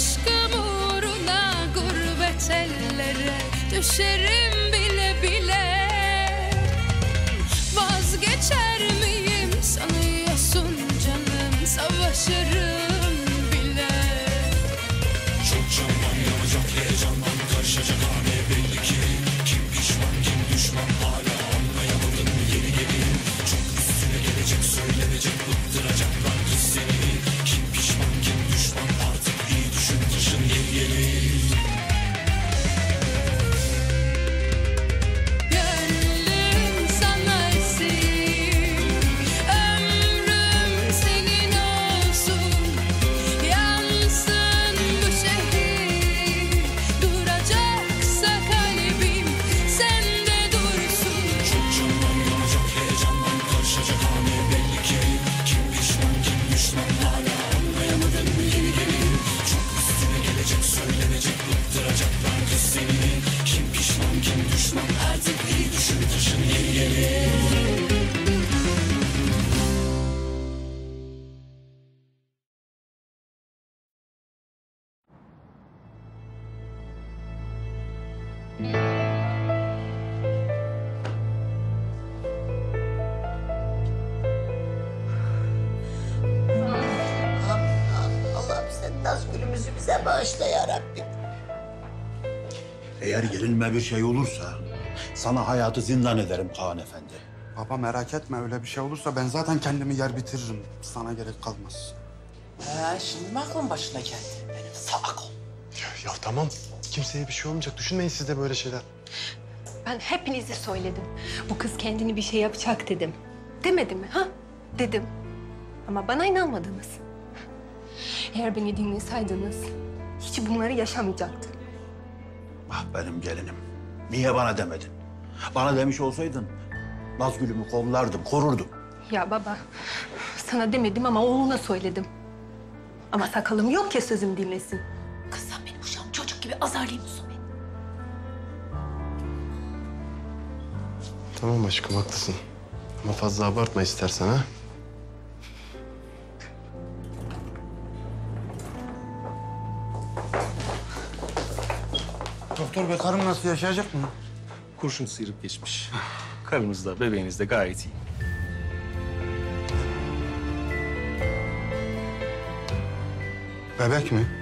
Aşkım uğruna gurbet ellere düşerim bile bile. Vazgeçer miyim sanıyorsun canım, savaşırım bile. Çok candan yanacak, heyecandan taşacak hane belli ki. Kim pişman kim düşman hala anlayamadım yeni gelin. Çok üstüne gelecek söylenecek bıktıracaklar kız seni. Kim pişman kim düşman artık iyi düşün taşın yeni gelin. Allah'ım sen Nazgül'ümüzü bize bağışla ya Rabbim. Eğer gelinime bir şey olursa sana hayatı zindan ederim Kaan Efendi. Baba merak etme, öyle bir şey olursa ben zaten kendimi yer bitiririm. Sana gerek kalmaz. Şimdi mi aklın başına geldi? Benim salak ol. Ya tamam. Kimseye bir şey olmayacak. Düşünmeyin siz de böyle şeyler. Ben hepinize söyledim. Bu kız kendini bir şey yapacak dedim. Demedim mi ha? Dedim. Ama bana inanmadınız. Eğer beni dinleseydiniz hiç bunları yaşamayacaktım. Ah benim gelinim. Niye bana demedin? Bana demiş olsaydın Nazgül'ümü kollardım, korurdum. Ya baba, sana demedim ama oğluna söyledim. Ama sakalım yok ya sözüm dinlesin. Kız sen benim uşağım çocuk gibi azarlıyorsun beni. Tamam aşkım haklısın. Ama fazla abartma istersen ha. Doktor bey, karım nasıl, yaşayacak mı? Kurşun sıyırıp geçmiş. Karınız da bebeğiniz de gayet iyi. Bebek mi?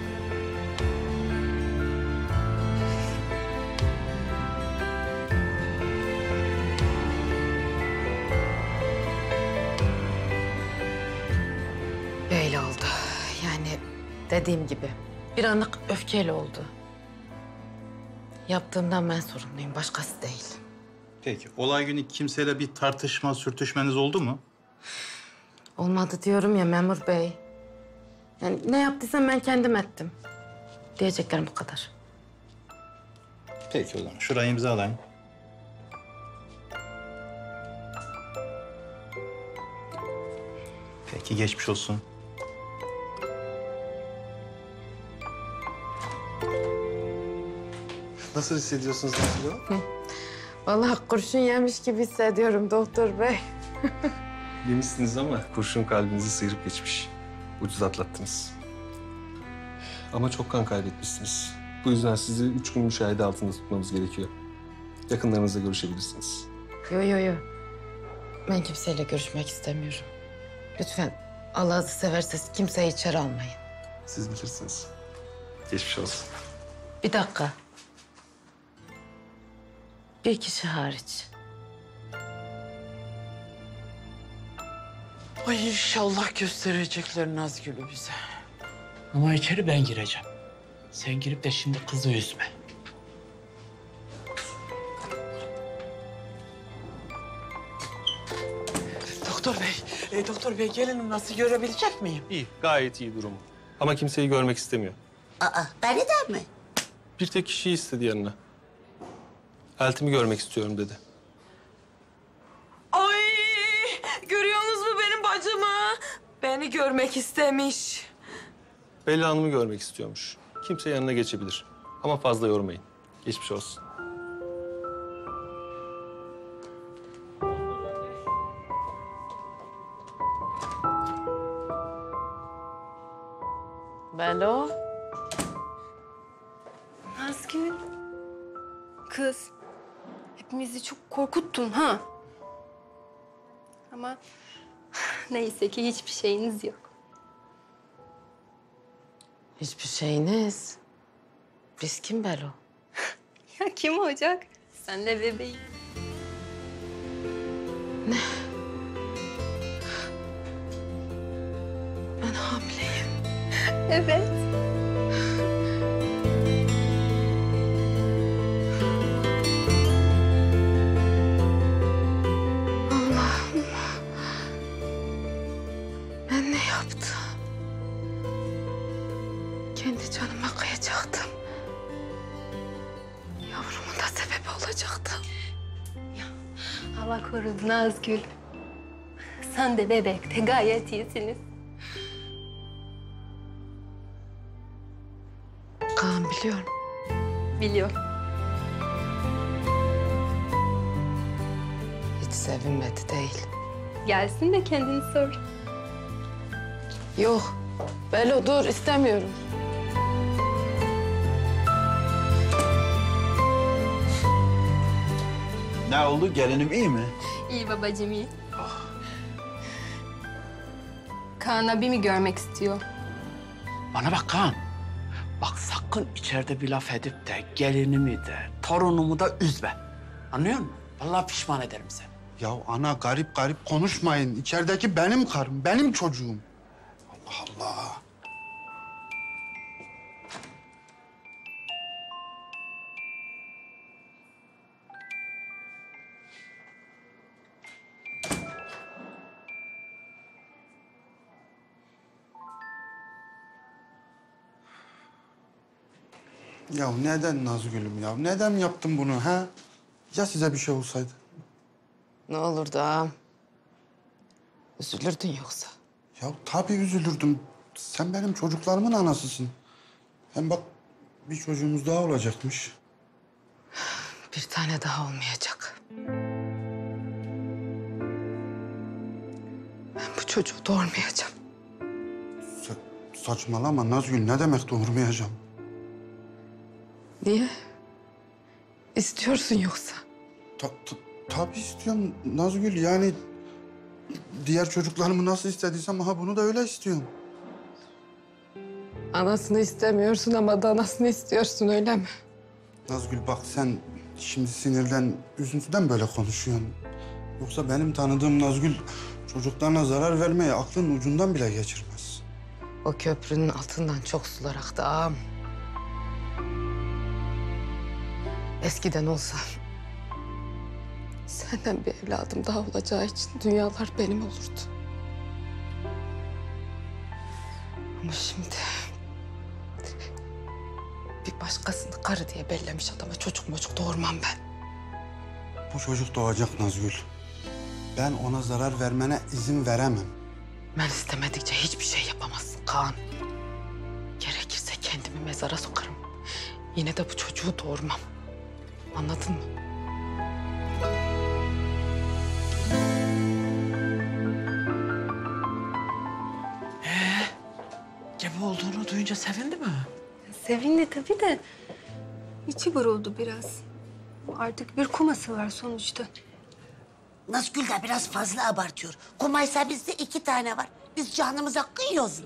Böyle oldu. Yani dediğim gibi bir anlık öfkeyle oldu. Yaptığımdan ben sorumluyum, başkası değil. Peki, olay günü kimseyle bir tartışma, sürtüşmeniz oldu mu? Olmadı diyorum ya memur bey. Yani ne yaptıysam ben kendim ettim. Diyeceklerim bu kadar. Peki o zaman. Şurayı imzalayın. Peki, geçmiş olsun. Nasıl hissediyorsunuz Nazlı? Vallahi kurşun yemiş gibi hissediyorum doktor bey. Yemişsiniz ama kurşun kalbinizi sıyırıp geçmiş. Ucuz atlattınız. Ama çok kan kaybetmişsiniz. Bu yüzden sizi 3 gün müşahede altında tutmamız gerekiyor. Yakınlarınızla görüşebilirsiniz. Yo. Ben kimseyle görüşmek istemiyorum. Lütfen Allah'ı severseniz kimseyi içeri almayın. Siz bilirsiniz. Geçmiş olsun. Bir dakika. Bir kişi hariç. Ay inşallah gösterecekler Nazgül'ü bize. Ama içeri ben gireceğim. Sen girip de şimdi kızı üzme. Doktor bey gelini nasıl görebilecek miyim? İyi, gayet iyi durumu. Ama kimseyi görmek istemiyor. Aa, beni de mi? Bir tek kişiyi istedi yanına. Eltimi görmek istiyorum dedi. Ay! Görüyorsunuz mu benim bacımı? Beni görmek istemiş. Bella Hanım'ı görmek istiyormuş. Kimse yanına geçebilir. Ama fazla yormayın. Geçmiş olsun. Belo, Nazgül. Kız. Hepimizi çok korkuttun ha. Ama neyse ki hiçbir şeyiniz yok. Hiçbir şeyiniz. Biz kim Belo? Ya kim olacak? Senle bebeğim. Ben hamileyim. Evet. Allah'ım. Ben ne yaptım? Kendi canıma kıyacaktım. Yavrumun da sebebi olacaktım. Allah korudu Nazgül. Sen de bebek de gayet iyisiniz. Kaan biliyorum. Biliyorum. Hiç sevinmedi değil. Gelsin de kendini sor. Yok. Belo dur istemiyorum. Ne oldu? Gelinim iyi mi? İyi babacığım iyi. Kaan abimi görmek istiyor. Bana bak Kaan. Bak sakın içeride bir laf edip de gelinimi de torunumu da üzme. Anlıyor musun? Vallahi pişman ederim seni. Ya ana garip garip konuşmayın. İçerideki benim karım, benim çocuğum. Allah Allah. Ya neden Nazgül'üm ya? Neden yaptın bunu ha? Ya size bir şey olsaydı? Ne olurdu ağam? Üzülürdün yoksa. Ya tabii üzülürdüm. Sen benim çocuklarımın anasısın. Hem bak bir çocuğumuz daha olacakmış. Bir tane daha olmayacak. Ben bu çocuğu doğurmayacağım. Saçmalama Nazgül. Ne demek doğurmayacağım? Niye? İstiyorsun yoksa? Tabii istiyorum Nazgül. Yani diğer çocuklarımı nasıl istediysem bunu da öyle istiyorum. Anasını istemiyorsun ama danasını istiyorsun öyle mi? Nazgül bak sen şimdi sinirden, üzüntüden böyle konuşuyorsun. Yoksa benim tanıdığım Nazgül çocuklarına zarar vermeyi aklının ucundan bile geçirmez. O köprünün altından çok sular aktı ağam. Eskiden olsa senden bir evladım daha olacağı için dünyalar benim olurdu. Ama şimdi bir başkasını karı diye bellemiş adama çocuk doğurmam ben. Bu çocuk doğacak Nazgül. Ben ona zarar vermene izin veremem. Ben istemedikçe hiçbir şey yapamazsın Kaan. Gerekirse kendimi mezara sokarım. Yine de bu çocuğu doğurmam. Anladın mı? Gebe olduğunu duyunca sevindi mi? Sevindi tabii de içi buruldu biraz. Artık bir kuması var sonuçta. Nazgül de biraz fazla abartıyor. Kumaysa bizde 2 tane var. Biz canımıza kıyıyoruz.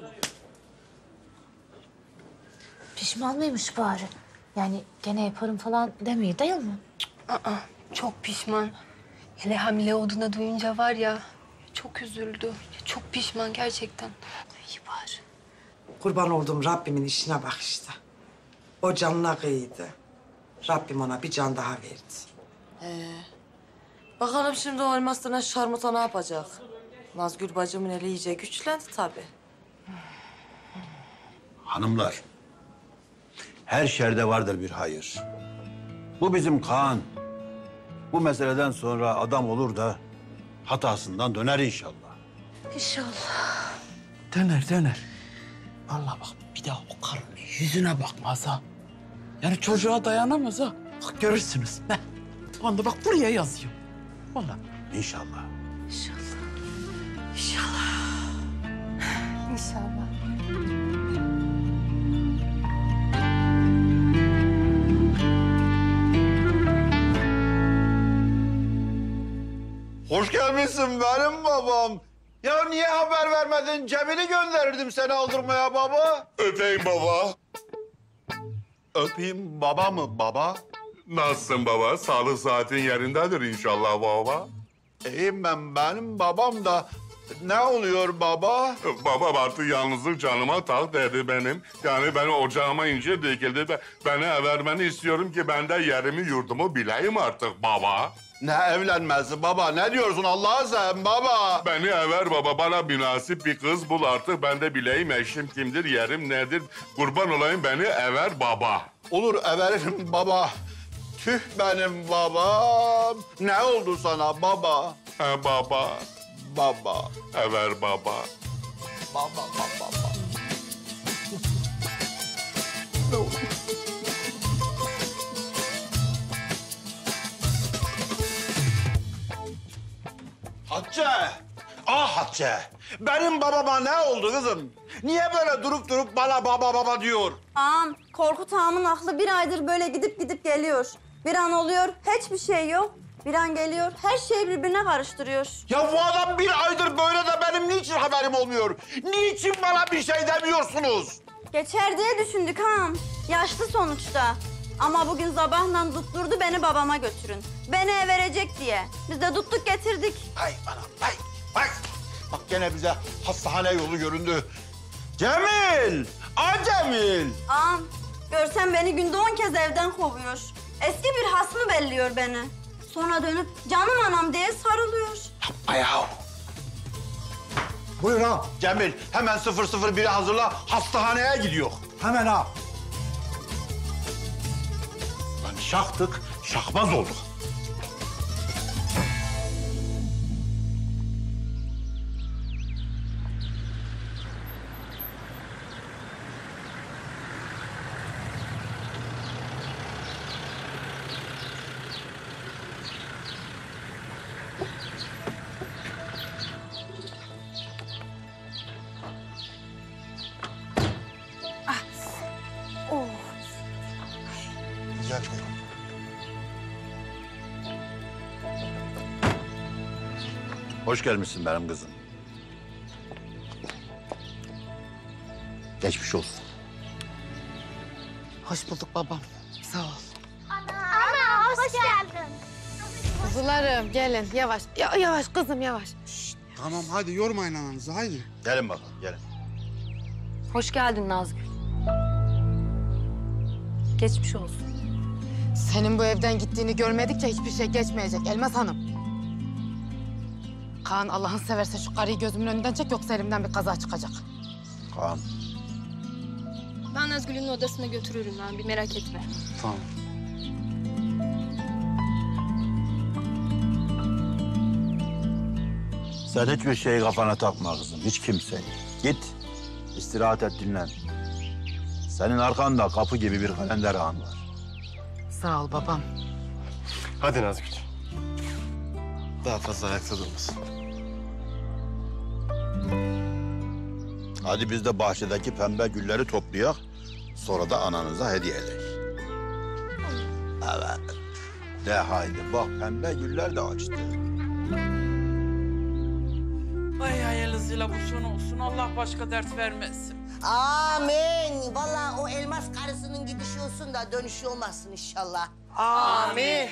Pişman mıymış bari? Yani gene yaparım falan demiyor değil mi? Aa, çok pişman. Hele hamile olduğuna duyunca var ya, çok üzüldü. Çok pişman gerçekten. İyi bari. Kurban olduğum Rabbimin işine bak işte. O canına kıydı. Rabbim ona bir can daha verdi. Bakalım şimdi o elmastan şarmuta ne yapacak? Nazgül bacımın eli iyice güçlendi tabii. Hanımlar, her şerde vardır bir hayır. Bu bizim Kaan. Bu meseleden sonra adam olur da hatasından döner inşallah. İnşallah. Döner. Vallahi bak bir daha o karının yüzüne bakmaz ha. Yani çocuğa dayanamaz ha. Bak görürsünüz. Heh. Tamam da bak buraya yazıyor. Vallahi. İnşallah. İnşallah. Hoş gelmişsin benim babam. Ya niye haber vermedin? Cemil'i gönderirdim seni aldırmaya baba. Öpeyim baba. Öpeyim baba mı baba? Nasılsın baba? Sağlık saatin yerindedir inşallah baba. İyiyim ben, benim babam da. Ne oluyor baba? Babam artık yalnızlık canıma tak dedi benim. Yani beni ocağıma incir dikildi. Beni vermeni istiyorum ki ben de yerimi yurdumu bileyim artık baba. Ne evlenmesi baba? Ne diyorsun Allah'a sen baba? Beni ver baba. Bana münasip bir kız bul artık. Ben de bileyim eşim kimdir, yerim nedir. Kurban olayım beni ver baba. Olur everim baba. Tüh benim babam. Ne oldu sana baba? He baba. Baba. Ver baba. Baba. Hatice! Ah Hatice! Benim babama ne oldu kızım? Niye böyle durup bana baba diyor? Ağam, Korkut ağamın aklı bir aydır böyle gidip geliyor. Bir an oluyor, hiçbir şey yok. Bir an geliyor, her şeyi birbirine karıştırıyor. Ya bu adam bir aydır böyle de benim niçin haberim olmuyor? Niçin bana bir şey demiyorsunuz? Geçer diye düşündük ağam. Yaşlı sonuçta. Ama bugün sabahla tutturdu beni babama götürün. Beni ev verecek diye. Biz de tuttuk getirdik. Ay bana, ay bak. Bak gene bize hastane yolu göründü. Cemil! Cemil! Ağam, görsen beni günde 10 kez evden kovuyor. Eski bir hasmı belliyor beni. Sonra dönüp canım anam diye sarılıyor. Yapma ya. Buyur ağam. Cemil hemen 001'i hazırla, hastaneye gidiyor. Hemen ağam. Lan şaktık, şakmaz olduk. Gel. Hoş gelmişsin benim kızım. Geçmiş olsun. Hoş bulduk babam. Sağ ol. Ana hoş geldin. Kuzularım gelin yavaş. Yavaş kızım yavaş. Tamam hadi yormayın ananızı haydi. Gelin bakalım, gelin. Hoş geldin Nazgül. Geçmiş olsun. Senin bu evden gittiğini görmedikçe hiçbir şey geçmeyecek Elmas Hanım. Kaan Allah'ın severse şu karıyı gözümün önünden çek yoksa elimden bir kaza çıkacak. Kaan. Ben Nazgül'ün odasına götürürüm ben, bir merak etme. Tamam. Sen hiçbir şeyi kafana takma kızım, hiç kimseyi. Git, istirahat et, dinlen. Senin arkanda kapı gibi bir kalender ağın var. Sağ ol babam. Hadi Nazgül. Daha fazla ayakta durmasın. Hadi biz de bahçedeki pembe gülleri toplayak, sonra da ananıza hediye edelim. Evet. De haydi bak, pembe güller de açtı. Ay hayırlısıyla bu son olsun. Allah başka dert vermesin. Amin. Vallahi o elmas karısının gidişi olsun da dönüşü olmasın inşallah. Amin.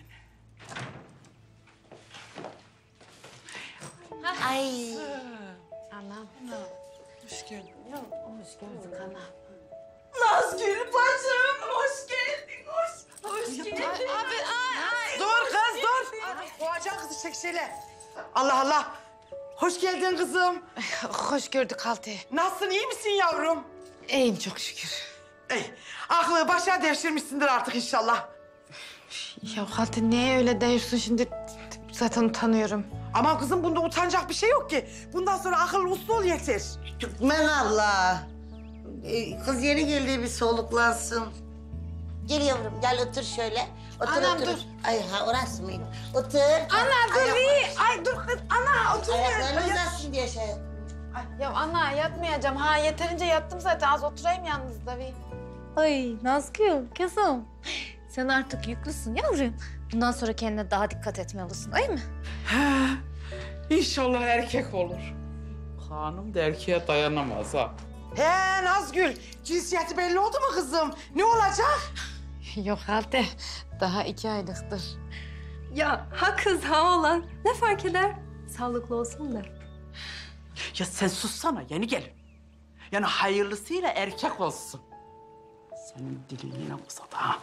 Ay. Anam. Hoş geldin. Hoş gördük ana. Nazgül bacım, hoş geldin, hoş geldin. Dur kız, dur. Boğacaksın kızı şekşeyle. Allah Allah. Hoş geldin kızım. Hoş gördük Halti. Nasılsın, iyi misin yavrum? İyiyim çok şükür. İyi. Aklı başa devşirmişsindir artık inşallah. Ya Halti niye öyle diyorsun şimdi? Zaten utanıyorum. Ama kızım bunda utanacak bir şey yok ki. Bundan sonra akıllı uslu ol yeter. Türkmen abla. Kız yeni geldi, bir soluklansın. Gel yavrum, gel otur şöyle. Otur, Anam, otur. dur. Ay ha, orası mıydı? Otur. Ana dur iyi. Ay dur kız. Ana otur. Ayaklarını uzatsın diye şey. Ya ana yatmayacağım. Ha yeterince yattım zaten. Az oturayım yalnız da bir. Ay Nazgül kızım. Sen artık yüklüsün yavrum. Bundan sonra kendine daha dikkat etmelisin, değil mi? He, inşallah erkek olur. Hanım da erkeğe dayanamaz ha. He Nazgül, cinsiyeti belli oldu mu kızım? Ne olacak? Yok halde daha 2 aylıktır. Ya ha kız ha oğlan ne fark eder? Sağlıklı olsun da. Ya sen sussana yeni gelin. Yani hayırlısıyla erkek olsun. Senin dilin yine uzadı ha.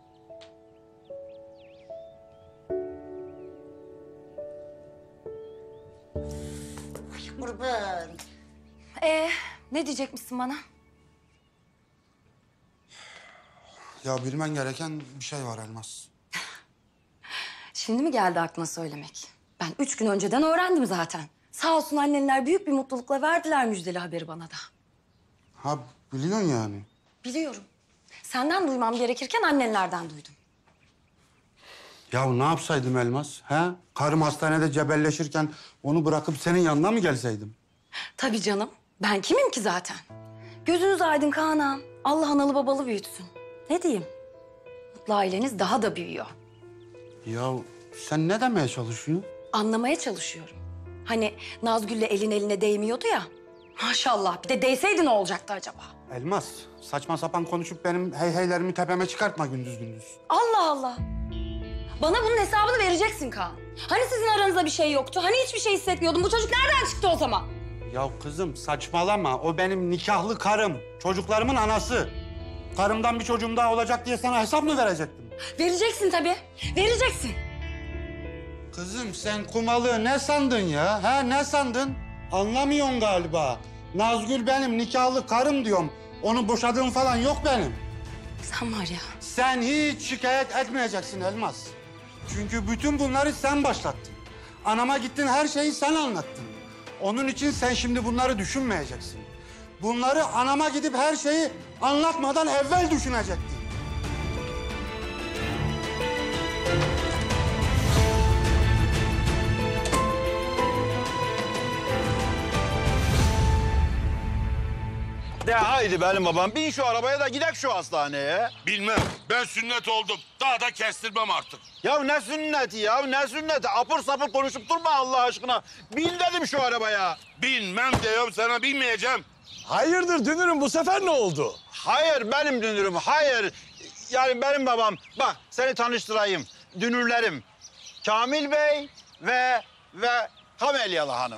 Kurban. Ne diyecekmişsin bana? Ya bilmen gereken bir şey var Elmas. Şimdi mi geldi aklına söylemek? Ben 3 gün önceden öğrendim zaten. Sağ olsun annenler büyük bir mutlulukla verdiler müjdeli haberi bana da. Ha biliyorsun yani. Biliyorum. Senden duymam gerekirken annenlerden duydum. Ya ne yapsaydım Elmas? He? Karım hastanede cebelleşirken onu bırakıp senin yanına mı gelseydim? Tabii canım. Ben kimim ki zaten? Gözünüz aydın Kaan ağam. Allah analı babalı büyütsün. Ne diyeyim? Mutlu aileniz daha da büyüyor. Ya sen ne demeye çalışıyorsun? Anlamaya çalışıyorum. Hani Nazgül'le elin eline değmiyordu ya. Maşallah. Bir de değseydi ne olacaktı acaba? Elmas, saçma sapan konuşup benim heyheylerimi tepeme çıkartma gündüz gündüz. Allah Allah. Bana bunun hesabını vereceksin Kaan. Hani sizin aranızda bir şey yoktu? Hani hiçbir şey hissetmiyordun? Bu çocuk nereden çıktı o zaman? Ya kızım saçmalama. O benim nikahlı karım. Çocuklarımın anası. Karımdan bir çocuğum daha olacak diye sana hesap mı verecektim? Vereceksin tabii. Vereceksin. Kızım sen kumalığı ne sandın ya? Ha ne sandın? Anlamıyorsun galiba. Nazgül benim nikahlı karım diyorum. Onu boşadığım falan yok benim. Sen var ya. Sen hiç şikayet etmeyeceksin Elmas. Çünkü bütün bunları sen başlattın. Anama gittin her şeyi sen anlattın. Onun için sen şimdi bunları düşünmeyeceksin. Bunları anama gidip her şeyi anlatmadan evvel düşünecektin. De haydi benim babam. Bin şu arabaya da gidek şu hastaneye. Bilmem. Ben sünnet oldum. Daha da kestirmem artık. Ya ne sünneti ya, ne sünneti? Apır sapır konuşup durma Allah aşkına. Bin dedim şu arabaya. Bilmem diyorum sana, bilmeyeceğim. Hayırdır Dünür'üm, bu sefer ne oldu? Hayır benim dünürüm, hayır. Yani benim babam. Bak seni tanıştırayım. Dünürlerim. Kamil Bey ve Kamelyalı Hanım.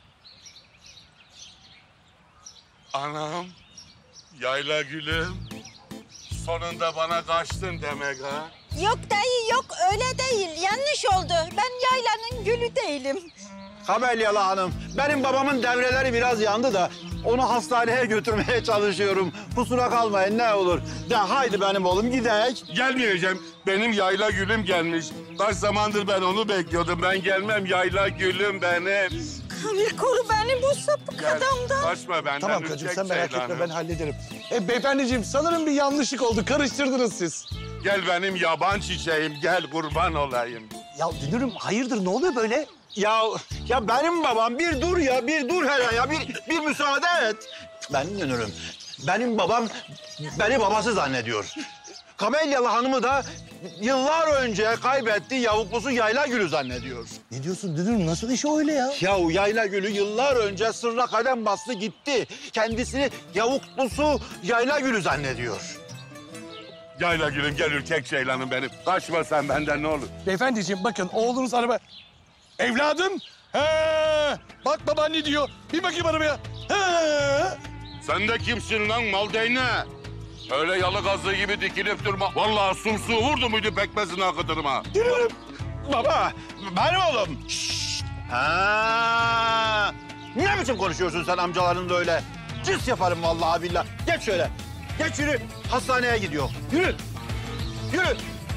Anam, yayla gülüm. Sonunda bana kaçtın demek ha? Yok dayı yok öyle değil. Yanlış oldu. Ben yaylanın gülü değilim. Kamelyalı Hanım, benim babamın devreleri biraz yandı da onu hastaneye götürmeye çalışıyorum. Kusura kalmayın ne olur. De haydi benim oğlum gidek. Gelmeyeceğim. Benim yayla gülüm gelmiş. Kaç zamandır ben onu bekliyordum. Ben gelmem, yayla gülüm benim. Kamil koru beni bu sapık adamdan. Kaçma benden. Tamam kacığım sen merak etme, ben hallederim. Beyefendiciğim sanırım bir yanlışlık oldu, karıştırdınız siz. Gel benim yaban çiçeğim, gel kurban olayım. Ya Dünür'üm hayırdır, ne oluyor böyle? Ya benim babam bir dur ya, bir dur hele ya, bir müsaade et. Ben dönürüm. Benim babam beni babası zannediyor. Kamelyalı Hanım'ı da yıllar önce kaybetti yavuklusu Yayla Gül'ü zannediyor. Ne diyorsun Dünür'üm, nasıl iş öyle ya? Ya Yayla Gül'ü yıllar önce sırra kadem bastı gitti. Kendisini yavuklusu Yayla Gül'ü zannediyor. Yayla gülüm, gel ürkek ceylanım benim. Kaçma sen benden ne olur. Beyefendiciğim bakın oğlunuz araba... Evladım! He! Bak baban ne diyor? Bir bakayım arabaya. He! Sen de kimsin lan mal değne? Öyle yalı gazı gibi dikilip durma. Vallahi sumsuğu vurdu muydu pekmezini akıtırım ha. Dünürüm. Baba, benim oğlum. Şşş. Ha. Ne biçim konuşuyorsun sen amcalarınla öyle? Cıs yaparım vallahi billahi. Geç şöyle. Geç yürü. Hastaneye gidiyor. Yürü. Yürü.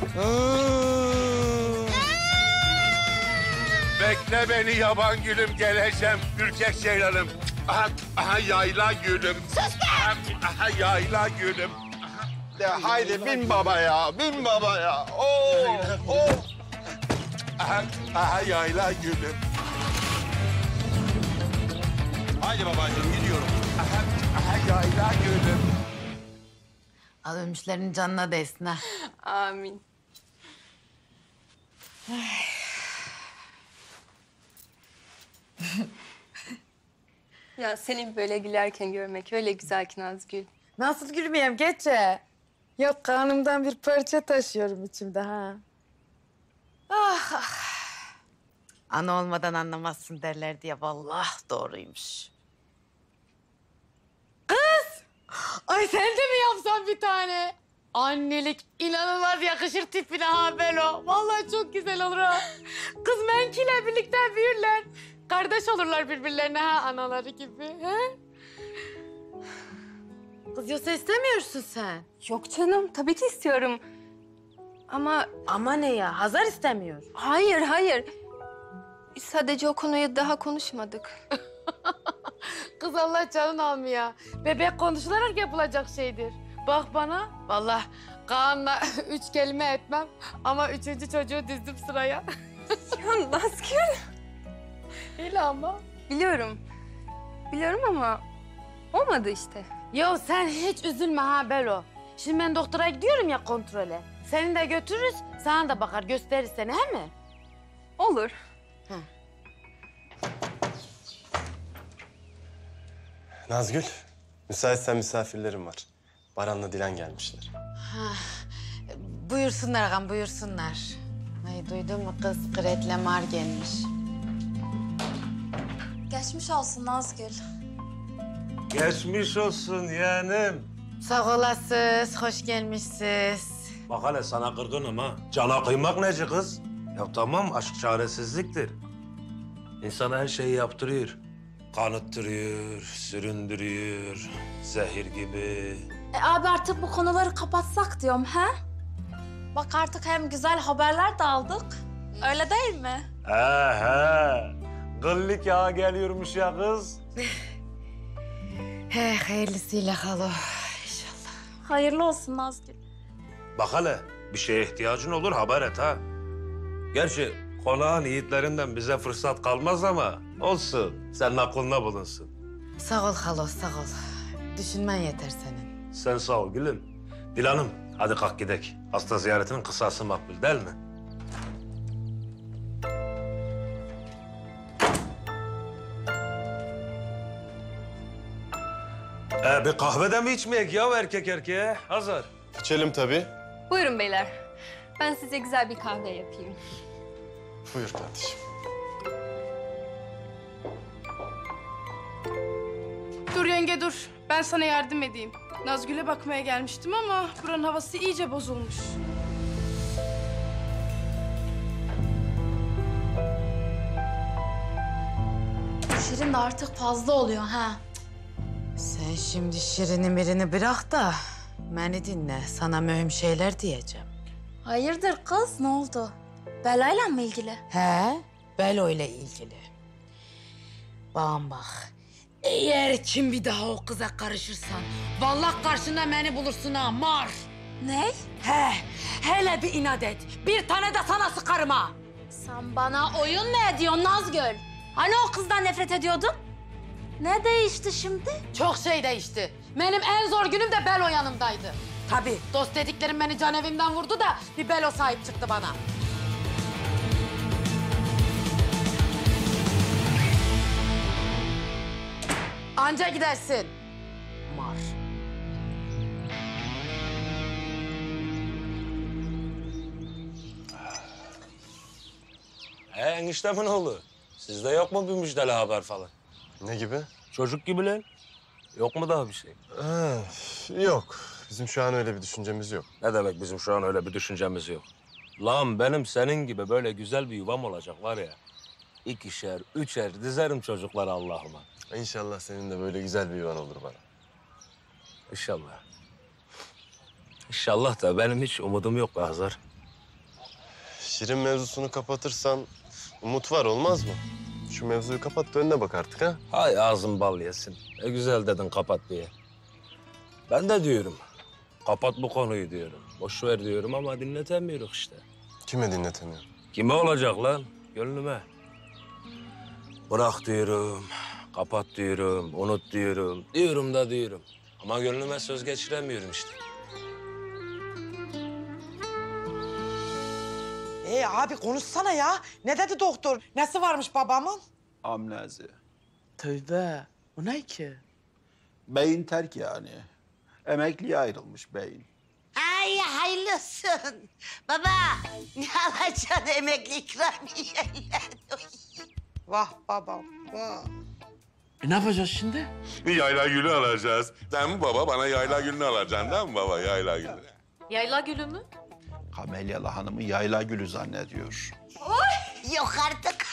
Bekle beni yaban gülüm, geleceğim ürkek ceylanım. Aha yayla gülüm. Sus be! Aha yayla gülüm. De haydi bin baba ya, bin baba ya. Oo. Aha yayla gülüm. Haydi babacığım gidiyorum. Aha yayla gülüm. Al ölmüşlerin canına değsin ha. Amin. Ya seni böyle gülerken görmek öyle güzel ki Nazgül. Nasıl gülmeyeyim geçe? Yok kanımdan bir parça taşıyorum içimde ha. Ah ah. Ana olmadan anlamazsın derler diye vallahi doğruymuş. Kız! Ay sen de mi yapsan bir tane? Annelik inanılmaz yakışır tipine ha Belo. Vallahi çok güzel olur ha. Kız menkiyle birlikte büyürler. Kardeş olurlar birbirlerine ha anaları gibi. He? Kız yoksa istemiyorsun sen. Yok canım, tabii ki istiyorum. Ama... Ama ne ya? Hazar istemiyor. Hayır, hayır. Biz sadece o konuyu daha konuşmadık. Kız Allah canını almıyor. Bebek konuşularak yapılacak şeydir. Bak bana, vallahi Kaan'la 3 kelime etmem ama 3. çocuğu dizdim sıraya. Ya Nazgül. Öyle ama. Biliyorum. Biliyorum ama olmadı işte. Yo sen hiç üzülme ha Belo. Şimdi ben doktora gidiyorum ya kontrole. Seni de götürürüz, sana da bakar, gösterir seni he mi? Olur. Heh. Nazgül, müsaitsen misafirlerim var. Baran'la Dilan gelmişler. Ha, buyursunlar ağam, buyursunlar. Ay duydun mu kız, Gret'le Mar gelmiş. Geçmiş olsun Nazgül. Geçmiş olsun yeğenim. Sağ olasınız, hoş gelmişsiniz. Bak hele sana kırgınım ha. Cana kıymak neci kız? Ya tamam aşk çaresizliktir. İnsana her şeyi yaptırıyor. Kanıttırıyor, süründürüyor, zehir gibi. Abi artık bu konuları kapatsak diyorum ha? Bak artık hem güzel haberler de aldık. Öyle değil mi? He. Gıllık yağa geliyormuş ya kız. He, hayırlısıyla halo. Hayırlı olsun Nazgül. Bak hele bir şeye ihtiyacın olur haber et ha. Gerçi konağın yiğitlerinden bize fırsat kalmaz ama olsun. Senin aklına bulunsun. Sağ ol halo, sağ ol. Düşünmen yeter senin. Sen sağ ol gülüm. Dilan'ım hadi kalk gidek. Hasta ziyaretinin kısası makbul değil mi? Bir kahve de mi içmeyek ya erkek erkeğe? Hazır. İçelim tabii. Buyurun beyler. Ben size güzel bir kahve yapayım. Buyur kardeşim. Dur yenge dur. Ben sana yardım edeyim. Nazgül'e bakmaya gelmiştim ama buranın havası iyice bozulmuş. Şirin de artık fazla oluyor ha. Sen şimdi Şirin'i mirini bırak da beni dinle. Sana mühim şeyler diyeceğim. Hayırdır kız ne oldu? Belayla mı ilgili? He, Belo ile ilgili. Bana bak. Eğer kim bir daha o kıza karışırsan, vallahi karşında beni bulursun ha, Mar. Ne? He, hele bir inat et. Bir tane de sana sıkarım ha. Sen bana oyun mu ediyorsun Nazgül? Hani o kızdan nefret ediyordun? Ne değişti şimdi? Çok şey değişti. Benim en zor günüm de Belo yanımdaydı. Tabii, dost dediklerim beni can evimden vurdu da bir Belo sahip çıktı bana. Anca gidersin. Mar. Eniştemin oğlu. Sizde yok mu bir müjdeli haber falan? Ne gibi? Çocuk gibi lan. Yok mu daha bir şey? Yok. Bizim şu an öyle bir düşüncemiz yok. Ne demek bizim şu an öyle bir düşüncemiz yok? Lan benim senin gibi böyle güzel bir yuvam olacak var ya. 2'şer, 3'er dizerim çocukları Allah'ıma. İnşallah senin de böyle güzel bir yuvan olur bana. İnşallah. İnşallah da benim hiç umudum yok be Hazar. Şirin mevzusunu kapatırsan umut var olmaz mı? Şu mevzuyu kapat da önüne bak artık ha. Hay ağzın bal yesin. Ne güzel dedin kapat diye. Ben de diyorum. Kapat bu konuyu diyorum. Boş ver diyorum ama dinletemiyoruz işte. Kime dinletemiyor? Kime olacak lan? Gönlüme. Bırak diyorum. Kapat diyorum. Unut diyorum. Diyorum da diyorum. Ama gönlüme söz geçiremiyorum işte. Abi konuşsana ya. Ne dedi doktor? Nesi varmış babamın? Amnezi. Tövbe. O ne ki? Beyin terk yani. Emekliye ayrılmış beyin. Ay hayırlı olsun. Baba ne alacaksın emekli ikramiyeyle? Vah babam, vah. Ne yapacağız şimdi? Yayla gülü alacağız. Değil mi baba? Bana yayla gülünü alacaksın değil mi baba? Yayla gülü. Yayla gülü mü? Kamelyalı hanımı yayla gülü zannediyor. Yok artık.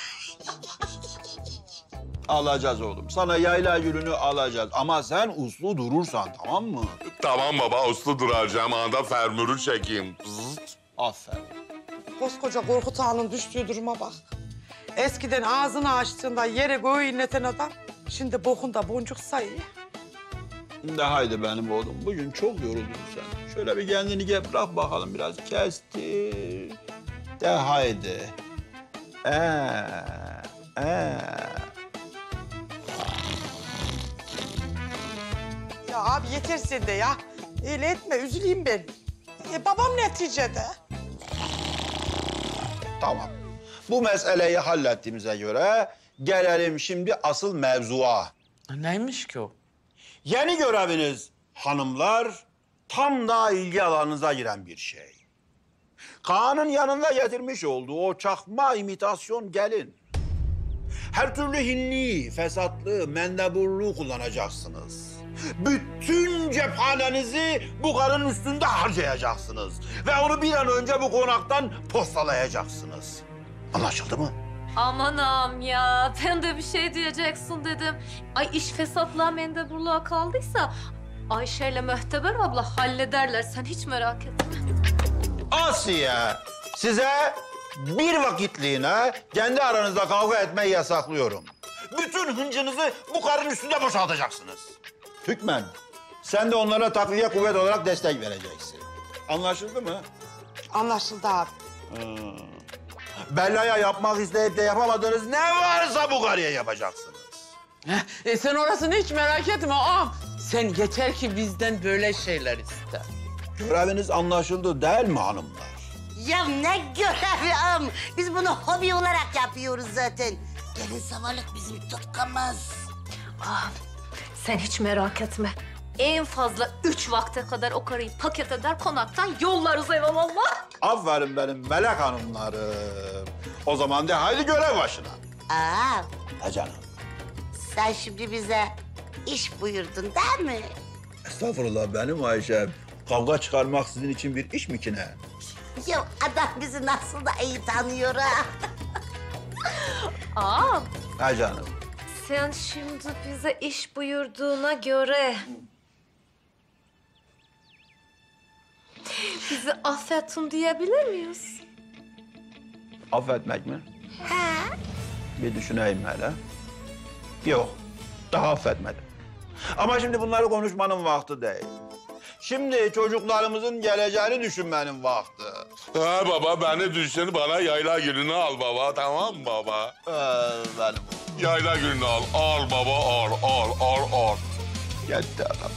Alacağız oğlum. Sana yayla gülünü alacağız. Ama sen uslu durursan, tamam mı? Tamam baba, uslu duracağım. Anda fermürü çekeyim. Zıt. Aferin. Koskoca Korkut Ağa'nın düştüğü duruma bak. Eskiden ağzını açtığında yere göğü inleten adam... ...şimdi bokunda boncuk sayıyor. De haydi benim oğlum. Bugün çok yoruldun sen. Şöyle bir kendini bırak bakalım. Biraz kestir. De haydi. Ya abi yeter sen de ya. Öyle etme, üzüleyim ben. Babam neticede. Tamam. Bu meseleyi hallettiğimize göre gelelim şimdi asıl mevzuya. Neymiş ki o? Yeni göreviniz hanımlar tam da ilgi alanınıza giren bir şey. Kaan'ın yanında getirmiş olduğu o çakma imitasyon gelin. Her türlü hinli, fesatlı, mendeburluğu kullanacaksınız. Bütün cephanenizi bu karın üstünde harcayacaksınız. Ve onu bir an önce bu konaktan postalayacaksınız. Anlaşıldı mı? Aman ağam ya, ben de bir şey diyeceksin dedim. Ay iş fesatlığa mendeburluğa kaldıysa... Ayşe'yle Möhteber abla hallederler, sen hiç merak etme. Asiye, size bir vakitliğine kendi aranızda kavga etmeyi yasaklıyorum. Bütün hıncınızı bu karın üstünde boşaltacaksınız. Türkmen, sen de onlara takviye kuvvet olarak destek vereceksin. Anlaşıldı mı? Anlaşıldı abi. Bella'ya yapmak isteyip de yapamadığınız ne varsa bu karıya yapacaksınız. Sen orasını hiç merak etme ağam. Sen yeter ki bizden böyle şeyler iste. Göreviniz anlaşıldı değil mi hanımlar? Ya ne görevi am? Biz bunu hobi olarak yapıyoruz zaten. Gelin savarlık bizim tutkamaz. Ağam, sen hiç merak etme. En fazla 3 vakte kadar o karıyı paket eder, konaktan yollarız eyvallah. Aferin benim melek hanımlarım. O zaman de haydi görev başına. Aa, Ha canım. sen şimdi bize iş buyurdun değil mi? Estağfurullah benim Ayşem. Kavga çıkarmak sizin için bir iş mi ki ne? Ya adam bizi nasıl da iyi tanıyor ha. Ağam, Ha canım. sen şimdi bize iş buyurduğuna göre... bizi affettin diyebilir miyiz? Affetmek mi? Bir düşüneyim hele. Yok, daha affetmedim. Ama şimdi bunları konuşmanın vakti değil. Şimdi çocuklarımızın geleceğini düşünmenin vakti. Ha baba, beni düşün, bana yayla gülünü al baba, tamam mı baba? Benim. Yayla gülünü al, al baba, al. Gitti adam.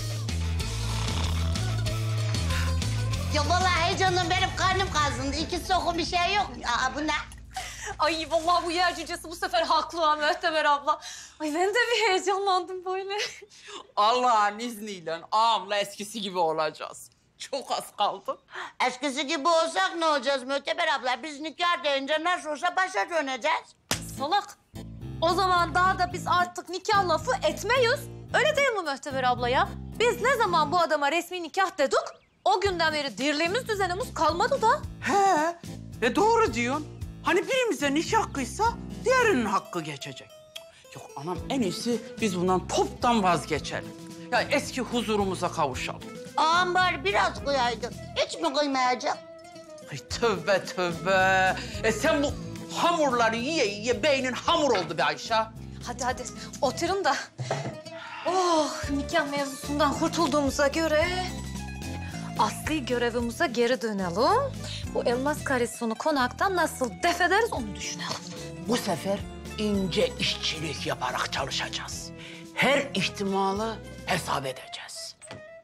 Ya vallahi canım benim karnım kazındı. 2 sokum bir şey yok. Aa bu ne? Ay vallahi bu yer cücesi bu sefer haklı ha Möhteber abla. Ay ben de bir heyecanlandım böyle. Allah'ın izniyle ağamla eskisi gibi olacağız. Çok az kaldı. Eskisi gibi olsak ne olacağız Möhteber abla? Biz nikah deyince nasıl olsa başa döneceğiz. Salak. O zaman daha da biz artık nikah lafı etmeyiz. Öyle değil mi Möhteber abla ya? Biz ne zaman bu adama resmi nikah dedik, o günden beri dirliğimiz düzenimiz kalmadı da. He, doğru diyorsun. Hani birimize nikah kıysa diğerinin hakkı geçecek. Yok anam en iyisi biz bundan toptan vazgeçelim. Ya eski huzurumuza kavuşalım. Ağam bari biraz koyaydın. Hiç mi koymayacak? Ay tövbe tövbe. Sen bu hamurları yiye yiye beynin hamur oldu be Ayşe. Hadi oturun da. Oh nikah mevzusundan kurtulduğumuza göre... asli görevimize geri dönelim. Bu elmas karesunu konaktan nasıl def ederiz onu düşünelim. Bu sefer ince işçilik yaparak çalışacağız. Her ihtimali hesap edeceğiz.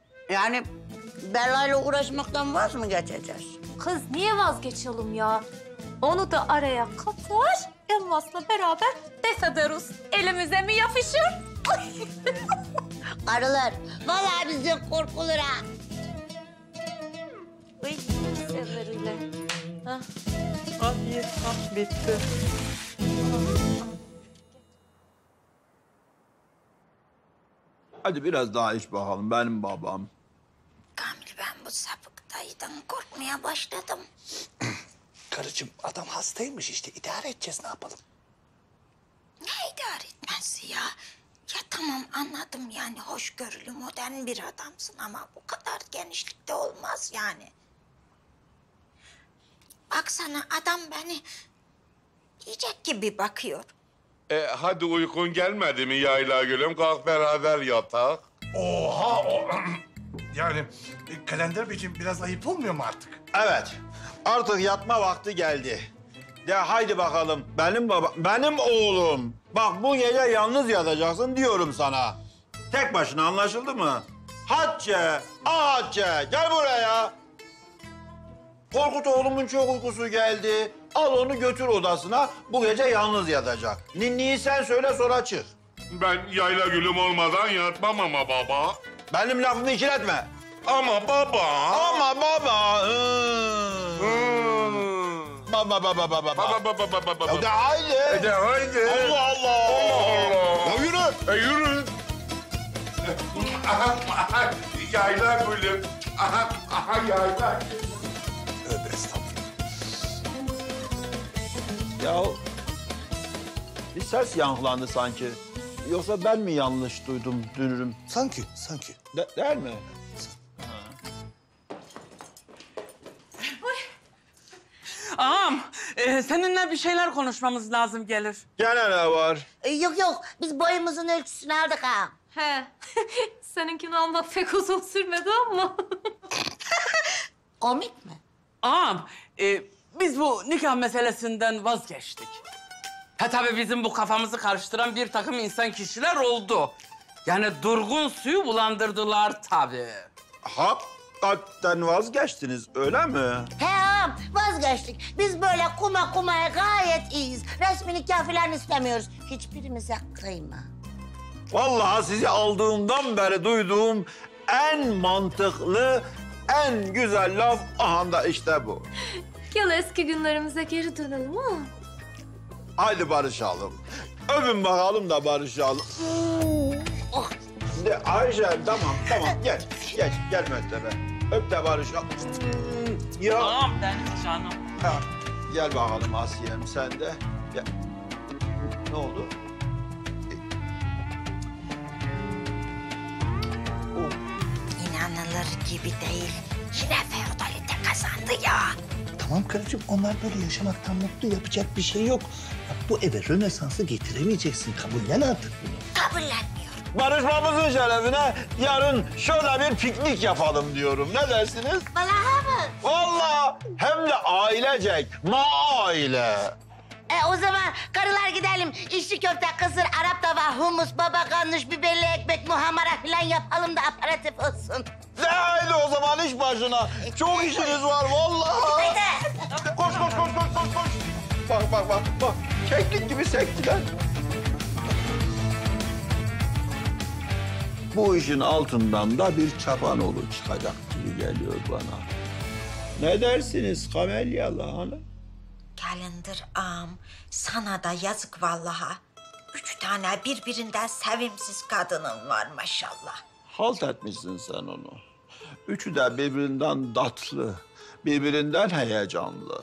Yani Bella'yla uğraşmaktan vaz mı geçeceğiz? Kız niye vazgeçelim ya? Onu da araya katar, Elmas'la beraber def ederiz. Elimize mi yapışır? Arılar, vallahi bizden korkulur ha. Uy, sever öyle. Ha. Bitti. Hadi biraz daha iç bakalım benim babam. Kamil, ben bu sapık dayıdan korkmaya başladım. Karıcığım adam hastaymış işte idare edeceğiz ne yapalım? Ne idare etmesi ya? Ya tamam anladım yani hoşgörülü modern bir adamsın ama bu kadar genişlikte olmaz yani. Baksana adam beni yiyecek gibi bakıyor. Hadi uykun gelmedi mi Yayla Gül'üm? Kalk beraber yatak. Oha o... Yani Kalender Beyciğim biraz ayıp olmuyor mu artık? Evet, artık yatma vakti geldi. De haydi bakalım, benim babam, benim oğlum. Bak bu gece yalnız yatacaksın diyorum sana. Tek başına anlaşıldı mı? Hatice, Hatice gel buraya. Korkut oğlumun çok uykusu geldi. Al onu götür odasına, bu gece yalnız yatacak. Ninniyi sen söyle sonra çık. Ben Yayla Gül'üm olmadan yatmam ama baba. Benim lafımı ikiletme. Ama baba. Ama baba. Baba. Baba. De haydi. De haydi. Allah Allah. Allah Allah. Ya yürü. Yürü. Yayla Gül'üm. Yayla Gül'üm. Tövbe estağfurullah. Ya bir ses yankılandı sanki. Yoksa ben mi yanlış duydum dünürüm? Sanki. Değil mi? Ağam, seninle bir şeyler konuşmamız lazım gelir. Gene ne var? Yok biz boyumuzun ölçüsünü aldık ha. He. Seninkini almak pek uzun sürmedi ama. Komik mi? Ağam, biz bu nikah meselesinden vazgeçtik. Ha tabii bizim bu kafamızı karıştıran bir takım insan kişiler oldu. Yani durgun suyu bulandırdılar tabii. Hakikaten vazgeçtiniz öyle mi? He ağam vazgeçtik. Biz böyle kumaya gayet iyiyiz. Resmi nikah falan istemiyoruz. Hiçbirimize kıyma. Vallahi sizi aldığımdan beri duyduğum en mantıklı, en güzel laf aha da işte bu. Gel eski günlerimize geri dönelim ha. Haydi barışalım. Öpün bakalım da barışalım. De Ayşe tamam gel mektebe. Öp de barışalım. Ya. Ağam benim canım. Ha, gel bakalım Asiye'm sen de. Gel. Ne oldu? İnanılır gibi değil. Yine feodalite kazandı ya. Tamam karıcığım onlar böyle yaşamaktan mutlu yapacak bir şey yok. Bak, bu eve Rönesans'ı getiremeyeceksin. Kabullen artık bunu. Kabullenmiyorum. Barışmamızın şerefine yarın şöyle bir piknik yapalım diyorum. Ne dersiniz? Vallahi mı? Vallahi hem de ailecek. Aile. O zaman karılar gidelim. İçli köfte, kısır, Arap tava, humus, baba ganoush, biberli ekmek, muhammara falan yapalım da aperatif olsun. Ne haydi o zaman iş başına. Çok işiniz var vallahi. Haydi. Koş. Bak. Keklik gibi sektiler. Bu işin altından da bir çapanoğlu çıkacak gibi geliyor bana. Ne dersiniz Kamelyalı Hanım? Kalender ağam, sana da yazık vallahi. 3 tane birbirinden sevimsiz kadının var maşallah. Halt etmişsin sen onu. Üçü de birbirinden tatlı, birbirinden heyecanlı.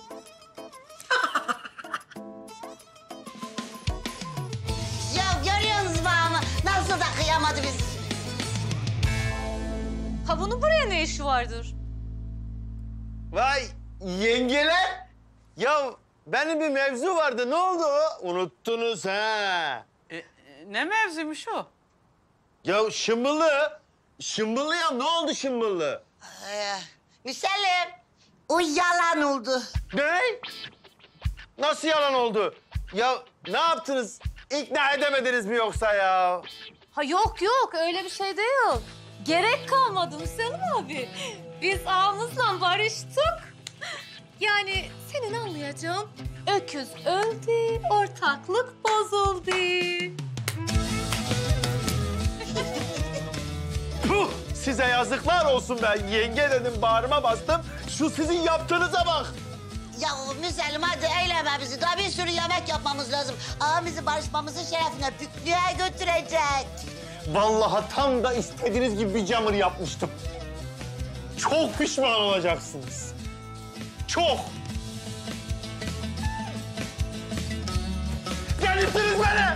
Ya görüyorsunuz bağımı? Nasıl da kıyamadı bizi. Ha bunun buraya ne işi vardır? Vay yengeler. Ya benim bir mevzu vardı. Ne oldu? Unuttunuz ha. Ne mevzuymuş o? Ya şımbılı. Şımbılı ya ne oldu şımbılı? Müsellim, o yalan oldu. Ne? Nasıl yalan oldu? Ya ne yaptınız? İkna edemediniz mi yoksa ya? Ha yok öyle bir şey değil. Gerek kalmadı Müsellim abi. Biz ağamızla barıştık. Yani senin anlayacağın öküz öldü, ortaklık bozuldu. Puh! Size yazıklar olsun ben. Yenge dedim, bağrıma bastım. Şu sizin yaptığınıza bak. Ya Müsellim hadi eyleme bizi. Daha bir sürü yemek yapmamız lazım. Ağam bizi barışmamızın şerefine pikniğe götürecek. Vallahi tam da istediğiniz gibi bir camır yapmıştım. Çok pişman olacaksınız. Çok. Delirttiniz beni.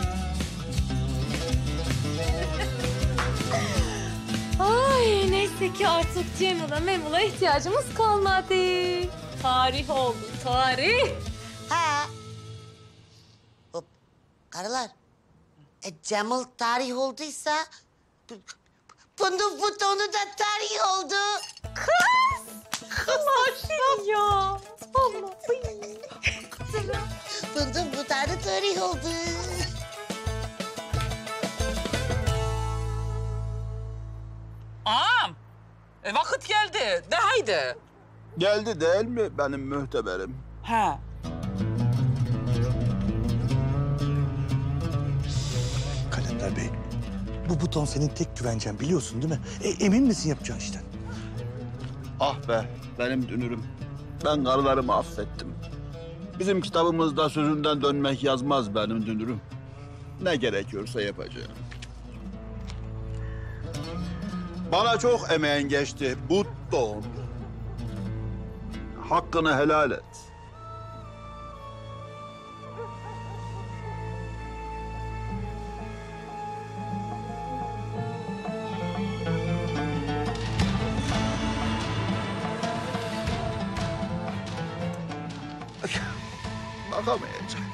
Ay neyse ki artık Cemil'e Memul'a ihtiyacımız kalmadı. Tarih oldu, tarih. Ha. Hop. Karılar. Cemal tarih olduysa... Bunun butonu da tarih oldu. Kız! Kız ya. Vallahi. Bunun butonu tarih oldu. Ağam, vakit geldi. De haydi. Geldi değil mi benim mühteberim? He. Kalender Bey, bu buton senin tek güvencen biliyorsun değil mi? Emin misin yapacağın işten? Ah be, benim dünürüm. Ben karılarımı affettim. Bizim kitabımızda sözünden dönmek yazmaz benim dünürüm. Ne gerekiyorsa yapacağım. Bana çok emeğin geçti. Button. Hakkını helal et. Bakamayacağım.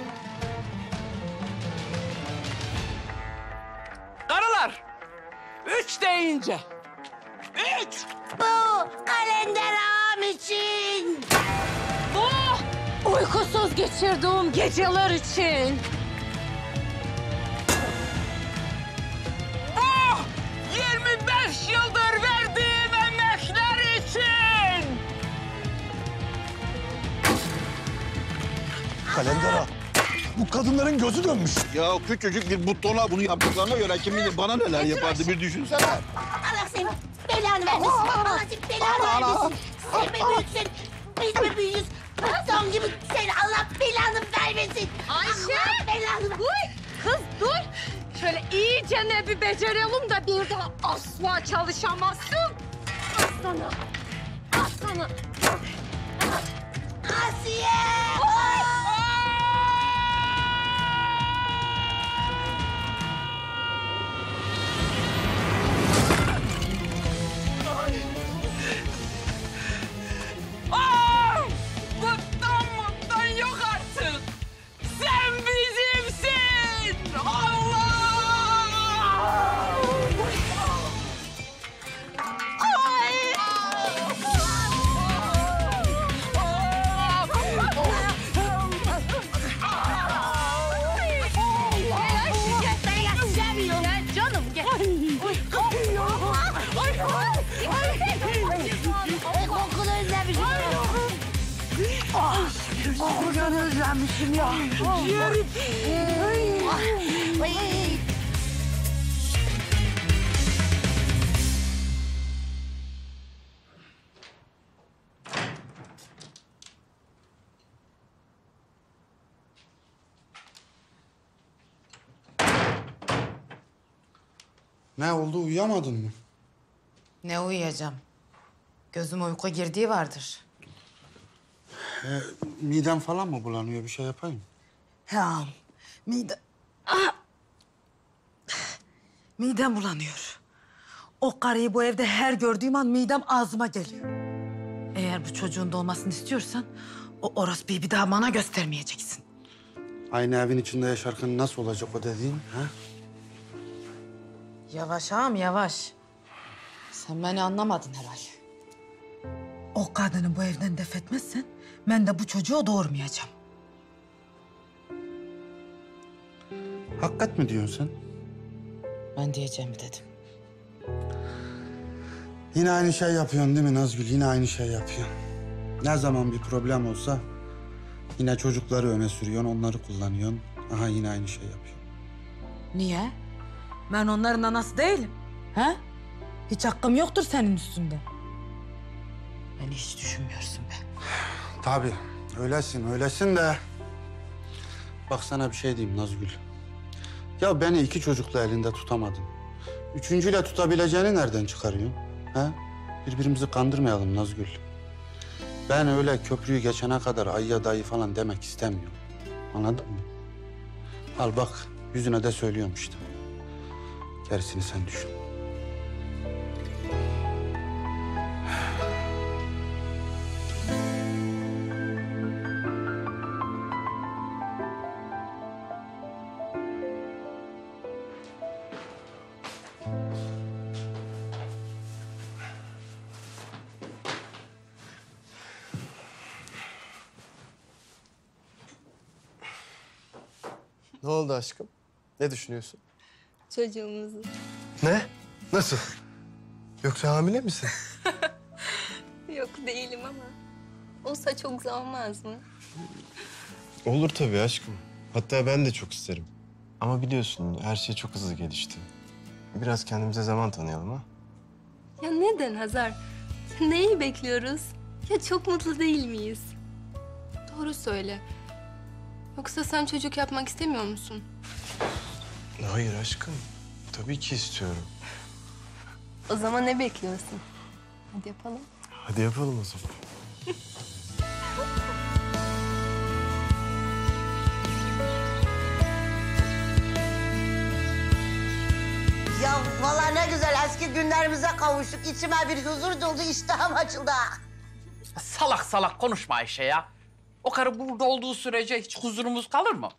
Karılar, 3 deyince. 3! Bu kalender ağam için. Bu uykusuz geçirdiğim geceler için. Bu 25 yıldır verdiğim emekler için. Kalender ağa, bu kadınların gözü dönmüş. Ya küçücük bir butona bunu yaptıklarına göre kim bilir bana neler yapardı bir düşünsene. Allah senin belanı vermesin. Allah senin belanı vermesin. Sen mi büyüksün? Biz mi büyüğüz? Buton gibi sen Allah belanı vermesin. Ayşe! Allah belanı ver. Kız dur. Şöyle iyice ne bir becerelim de bir daha asla çalışamazsın. Aslanım. Aslanım. Asiye! Bundan yok artık. Sen bizimsin. Allah! Ay! Gel canım gel. Kokunu özlemişim. Kokunu özlemişim ya. Ne oldu, uyuyamadın mı? Ne uyuyacağım? Gözüm uyku girdiği vardır. Midem falan mı bulanıyor, bir şey yapayım? Ya midem bulanıyor. O karıyı bu evde her gördüğüm an midem ağzıma geliyor. Eğer bu çocuğun doğmasını istiyorsan o orospuyu bir daha bana göstermeyeceksin. Aynı evin içinde yaşarken nasıl olacak o dediğin? Ha? Yavaş ağam yavaş. Sen beni anlamadın herhalde. O kadını bu evden def etmezsen ben de bu çocuğu doğurmayacağım. Hakikat mi diyorsun sen? Ben diyeceğimi dedim. Yine aynı şey yapıyorsun değil mi Nazgül? Yine aynı şey yapıyorsun. Ne zaman bir problem olsa yine çocukları öne sürüyorsun, onları kullanıyorsun. Aha yine aynı şey yapıyor. Niye? Ben onların anası değilim. He? Hiç hakkım yoktur senin üstünde. Beni hiç düşünmüyorsun be. Tabii öylesin de... Bak sana bir şey diyeyim Nazgül. Ya beni 2 çocukla elinde tutamadın. 3.'üyle tutabileceğini nereden çıkarıyorsun? Ha? Birbirimizi kandırmayalım Nazgül. Ben öyle köprüyü geçene kadar ayya dayı falan demek istemiyorum. Anladın mı? Al bak yüzüne de söylüyorum işte. Gerisini sen düşün. Ne oldu aşkım? Ne düşünüyorsun? Çocuğumuzu. Ne? Nasıl? Yoksa hamile misin? Yok değilim ama. Olsa çok güzel olmaz mı? Olur tabii aşkım. Hatta ben de çok isterim. Ama biliyorsun her şey çok hızlı gelişti. Biraz kendimize zaman tanıyalım ha. Ya neden Hazar? Neyi bekliyoruz? Ya çok mutlu değil miyiz? Doğru söyle. Yoksa sen çocuk yapmak istemiyor musun? Hayır aşkım. Tabii ki istiyorum. O zaman ne bekliyorsun? Hadi yapalım. Hadi yapalım o zaman. Ya vallahi ne güzel eski günlerimize kavuştuk. İçime bir huzur doldu, iştahım açıldı. Salak salak konuşma Ayşe ya. O karı burada olduğu sürece hiç huzurumuz kalır mı?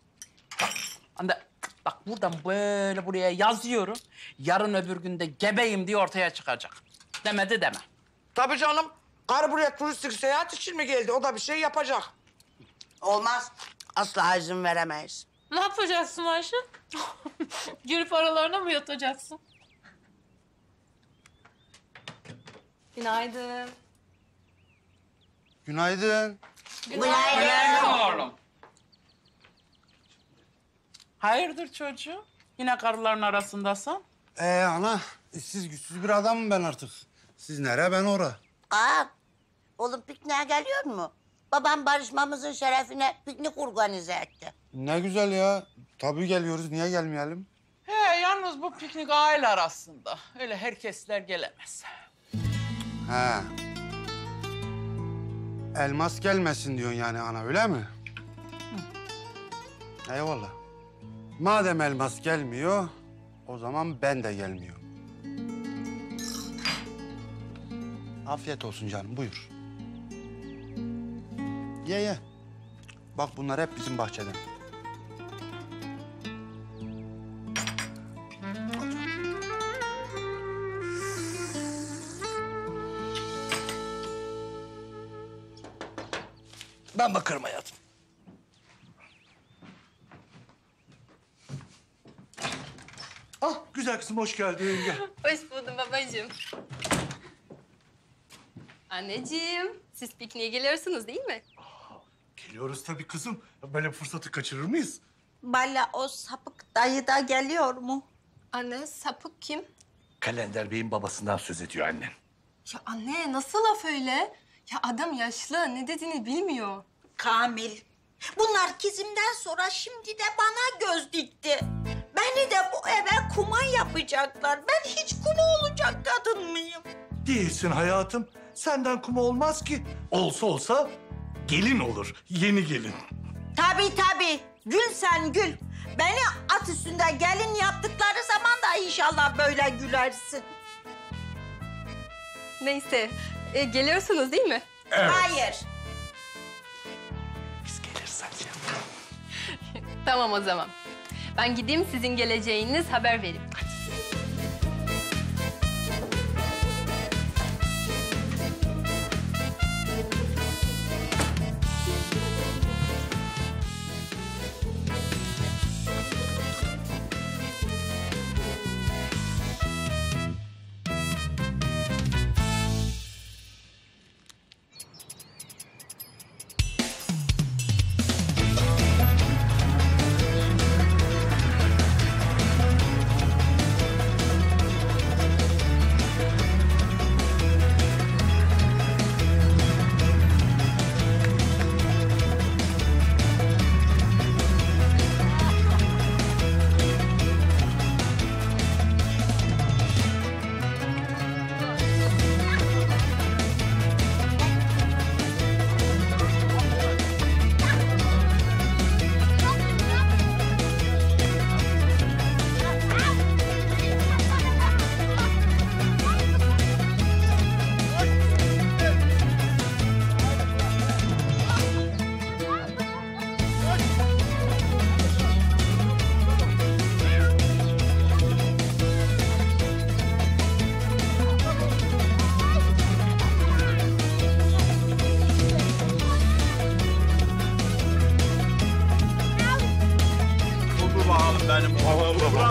Bak buradan böyle buraya yazıyorum. Yarın öbür günde gebeyim diye ortaya çıkacak. Demedi deme. Tabii canım. Karı buraya turistik seyahat için mi geldi? O da bir şey yapacak. Olmaz. Asla izin veremeyiz. Ne yapacaksın Ayşe? Girip aralarına mı yatacaksın? Günaydın. Günaydın. Günaydın oğlum. Hayırdır çocuğum? Yine karıların arasındasın. Ana, siz güçsüz bir adamım ben artık. Siz nere, ben ora. Oğlum pikniğe geliyor mu? Babam barışmamızın şerefine piknik organize etti. Ne güzel ya. Tabii geliyoruz, niye gelmeyelim? He, yalnız bu piknik aile arasında. Öyle herkesler gelemez. He. Elmas gelmesin diyorsun yani ana, öyle mi? Eyvallah. Madem elmas gelmiyor, o zaman ben de gelmiyorum. Afiyet olsun canım, buyur. Ye. Bak bunlar hep bizim bahçeden. Ben bakarım hayatım. Ah güzel kızım, hoş geldin. Gel. Hoş buldum babacığım. Anneciğim, siz pikniğe geliyorsunuz değil mi? Geliyoruz tabii kızım. Böyle fırsatı kaçırır mıyız? Valla o sapık dayı da geliyor mu? Anne, sapık kim? Kalender Bey'in babasından söz ediyor annen. Ya anne, nasıl laf öyle? Ya adam yaşlı, ne dediğini bilmiyor. Kamil, bunlar kızımdan sonra şimdi de bana göz dikti. Beni de bu eve kuma yapacaklar. Ben hiç kuma olacak kadın mıyım? Değilsin hayatım. Senden kuma olmaz ki. Olsa gelin olur. Yeni gelin. Tabii. Gül sen gül. Beni at üstünde gelin yaptıkları zaman da inşallah böyle gülersin. Neyse, geliyorsunuz değil mi? Evet. Hayır. Biz gelirsek ya. Tamam o zaman. Ben gideyim, sizin geleceğiniz haber vereyim.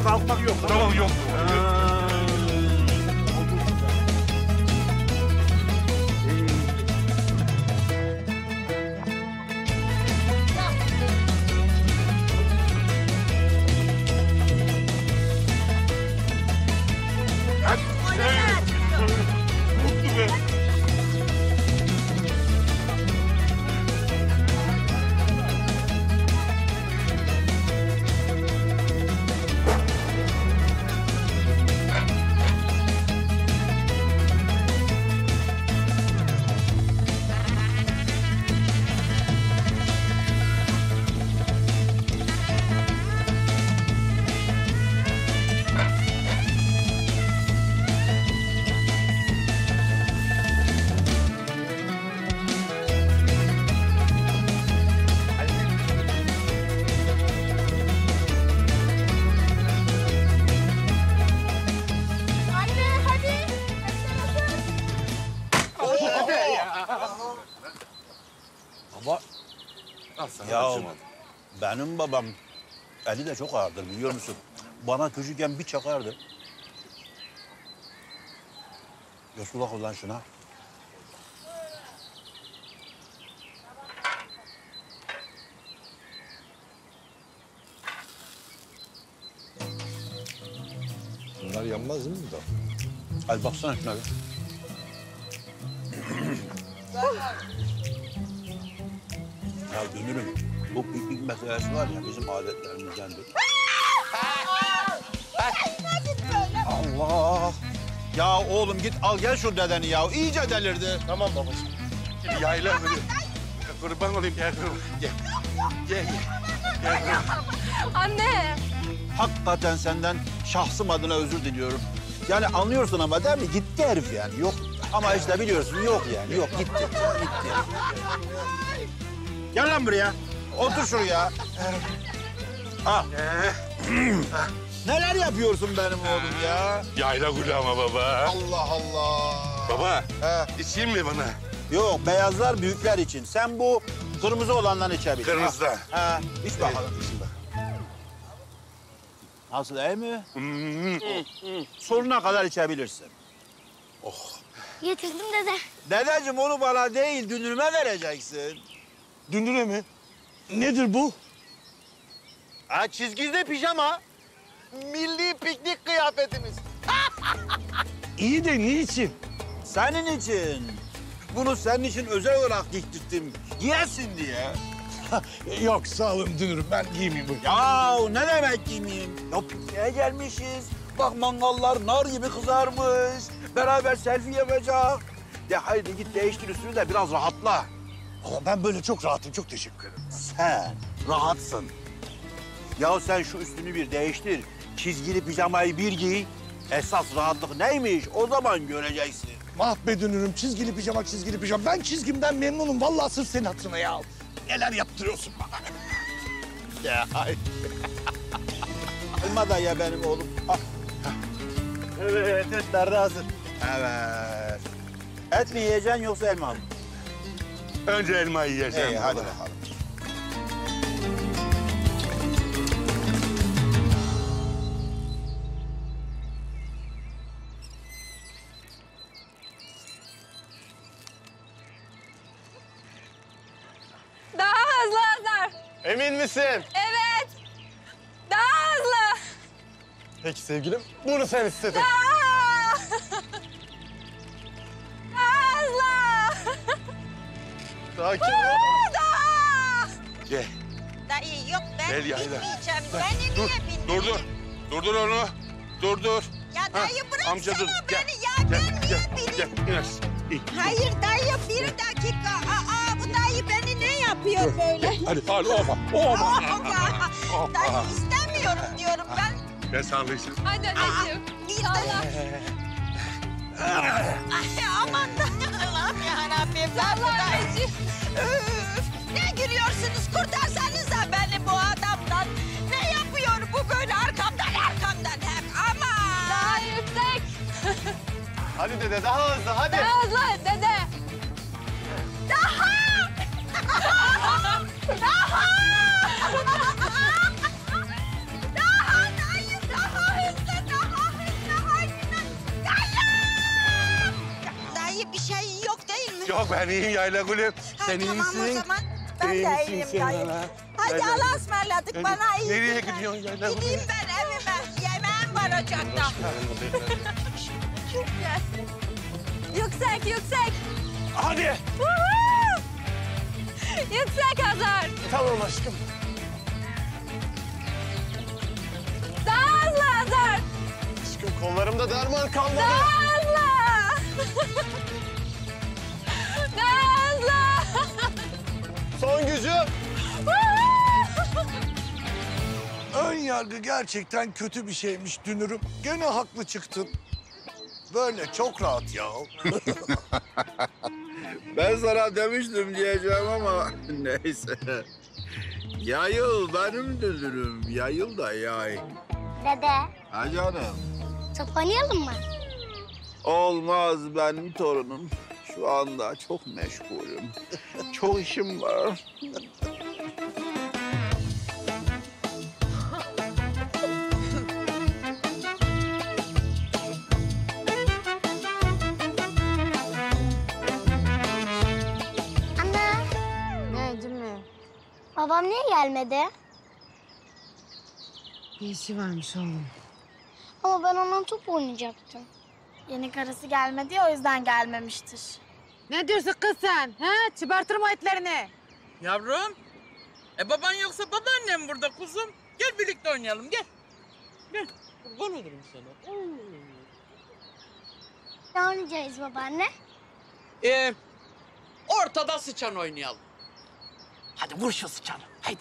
kalkmak yok. Tamam yok. Ama ya benim babam eli de çok ağırdır biliyor musun? Bana küçükken bir çakardı. Yosulak ol lan şuna. Bunlar yanmaz değil mi bir daha? Hadi baksana şuna bir. Ya Dünür'üm, bu piknik meselesi var ya bizim adetlerimizdendir. Allah! Ya oğlum git al gel şu dedeni ya. İyice delirdi. Tamam babacığım. Yayla böyle. Kurban olayım gel. Gel. Gel. Gel. Anne. Hakikaten senden şahsım adına özür diliyorum. Yani anlıyorsun ama değil mi? Gitti herif yani. Yok. Ama işte biliyorsun yok yani. Yok gitti. Gitti. Gel lan buraya. Otur şuraya. Ah. Neler yapıyorsun benim oğlum ya? Yayla gülü ama baba. Allah Allah. Baba, içeyim mi bana? Yok, beyazlar büyükler için. Sen bu kırmızı olandan içebilirsin. Kırmızıdan. Ha, iç bakalım. Nasıl, iyi mi? Sonuna kadar içebilirsin. Getirdim dede. Dedeciğim onu bana değil, Dünür'üme vereceksin. Dünür'e mi? Nedir bu? Ha, çizgili pijama. Milli piknik kıyafetimiz. İyi de niçin? Senin için. Bunu senin için özel olarak diktirdim. Giyesin diye. Yok sağ olun Dünür'üm ben giymeyeyim bunu. Ya ne demek giymeyeyim? Ya pikniğe gelmişiz. Bak mangallar nar gibi kızarmış. Beraber selfie yapacak. De haydi git değiştir üstünü de biraz rahatla. Ama ben böyle çok rahatım çok teşekkür ederim. Sen rahatsın. Ya sen şu üstünü bir değiştir. Çizgili pijamayı bir giy. Esas rahatlık neymiş o zaman göreceksin. Mahbe Dünür'üm çizgili pijama. Ben çizgimden memnunum vallahi sırf senin hatırına ya. Neler yaptırıyorsun bana. Ya hayır. Elma da ya benim oğlum. Ah. Evet, etler de hazır. Evet. Et mi yiyeceksin yoksa elma mı? Önce elmayı yiyeceğim. İyi, hadi bakalım. Daha hızlı Hazar. Emin misin? Evet. Daha hızlı. Peki sevgilim, bunu sen istedin. Daha. Daha hızlı. Sakin ol. Daha. Gel. Dayı yok ben Gel yayla. binmeyeceğim. Dur, Beni dur, niye bindirdin? Durdur onu. Durdur. Ya dayı bıraksana amca dur. beni ya. Ben niye bineyim? Gel, in aşağı. İn. Hayır dayı bir dakika. Aa bu dayı beni ne yapıyor böyle? Hadi, oba. Dayı istemiyorum diyorum ben. Ben sallayacağım. Hadi anneciğim. Salla. Ay aman Allah'ım yarabbim. Salla anneciğim. Üf, ne gülüyorsunuz? Kurtarsanıza beni bu adamdan. Ne yapıyor bu böyle arkamdan hep? Aman. Daha yüksek. Hadi dede daha hızlı hadi. Daha hızlı dede. Daha! Daha! Daha dayı daha! Yok ben iyiyim Yayla Gül'üm. Sen iyi Tamam o misin? zaman ben İyi de misin iyiyim sen dayı. bana? Hadi Yayla Allah'a Gül. ısmarladık Hadi. bana iyi Nereye günler. gidiyorsun Yayla Gül? Gideyim ben evime. Yemeğim var ocakta. Yüksek, yüksek. Hadi. Yüksek Hazar. Tamam aşkım. Daha hızlı Hazar. Aşkım kollarımda derman kalmadı. Daha hızlı. Daha hızlı. Son gücüm. Ön yargı gerçekten kötü bir şeymiş Dünürüm. Gene haklı çıktın. Böyle çok rahat ya. Ben sana demiştim diyeceğim ama neyse. Yayıl benim Dünürüm. Yayıl da yay. Dede, Ha canım. top oynayalım mı? Olmaz benim torunum. Şu anda çok meşgulüm. Çok işim var. Anne, Ne Cemil? babam niye gelmedi? Bir işi varmış oğlum. Ama ben onunla top oynayacaktım. Yeni karısı gelmedi ya, o yüzden gelmemiştir. Ne diyorsun kız sen? He? Çıbartırma etlerini. Yavrum. Baban yoksa babaannem burada kuzum. Gel birlikte oynayalım gel. Gel. Kurban olurum sana. Ne oynayacağız babaanne? Ortada sıçan oynayalım. Hadi vur şu sıçanı. Haydi.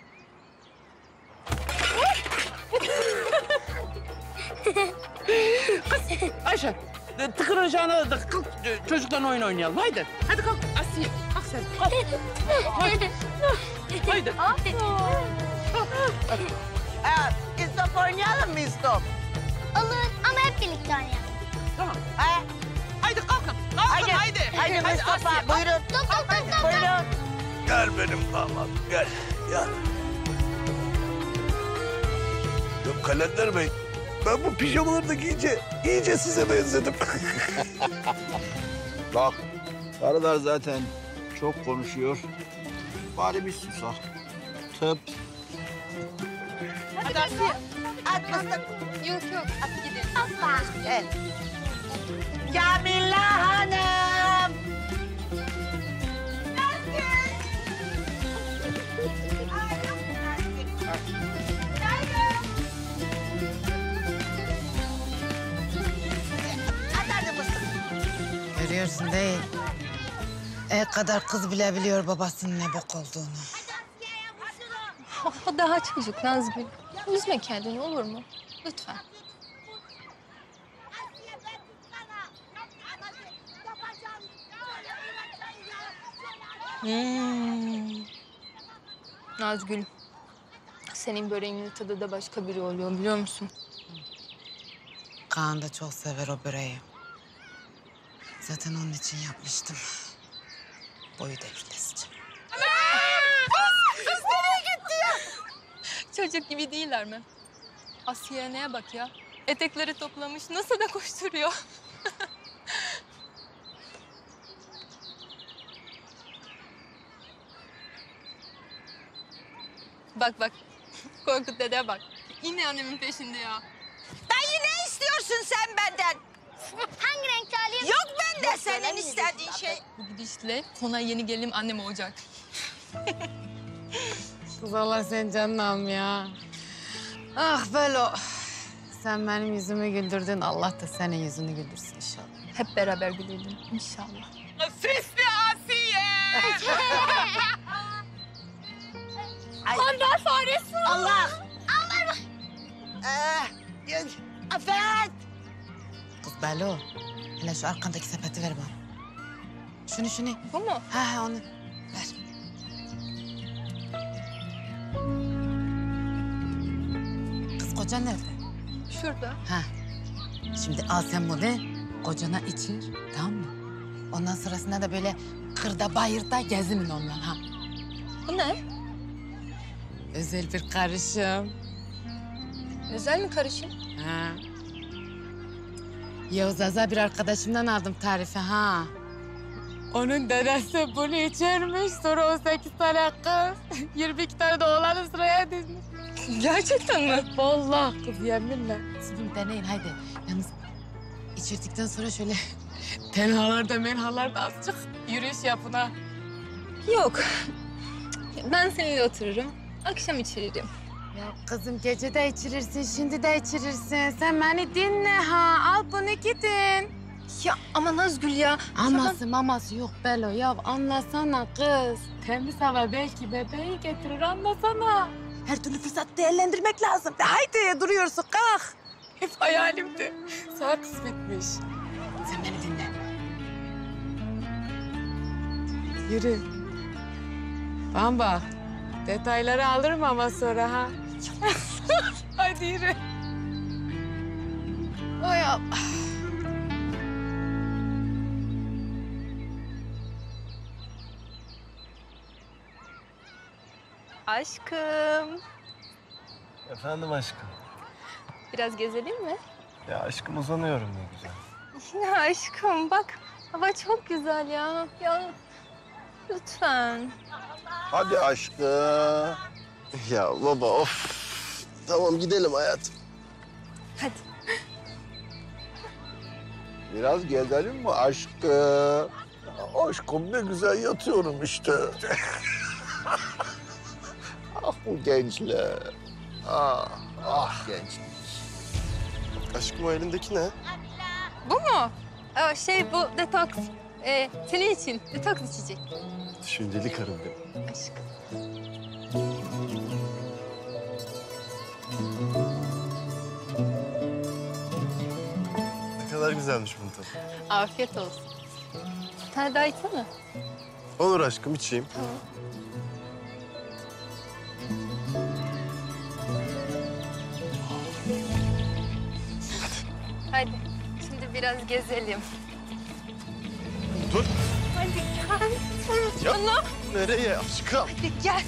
Kız Ayşe. Tıkıracağına da kalk çocuklarla oyun oynayalım. Haydi. Hadi kalk Asiye. Kalk sen. Kalk. Haydi. Haydi. İstop oynayalım mı istop? Olur ama hep birlikte oynayalım. Tamam. Haydi kalkın. Kalkın haydi. Haydi Mustafa Asiye. buyurun. Buyurun. Gel benim damadım gel. Gel. Yok Kalender Bey. Ben bu pijamaları da iyice size benzedim. Bak, karılar zaten çok konuşuyor. Bari bir susak. Tıp. Hadi Asiye. At Mustafa. Yok yok. Hadi gidelim. Evet. Kamilla Hanım. Hadi Mustafa. Görüyorsun değil. Kadar kız bile biliyor babasının ne bok olduğunu. O daha çocuk Nazgül. Üzme kendini olur mu? Lütfen. Nazgül, senin böreğinin tadı da başka biri oluyor biliyor musun? Kaan da çok sever o böreği. Zaten onun için yapmıştım. Boyu devrilesice. Kız nereye gitti ya? Çocuk gibi değiller mi? Asiye neye bak ya? Etekleri toplamış, nasıl da koşturuyor. Bak bak, Korkut dede bak. Yine annemin peşinde ya. Dayı ne istiyorsun sen benden? Hangi renkli alayım? Yok bende senin istediğin şey. Bu gidişle konağa yeni gelinim annem olacak. Kız Allah senin canını alm ya. Ah Belo. Sen benim yüzümü güldürdün. Allah da senin yüzünü güldürsün inşallah. Hep beraber gülelim inşallah. Sesli Asiye. Kandar faresi. Allah. Allah. Afet. Kız Belo. Hele şu arkandaki sepeti ver bana. Şunu. Bu mu? Ha onu. Ver. Kız kocan nerede? Şurada. Ha. Şimdi al sen bunu, kocana içir, tamam mı? Ondan sonrasında da böyle kırda bayırda gezinin onunla ha. Bu ne? Özel bir karışım. Özel mi karışım? Ha. Yavuz Aza bir arkadaşımdan aldım tarifi ha. Onun dedesi bunu içermiş. Sonra 18 tane kız, 22 tane de oğlanı sıraya dizmiş. Gerçekten mi? Vallahi kız yeminle. Siz bunu deneyin haydi. Yalnız içirdikten sonra şöyle tenhalarda menhalarda azıcık yürüyüş yapın ha. Yok. Ben seninle otururum. Akşam içiririm. Ya kızım gece de içirirsin, şimdi de içirirsin. Sen beni dinle ha. Al bunu gidin. Ya ama Nazgül ya. Aması maması yok Belo ya. Anlasana kız. Temiz hava belki bebeği getirir, anlasana. Her türlü fırsat değerlendirmek lazım. De haydi duruyorsun kalk. Hep hayalimdi. Sağ kısmetmiş. Sen beni dinle. Yürü. Bamba. Detayları alırım ama sonra ha. Hadi yürü. Ay Allah. Aşkım. Efendim aşkım. Biraz gezelim mi? Ya aşkım uzanıyorum ne güzel. Ya aşkım bak hava çok güzel ya. Ya lütfen. Hadi aşkım. Ya baba of. Tamam gidelim hayatım. Hadi. Biraz gezelim mi aşkım? Aşkım ne güzel yatıyorum işte. Ah bu gençler. Ah gençlik. Aşkım o elindeki ne? Bu mu? Bu detoks. Senin için detoks içecek. Düşünceli karım benim. Aşkım. Ne kadar güzelmiş bunun tadı. Afiyet olsun. Bir tane daha içsene. Olur aşkım içeyim. Tamam. Hadi. Şimdi biraz gezelim. Dur. Hadi gel. Ya, Bana. nereye aşkım? Hadi gel.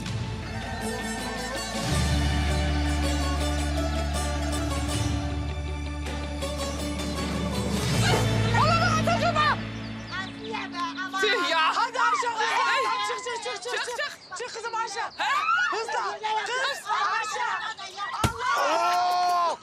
Tüh ya. Hadi aşağı. Çık. Çık kızım aşağı. Hızla. Kız aşağı. Allah!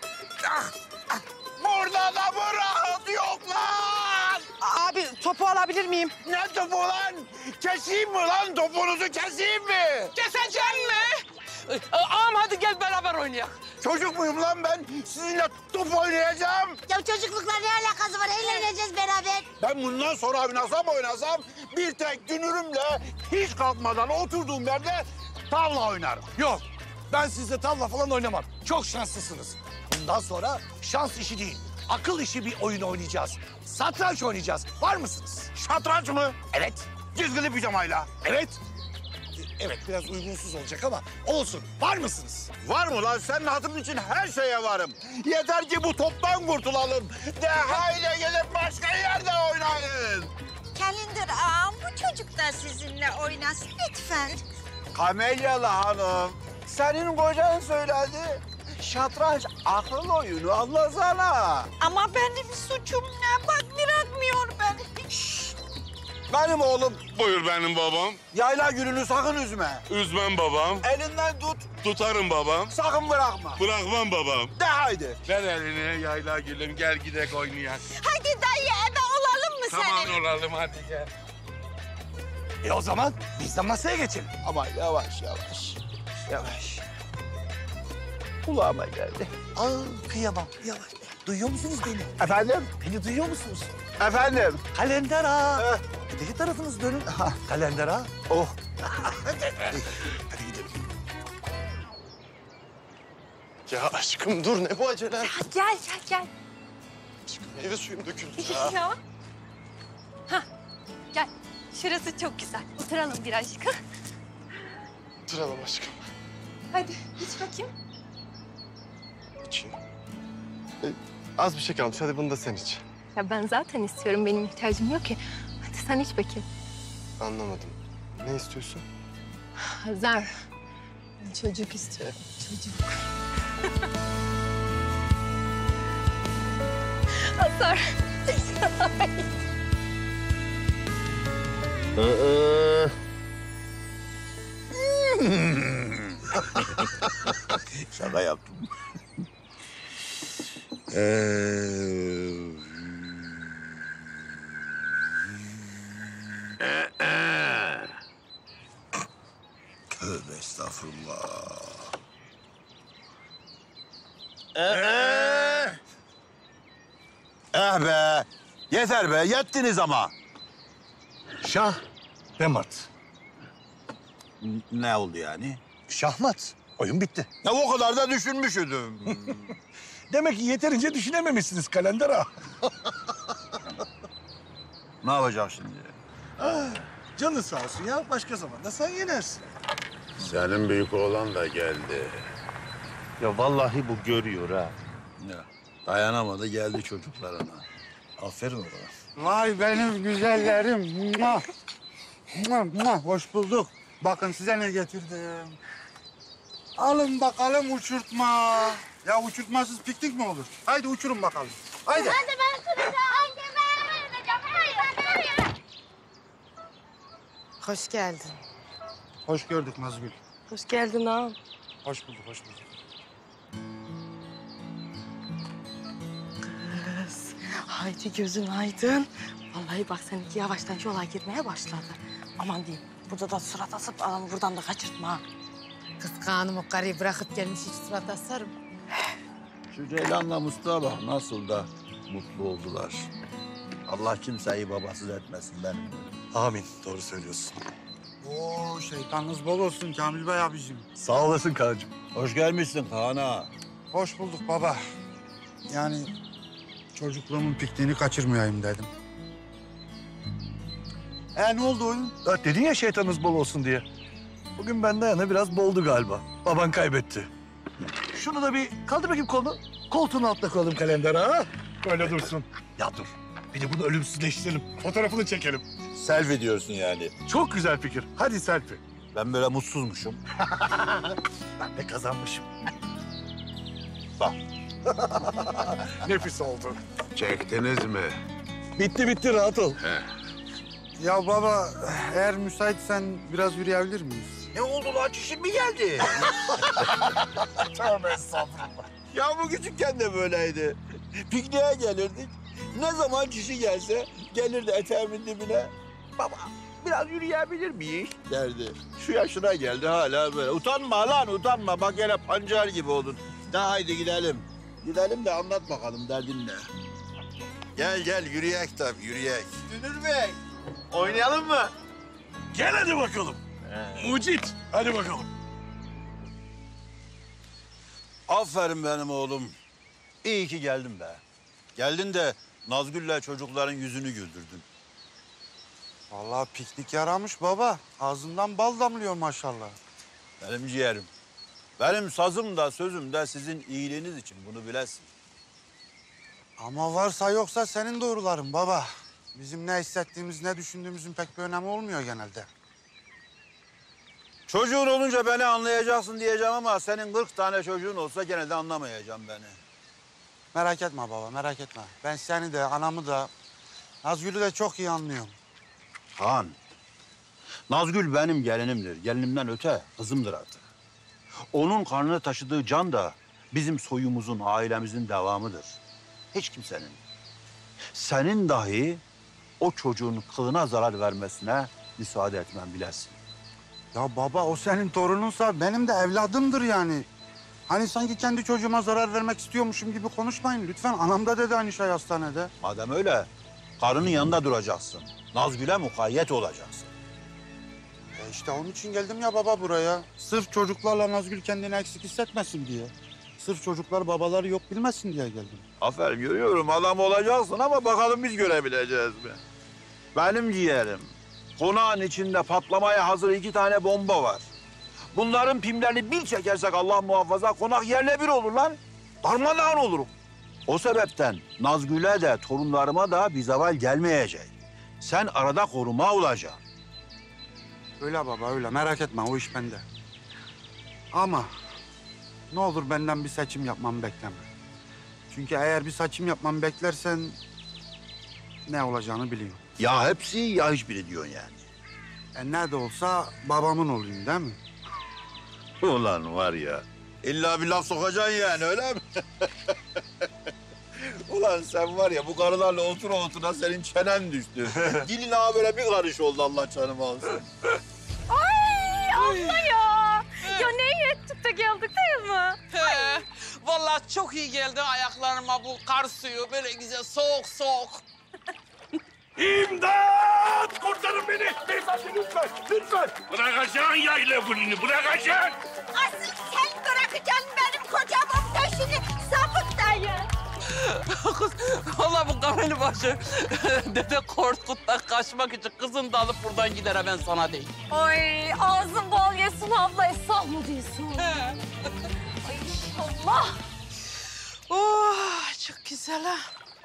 Burada da mı rahat yok lan? Abi topu alabilir miyim? Ne topu lan? Keseyim mi lan? Topunuzu keseyim mi? Keseceksin mi? Ağam hadi gel beraber oynayalım. Çocuk muyum lan ben? Sizinle top oynayacağım. Ya çocuklukla ne alakası var? Eğleneceğiz beraber. Ben bundan sonra oynasam bir tek Dünürümle hiç kalkmadan oturduğum yerde tavla oynarım. Yok. Ben sizle tavla falan oynamam. Çok şanslısınız. Bundan sonra şans işi değil, akıl işi bir oyun oynayacağız. Satranç oynayacağız. Var mısınız? Satranç mı? Evet. Çizgili pijamayla. Evet. Evet biraz uygunsuz olacak ama olsun. Var mısınız? Var mı lan? Senin hatırın için her şeye varım. Yeter ki bu toptan kurtulalım. De haydi gidip başka yerde oynayın. Kalender ağam bu çocuk da sizinle oynasın lütfen. Kamelyalı hanım, senin kocan söyledi. Şatranç akıl oyunu, anlasana. Ama benim suçum ne? Bak bırakmıyor beni. Benim oğlum. Buyur benim babam. Yayla gününü sakın üzme. Üzmem babam. Elinden tut. Tutarım babam. Sakın bırakma. Bırakmam babam. De haydi. Ver elini yayla gülüm gel gidek oynayalım. Hadi dayı ebe olalım mı Tamam senin? olalım hadi gel. O zaman biz de masaya geçelim. Ama yavaş. Kulağıma geldi. Kıyamam. Yavaş. Duyuyor musunuz beni? Efendim? Beni duyuyor musunuz? Efendim? Kalender ağa. Öteki tarafınız dönün. Kalender ağa. Oh. Hadi gidelim. Ya aşkım dur ne bu acele? Gel. Meyve suyum döküldü Ya. Hah, gel. Şurası çok güzel. Oturalım birazcık. Oturalım aşkım. Hadi iç bakayım. İçeyim. Az bir şey kalmış hadi bunu da sen iç. Ya ben zaten istiyorum. Benim ihtiyacım yok ki. Hadi sen iç bakayım. Anlamadım. Ne istiyorsun? Hazar. Ben çocuk istiyorum. Çocuk. Hazar. Şaka yaptım. Tövbe estağfurullah. Be! Yeter be, yettiniz ama. Şah ve mat. Ne oldu yani? Şahmat. Oyun bitti. Ya o kadar da düşünmüşüdüm. Demek ki yeterince düşünememişsiniz kalender ağa. Ne yapacağım şimdi? Canın sağ olsun ya. Başka zaman da sen yenersin. Senin büyük oğlan da geldi. Ya vallahi bu görüyor ha. Ya, dayanamadı geldi çocuklarına. Aferin ona. Vay benim güzellerim. Muah. Muah, muah. Hoş bulduk. Bakın size ne getirdim. Alın bakalım uçurtma. Ya uçurtmasız piknik mi olur? Haydi uçurun bakalım. Haydi. Hadi ben süreceğim. Ben süreceğim. Hayır. Hoş geldin. Hoş gördük Nazgül. Hoş geldin ağam. Hoş bulduk, hoş bulduk. Kız, haydi gözün aydın. Vallahi bak seninki yavaştan yola girmeye başladı. Aman diyeyim, burada da surat asıp adamı buradan da kaçırtma ha. Kız Kaan'ım o karıyı bırakıp gelmiş hiç surat asarım. Şu Ceylan'la Mustafa nasıl da mutlu oldular. Allah kimseyi babasız etmesin benim. Amin. Doğru söylüyorsun. Oo, şeytanınız bol olsun Kamil Bey abicim. Sağ olasın Kaan'cığım. Hoş gelmişsin Kaan ağa. Hoş bulduk baba. Yani çocukluğumun pikniğini kaçırmayayım dedim. Ne oldu oyun? Dedin ya şeytanınız bol olsun diye. Bugün benden yana biraz boldu galiba. Baban kaybetti. Şunu da bir kaldır bakayım kolunu. Koltuğun altına koyalım kalender ha. Böyle dursun. Ya dur. Bir de bunu ölümsüzleştirelim. Fotoğrafını çekelim. Selfie diyorsun yani. Çok güzel fikir. Hadi selfie. Ben böyle mutsuzmuşum. Ben de kazanmışım. Bak. Nefis oldu. Çektiniz mi? Bitti rahat ol. Ya baba eğer müsaitsen biraz yürüyebilir miyiz? Ne oldu lan? Çişin mi geldi? Tövbe estağfurullah. Ya bu küçükken de böyleydi. Pikniğe gelirdik. Ne zaman çişi gelse gelirdi eteğimin dibine. Baba biraz yürüyebilir miyiz derdi. Şu yaşına geldi hala böyle. Utanma lan utanma. Bak hele pancar gibi oldun. De haydi gidelim. Gidelim de anlat bakalım derdin ne? Gel yürüyek tabii yürüyek. Dünür Bey oynayalım mı? Gel hadi bakalım. Mucit. Hadi bakalım. Aferin benim oğlum. İyi ki geldin be. Geldin de Nazgül'le çocukların yüzünü güldürdün. Vallahi piknik yaramış baba. Ağzından bal damlıyor maşallah. Benim ciğerim. Benim sazım da sözüm de sizin iyiliğiniz için bunu bilesin. Ama varsa yoksa senin doğruların baba. Bizim ne hissettiğimiz, ne düşündüğümüzün pek bir önemi olmuyor genelde. Çocuğun olunca beni anlayacaksın diyeceğim ama senin 40 tane çocuğun olsa gene de anlamayacağım beni. Merak etme baba, merak etme. Ben seni de, anamı da, Nazgül'ü de çok iyi anlıyorum. Han, Nazgül benim gelinimdir. Gelinimden öte kızımdır artık. Onun karnını taşıdığı can da bizim soyumuzun, ailemizin devamıdır. Hiç kimsenin. Senin dahi o çocuğun kılına zarar vermesine müsaade etmem bilesin. Ya baba o senin torununsa benim de evladımdır yani. Hani sanki kendi çocuğuma zarar vermek istiyormuşum gibi konuşmayın lütfen. Anam da dedi aynı şey hastanede. Madem öyle, karının yanında duracaksın. Nazgül'e mukayyet olacaksın. İşte onun için geldim ya baba buraya. Sırf çocuklarla Nazgül kendini eksik hissetmesin diye. Sırf çocuklar babaları yok bilmesin diye geldim. Aferin görüyorum adam olacaksın ama bakalım biz görebileceğiz mi? Benim ciğerim. Konağın içinde patlamaya hazır 2 tane bomba var. Bunların pimlerini bir çekersek Allah muhafaza konak yerle bir olur lan. Darmadağın olurum. O sebepten Nazgül'e de torunlarıma da bir zeval gelmeyecek. Sen arada koruma olacaksın. Öyle baba öyle merak etme o iş bende. Ama ne olur benden bir seçim yapmamı bekleme. Çünkü eğer bir seçim yapmamı beklersen ne olacağını biliyorum. Ya hepsi ya hiçbiri diyorsun yani. Ne de olsa babamın olayım değil mi? Ulan var ya, illa bir laf sokacaksın yani öyle mi? Ulan sen var ya bu karılarla otura senin çenen düştü. Dilin ağa böyle bir karış oldu Allah canımı alsın. Ay abla ya. Ya ne iyi ettik de geldik değil mi? He, vallahi çok iyi geldi ayaklarıma bu kar suyu. Böyle güzel soğuk soğuk. İmdat! Kurtarın beni! Beyefendi lütfen, lütfen! Bırakacaksın yayla bunu, bırakacaksın. Asıl sen bırakacaksın benim kocamın peşini sapık dayı. Kız, vallahi bu Kamil başı Dede Korkut'tan kaçmak için kızını da alıp buradan gider ha, ben sana değil. Ay ağzın bal yesin abla. Esah mı diyorsun? Ay inşallah. Oh, çok güzel ha.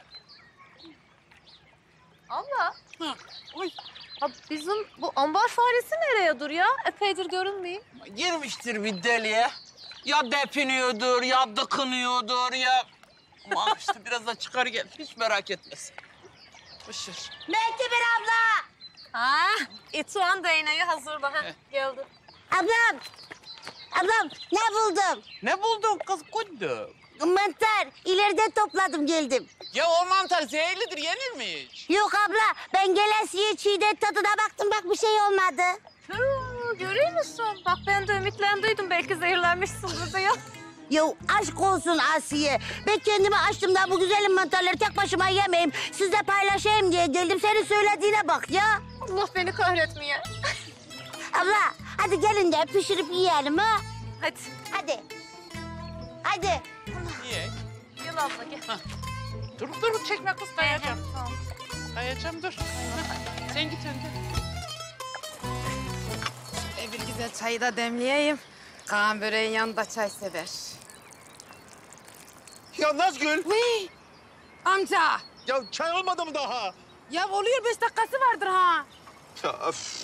Abla. Ha, bizim bu ambar faresi nereye dur ya? Epeydir görünmeyeyim. Girmiştir bir deliğe. Ya depiniyordur, ya dıkınıyordur, ya... Aman işte biraz da çıkar gel, hiç merak etmesin. Işır. Mehtibir abla. Ha, İtuan değneği hazırda. Ha, geldi. Ablam ne buldum? Ne buldun kız kudum? Mantar. İleride topladım geldim. Ya o mantar zehirlidir, yenir mi hiç? Yok abla ben gelesiye çiğde tadına baktım bak bir şey olmadı. Görüyor musun? Bak ben de ümitlendiydim. Belki zehirlenmişsindir diye. Ya aşk olsun Asiye. Ben kendimi açtığımda bu güzelim mantarları tek başıma yemeyeyim. Sizle paylaşayım diye geldim. Senin söylediğine bak ya. Allah beni kahretmeye. Abla hadi gelin de pişirip yiyelim ha. Hadi. Hadi. Hadi. Niye? Gel abla gel. Dur çekme kız, kayacağım. Tamam. Kayacağım dur. Sen git önce. Bir güzel çayı da demleyeyim. Kaan böreğin yanında çay sever. Ya Nazgül! Vay! Amca! Ya çay olmadı mı daha? Ya oluyor, 5 dakikası vardır ha. Ya öf.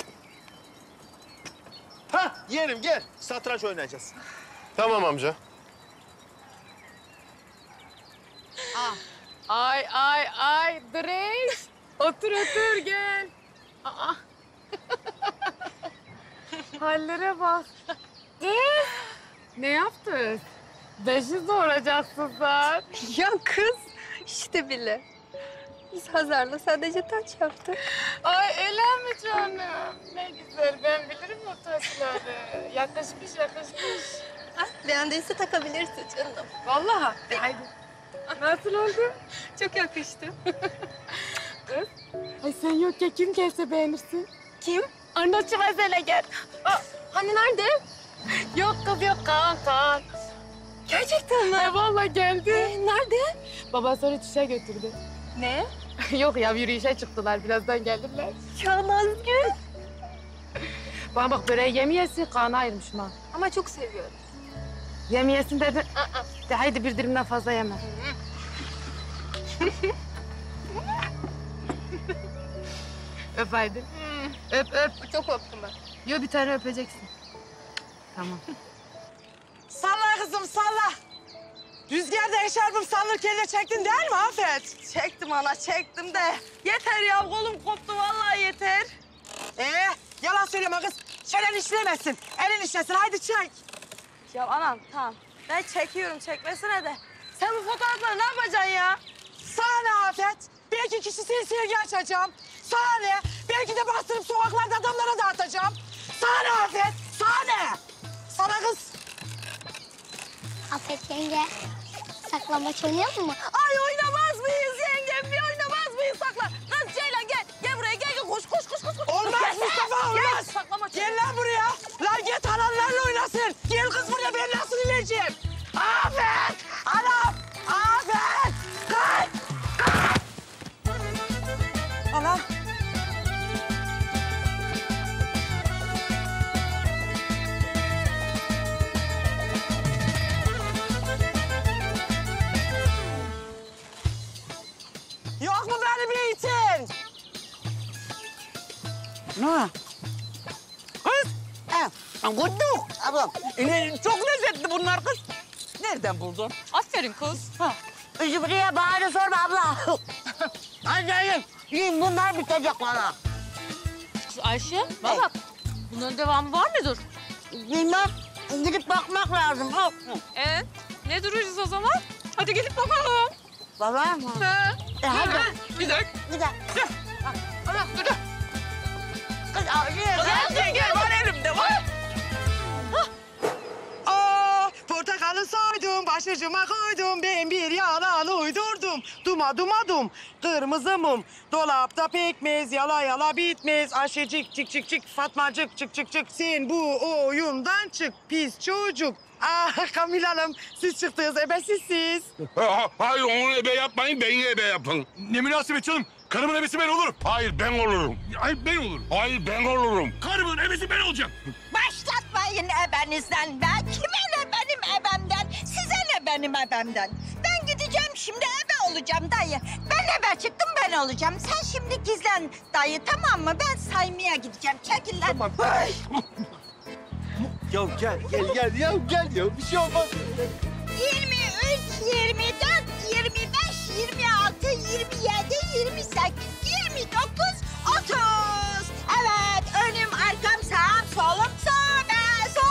Hah yeğenim gel. Satranç oynayacağız. Tamam amca. Ay Dreş. Otur gel. Aa. Hallere bak. Ne yaptın? Beşi doğuracaksın sen. Ya kız işte bile. Biz Hazar'la sadece taç yaptık. Ay öyle mi canım? Ne güzel, ben bilirim o taşları. Yakışmış. Beğendiyse takabilirsin canım. Vallahi. Haydi. Nasıl oldu? Çok yakıştı. Kız, ay sen yokken kim gelse beğenirsin? Kim? Anlatçı mesele gel. Hani nerede? Yok kız yok, Kaan. Gerçekten mi? Vallahi geldi. Nerede? Babası onu çişe götürdü. Ne? Yok ya, yürüyüşe çıktılar, birazdan gelirler. Ya Nazgül. Bana bak, böreği yemeyesin, Kaan'a ayırmışım ha. Ama çok seviyorum. Yemeyesin dedin. De haydi bir dilimden fazla yeme. Öp haydi. Öp. Çok öptüm ben. Yo, bir tane öpeceksin. Tamam. Salla kızım salla. Rüzgarda eşarbım sallarken de çektin değil mi Afet? Çektim ana çektim de. Yeter ya kolum koptu vallahi yeter. Yalan söyleme kız. Çenen işlemesin. Elin işlesin haydi çek. Ya anam tamam. Ben çekiyorum çekmesine de. Sen bu fotoğrafları ne yapacaksın ya? Sana ne Afet? Belki kişisel sergi açacağım. Sana ne? Belki de bastırıp sokaklarda adamlara dağıtacağım. Sana ne Afet? Sana ne? Sana kız. Afet yenge, saklambaç oynayalım mı? Ay oynamaz mıyız yengem? Bir oynamaz mıyız sakla? Kız Ceylan gel. Gel buraya gel. Koş. Olmaz Gel, Mustafa gel. olmaz. Saklama Gel lan buraya. Lan git ananlarla oynasın. Gel kız buraya ben nasıl ineceğim? Afet! Anam! Afet! Kaç! Anam! Yok mu beni bir için? Ne? Kız! Kuduk! Çok lezzetli bunlar kız. Nereden buldun? Aferin kız. Zübriye bağırı sorma abla. Hadi yiyin. Yiyin bunlar bitecek bana. Ayşe, bak. Bunların devamı var mıdır? Bilmem. Gidip bakmak lazım. Ne duracağız o zaman? Hadi gidip bakalım. Baba mı? Hadi. Gidelim. Gidelim. Ana, dur. Kız Gel, var elimde, var. Portakalı soydum, başucuma koydum. Ben bir yalan uydurdum. Dum. Kırmızı mum. Dolapta pekmez, yala bitmez. Ayşecik çık. Fatmacık çık. Sen bu oyundan çık pis çocuk. Kamil Hanım, siz çıktınız, ebesizsiz. Hayır, onu ebe yapmayın, beni ebe yapın. Ne münasebet canım? Karımın ebesi ben olurum. Hayır, ben olurum. Hayır ben olurum. Hayır, ben olurum. Karımın ebesi ben olacağım. Başlatmayın ebenizden be. Kime ne benim ebemden? Size ne benim ebemden? Ben gideceğim şimdi ebe olacağım dayı. Ben ebe çıktım ben olacağım. Sen şimdi gizlen dayı tamam mı? Ben saymaya gideceğim. Çekil lan. Tamam. Ya gel ya bir şey olmaz. 23, 24, 25, 26, 27, 28, 29, 30. Evet, önüm, arkam, sağım, solum, sobe.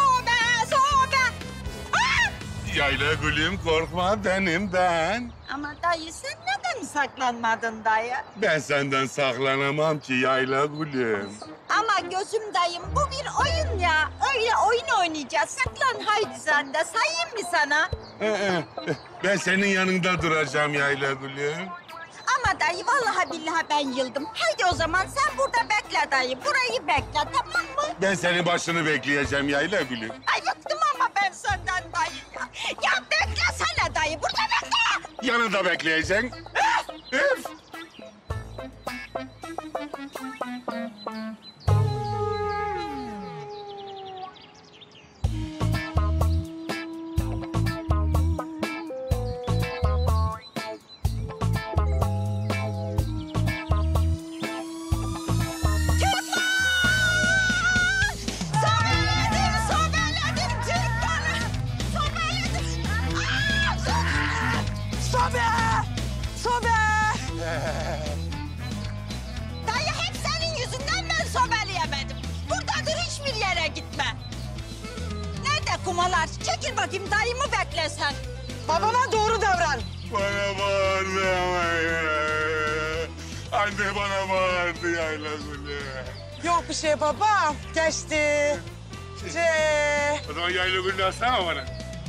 Yayla gülüm korkma benimden. Ama dayı sen neden saklanmadın dayı? Ben senden saklanamam ki yayla gülüm. Ama gözüm dayım bu bir oyun ya. Öyle oyun oynayacağız. Saklan haydi sen de. Sayayım mı sana? Ben senin yanında duracağım yayla gülüm. Ama dayı vallahi billahi ben yıldım. Haydi o zaman sen burada bekle dayı. Burayı bekle tamam mı? Ben senin başını bekleyeceğim yayla gülüm. Ay bıktım ama ben senden dayı ya. Ya beklesene dayı. Burada bekle. Yanında bekleyeceksin. Üf! Sobe! Dayı hep senin yüzünden ben sobeleyemedim. Buradan hiçbir yere gitme. Nerede kumalar? Çekil bakayım dayımı bekle sen. Babama doğru davran. Bana bağırdı ama ya. Anne bana bağırdı yayla gülüm. Yok bir şey baba, geçti. O zaman yayla gülü alsana bana.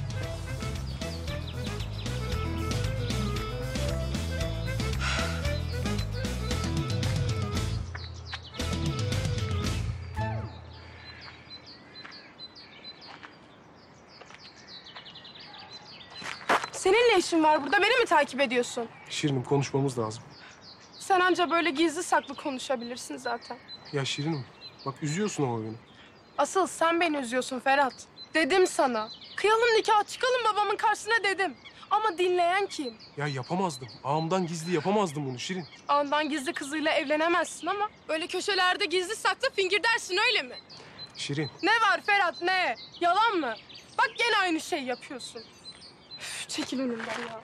Senin ne işin var burada? Beni mi takip ediyorsun? Şirinim konuşmamız lazım. Sen anca böyle gizli saklı konuşabilirsin zaten. Ya Şirinim bak üzüyorsun ama beni. Asıl sen beni üzüyorsun Ferhat. Dedim sana. Kıyalım nikah çıkalım babamın karşısına dedim. Ama dinleyen kim? Ya yapamazdım. Ağamdan gizli yapamazdım bunu Şirin. Ağından gizli kızıyla evlenemezsin ama böyle köşelerde gizli saklı fingir dersin öyle mi? Şirin. Ne var Ferhat ne? Yalan mı? Bak gene aynı şeyi yapıyorsun. Üf, çekil önümden ya.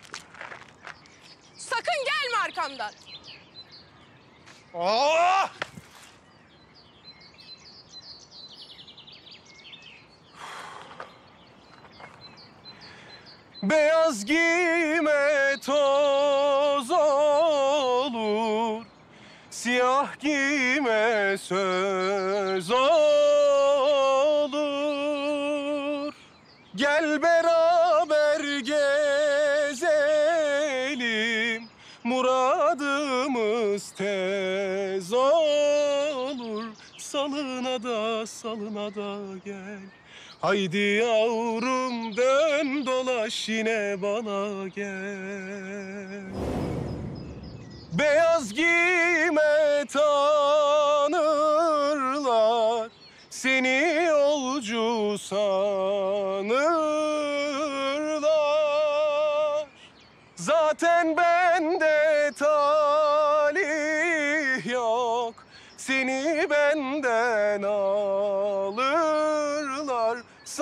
Sakın gelme arkamdan. Aa! Beyaz giyme toz olur, siyah giyme söz olur. Gel beraber gezelim, muradımız tez olur. Salına da gel. Haydi yavrum dön dolaş yine bana gel. Beyaz giyme tanırlar, seni yolcu sanırlar. Zaten bende talih yok, seni benden alırlar.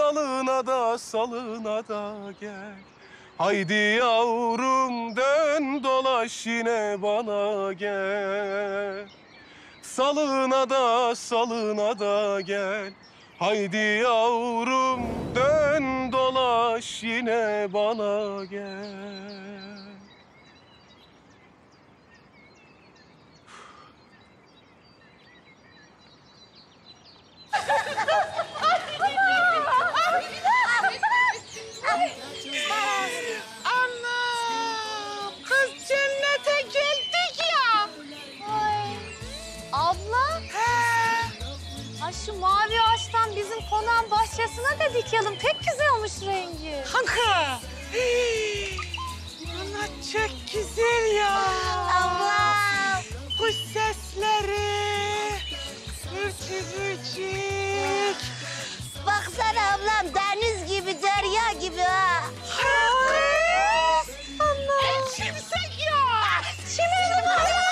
Salına da gel. Haydi yavrum dön dolaş yine bana gel. salına da gel. Haydi yavrum dön dolaş yine bana gel. Anam! Kız cennete geldik ya. Abla. Ay şu mavi ağaçtan bizim konağın bahçesine de dikelim. Pek güzel olmuş rengi. Kanka! Ana çok güzel ya. Allah! Kuş sesleri. Ürçük. Baksana ablam deniz gibi, derya gibi ha. Şimşek ya. Şimşek.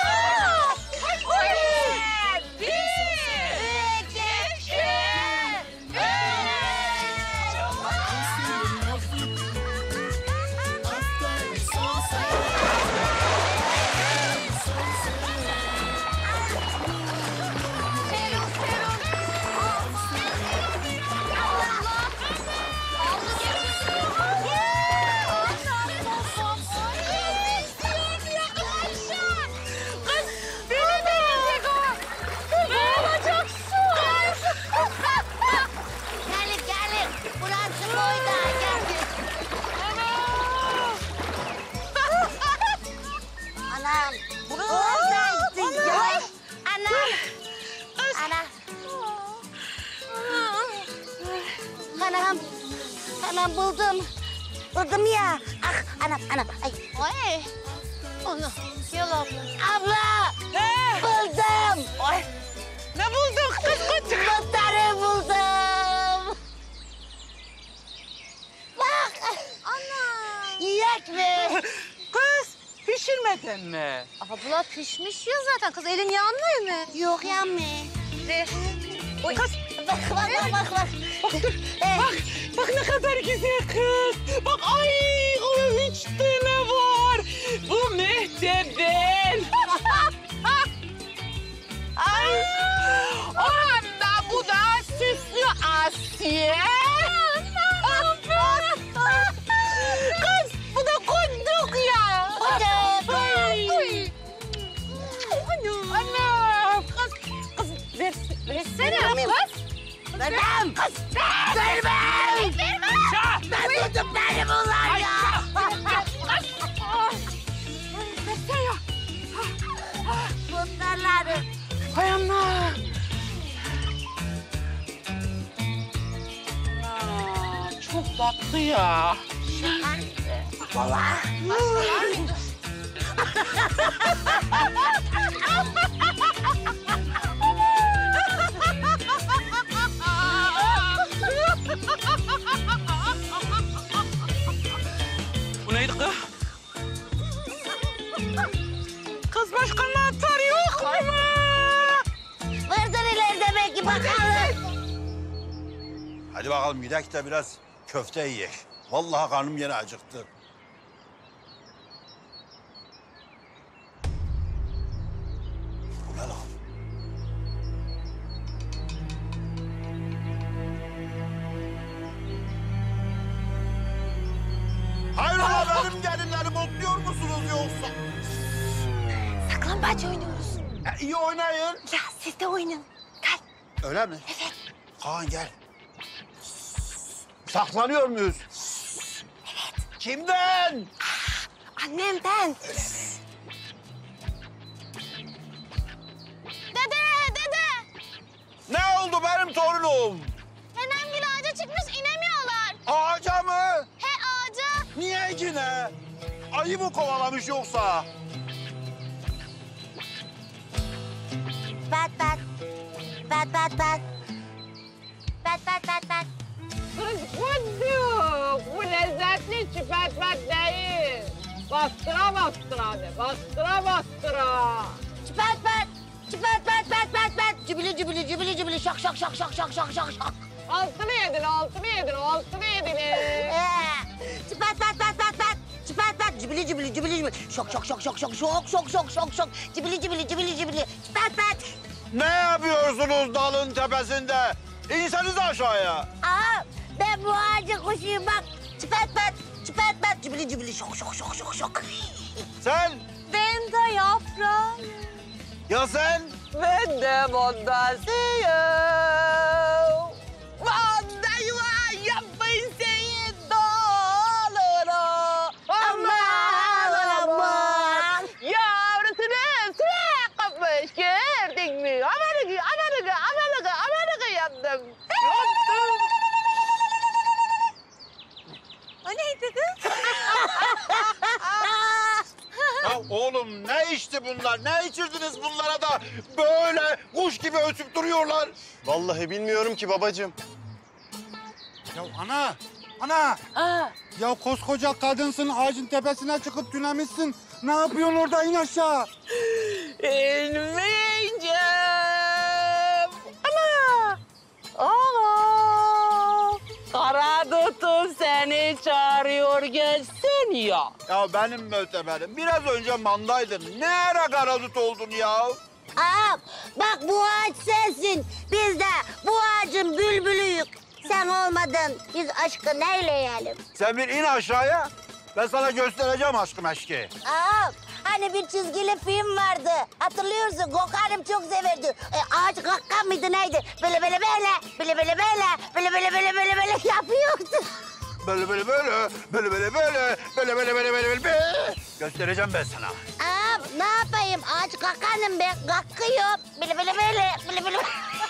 Gelin. Burası boyda. Gelin. Anam. Buralardaydı ya. Anam. Anam buldum. Buldum ya. Ah anam. Ay. Ay. Ana. Gel abla. Abla. Buldum. Ne buldun kız küçük? Muhtarı buldum. Bak. Ana. Yiyek mi? Kız pişirmedin mi? Abla pişmiş ya zaten. Kız elin yanmıyor mu? Yok yanmıyor. Oy. Kız. Bak. Bak dur. Bak ne kadar güzel kız. Bak ay o 3 tane var. Bu Mehtap'ten. Ay. Anda bu da süslü Asiye. Kız bu da kunduk ya. Anam. Kız versene kız. Vermem. Kız. Vermem. Ben buldum benim bunlar ya. Muhtarları. Hay Allah. Çok tatlı ya. Vallahi. Bu neydi kız? Kız başka anahtar yok mu? Vardır ileride belki bakalım. Hadi bakalım gidelim de biraz köfte yiyek. Vallahi karnım yine acıktı. Bu ne lan? Hayrola benim gelinlerimi otluyor musunuz yoksa? Saklambaç oynuyoruz. İyi oynayın. Ya siz de oynayın. Gel. Öyle mi? Evet. Kaan gel. Saklanıyor muyuz? Evet. Kimden? Annemden. Dede. Ne oldu benim torunum? Nenemgil ağaca çıkmış inemiyorlar. Ağaca mı? He ağaca. Niye yine? Ayı mı kovalamış yoksa? Bat. Kız kunduk. Bu lezzetli çipetmek değil. Bastıra de. Bastıra. Çıpat. Cibili şak. Altını yedin. Çıpat. Cibili. Şok. Cibili. Çıpat. Ne yapıyorsunuz dalın tepesinde? İnseniz aşağıya. Aa, ben bu ağacın kuşuyum bak. Çıpet pet, çıpet pet, cibili cibili şok şok şok şok şok. Sen? Ben de yaprağım. Ya sen? Ben de mondasıyım. Mondayım yapmayın senin doğalını. Aman aman. Yavrusunu suya kapmış gördün mü? Amanıgı amanıgı amanıgı amanıgı yaptım. Yaptım. O neydi kız? Ya oğlum ne içti bunlar? Ne içirdiniz bunlara da böyle kuş gibi ötüp duruyorlar? Vallahi bilmiyorum ki babacığım. Ya ana. Ya koskoca kadınsın, ağacın tepesine çıkıp tünemişsin. Ne yapıyorsun orada? İn aşağı. İnmeyeceğim. Ama kara tutun seni çağırıyor gelsin ya. Ya benim müteberim. Biraz önce mandaydın. Ne ara karadut oldun ya? Aa, bak bu ağaç sensin. Biz de bu ağacın bülbülüyük. Sen olmadın. Biz aşkı neyleyelim? Sen bir in aşağıya. Ben sana göstereceğim aşkım eşki. Aa, hani bir çizgili film vardı. Hatırlıyorsun. Gökhan'ım çok severdi. Ağaç kakkan mıydı neydi? Böyle böyle böyle, böyle böyle böyle, böyle böyle böyle böyle böyle yapıyordu. Böyle böyle böyle, böyle böyle böyle, böyle böyle böyle böyle böyle. Göstereceğim ben sana. Aa, ne yapayım? Ağaç kakkanım ben. Kakkıyorum. Böyle böyle böyle, böyle böyle.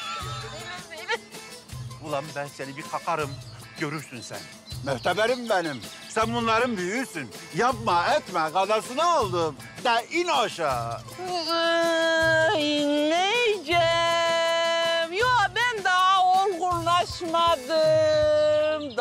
Ulan ben seni bir kakarım. Görürsün sen. Mühteberim benim. Sen bunların büyüğüsün. Yapma etme kadasını oldum. De in aşağı. İnmeyeceğim. Yo ben daha olgunlaşmadım.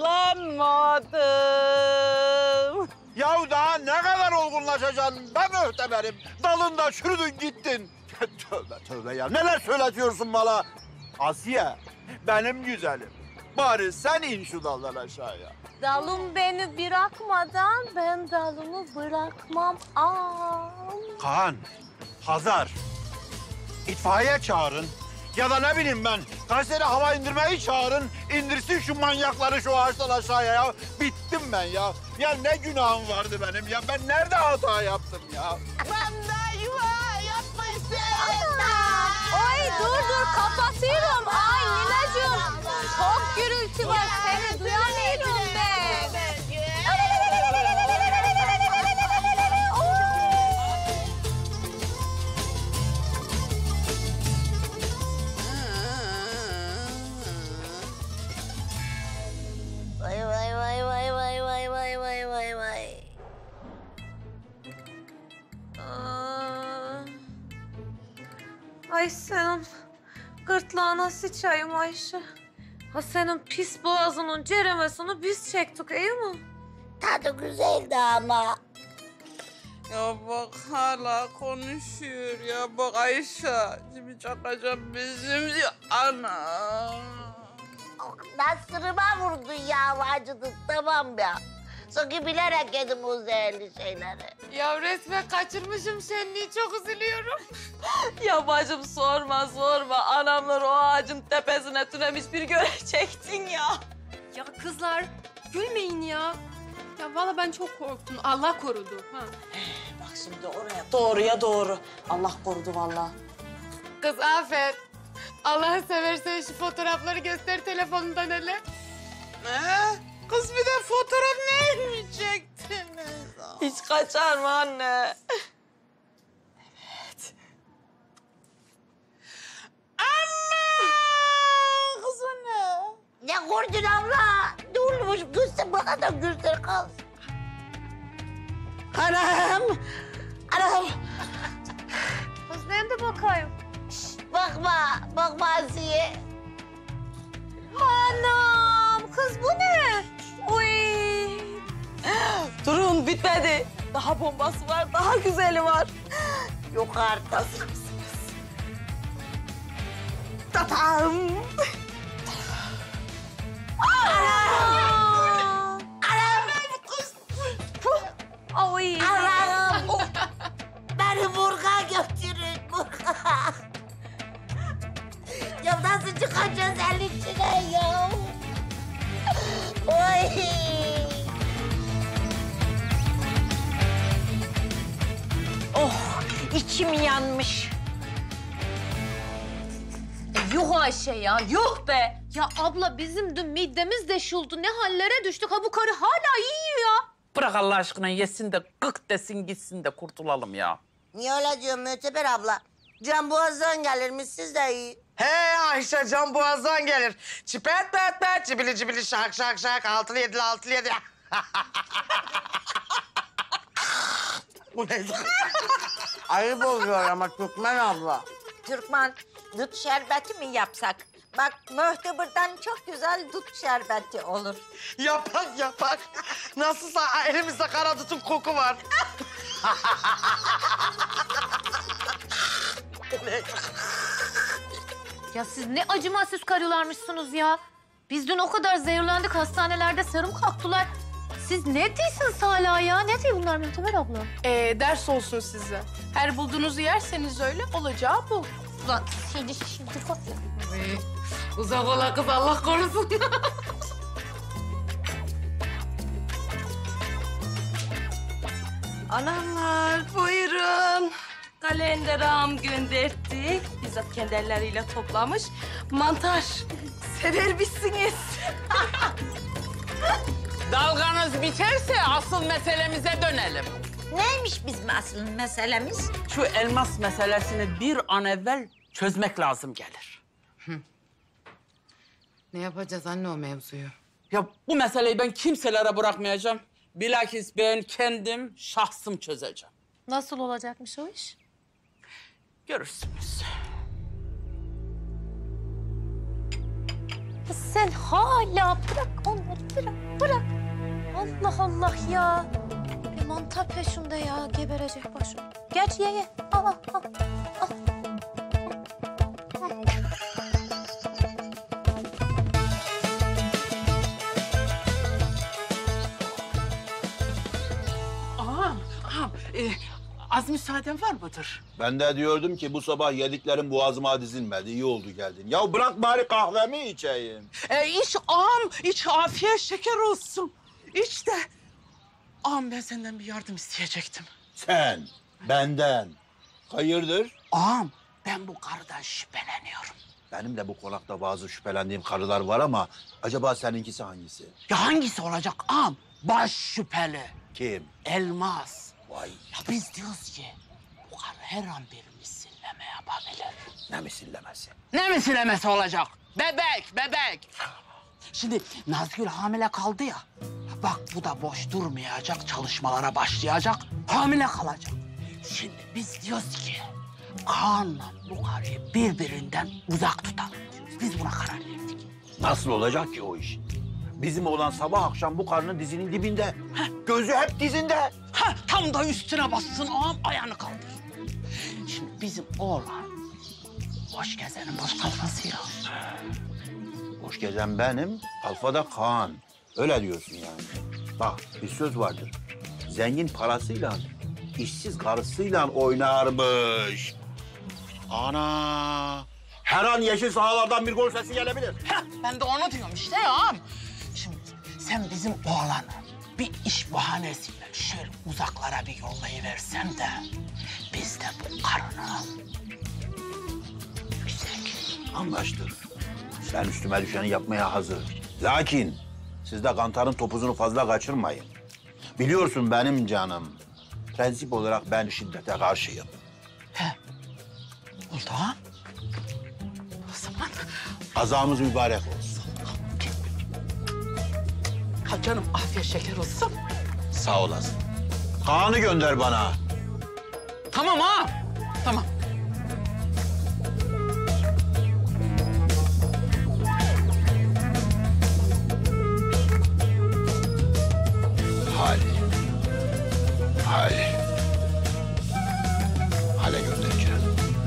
Datlanmadım. Yahu daha ne kadar olgunlaşacaksın be mühteberim? Dalında çürüdün gittin. Tövbe tövbe ya. Neler söyletiyorsun bana? Asiye, benim güzelim. Bari sen in şu daldan aşağıya. Dalım beni bırakmadan ben dalımı bırakmam. Kaan, Hazar, itfaiye çağırın. Ya da ne bileyim ben, Kayseri hava indirmeyi çağırın. İndirsin şu manyakları şu ağaçtan aşağıya ya. Bittim ben ya. Ya ne günahım vardı benim ya. Ben nerede hata yaptım ya? Ben de yuva yapmayı Ay dur kapatıyorum. Ay Ninacığım çok gürültü var. Seni duyamıyorum ben. Vay vay vay vay vay vay vay vay vay vay. Ay senin gırtlağına sıçayım Ayşe. Ha senin pis boğazının ceremesini biz çektik iyi mi? Tadı güzeldi ama. Ya bak hala konuşuyor ya bak Ayşe. Şimdi çakacağım bizim ya ana. Nasırıma vurdu ya acıdı tamam ya. Sanki bilerek yedim o zehirli şeyleri. Ya resmen kaçırmışım şenliği çok üzülüyorum. Ya bacım sorma. Anamlar o ağacın tepesine tünemiş bir görecektin ya. Ya kızlar gülmeyin ya. Ya vallahi ben çok korktum. Allah korudu. Ha. Bak şimdi oraya doğruya doğru. Allah korudu vallahi. Kız Afet. Allah'ı seversen şu fotoğrafları göster telefonundan hele. Kız bir de fotoğraf ne mi çektiniz? Hiç kaçar mı anne? Evet. Anne! Kız anne. Ne gördün abla? Durmuş göster bana da göster kız. Anam! Anam! Kız ben de bakayım. Bakma Asiye. Anam kız bu ne? Uy. Durun bitmedi. Daha bombası var, daha güzeli var. Yok artık. Tatam! Ay. Anam. Beni burga götürün burga. yapacağım? Nasıl çıkacağız elin içine ya? Oy! Oh, içim yanmış. Yuh Ayşe ya, yuh be! Ya abla bizim dün midemiz deşuldu. Ne hallere düştük. Ha bu karı hala yiyor ya. Bırak Allah aşkına yesin de gık desin gitsin de kurtulalım ya. Niye öyle diyorsun Müteber abla? Can boğazdan gelirmiş, siz de iyi. He Ayşe can boğazdan gelir. Çipet pet pet, cibili cibili şak şak şak, altılı yedili altılı yedi. Bu neydi? Ayıp oluyor ama Türkmen abla. Türkmen, dut şerbeti mi yapsak? Bak mühteberden çok güzel dut şerbeti olur. Yapak yapak. Nasılsa elimizde kara dutun koku var. Ya siz ne acımasız karılarmışsınız ya. Biz dün o kadar zehirlendik, hastanelerde serum kalktılar. Siz ne diyorsunuz hala ya? Ne diyor bunlar Müteber abla? Ders olsun size. Her bulduğunuzu yerseniz öyle olacağı bu. Ulan şimdi bak ya. Uzak ola kız Allah korusun. Anamlar buyurun. Kalenderam gönderdi. Bizzat kendi elleriyle toplamış. Mantar. Sever misiniz? Dalganız biterse asıl meselemize dönelim. Neymiş bizim asıl meselemiz? Şu elmas meselesini bir an evvel çözmek lazım gelir. Ne yapacağız anne o mevzuyu? Ya bu meseleyi ben kimselere bırakmayacağım. Bilakis ben kendim, şahsım çözeceğim. Nasıl olacakmış o iş? Görürsünüz. Sen hala bırak onları, bırak. Allah Allah ya. Bir mantar peşinde ya, geberecek başım. Geç ye. Al. Ağam, az müsaaden var mıdır? Ben de diyordum ki bu sabah yediklerim boğazıma dizilmedi. İyi oldu geldin. Ya bırak bari kahvemi içeyim. İç ağam, iç afiyet şeker olsun. İç de. Ağam ben senden bir yardım isteyecektim. Sen, benden. Hayırdır? Ağam ben bu karıdan şüpheleniyorum. Benim de bu konakta bazı şüphelendiğim karılar var ama acaba seninkisi hangisi? Ya hangisi olacak ağam? Baş şüpheli. Kim? Elmas. Vay. Ya biz diyoruz ki bu karı her an bir misilleme yapabilir. Ne misillemesi? Ne misillemesi olacak? Bebek. Şimdi Nazgül hamile kaldı ya. Bak bu da boş durmayacak, çalışmalara başlayacak, hamile kalacak. Şimdi biz diyoruz ki Kaan'la bu karıyı birbirinden uzak tutalım diyoruz. Biz buna karar verdik. Nasıl olacak ki o iş? Bizim oğlan sabah akşam bu karının dizinin dibinde. Gözü hep dizinde. Tam da üstüne bassın ağam, ayağını kaldır. Şimdi bizim oğlan boş gezenin boş kalfası ya. Boş gezen benim, kalfada Kaan. Öyle diyorsun yani. Bak bir söz vardır. Zengin parasıyla, işsiz karısıyla oynarmış. Ana! Her an yeşil sahalardan bir gol sesi gelebilir. Ben de onu diyorum işte ya ağam. Şimdi sen bizim oğlanı bir iş bahanesiyle şöyle uzaklara bir yollayıversen de biz de bu karını Anlaştık. Sen üstüme düşeni yapmaya hazır. Lakin siz de kantarın topuzunu fazla kaçırmayın. Biliyorsun benim canım. Prensip olarak ben şiddete karşıyım. Oldu ha? O zaman Kazamız mübarek olsun. ha canım afiyet şeker olsun. Sağ olasın. Kaan'ı gönder bana. Tamam ha. Tamam. Hale göndereceğim.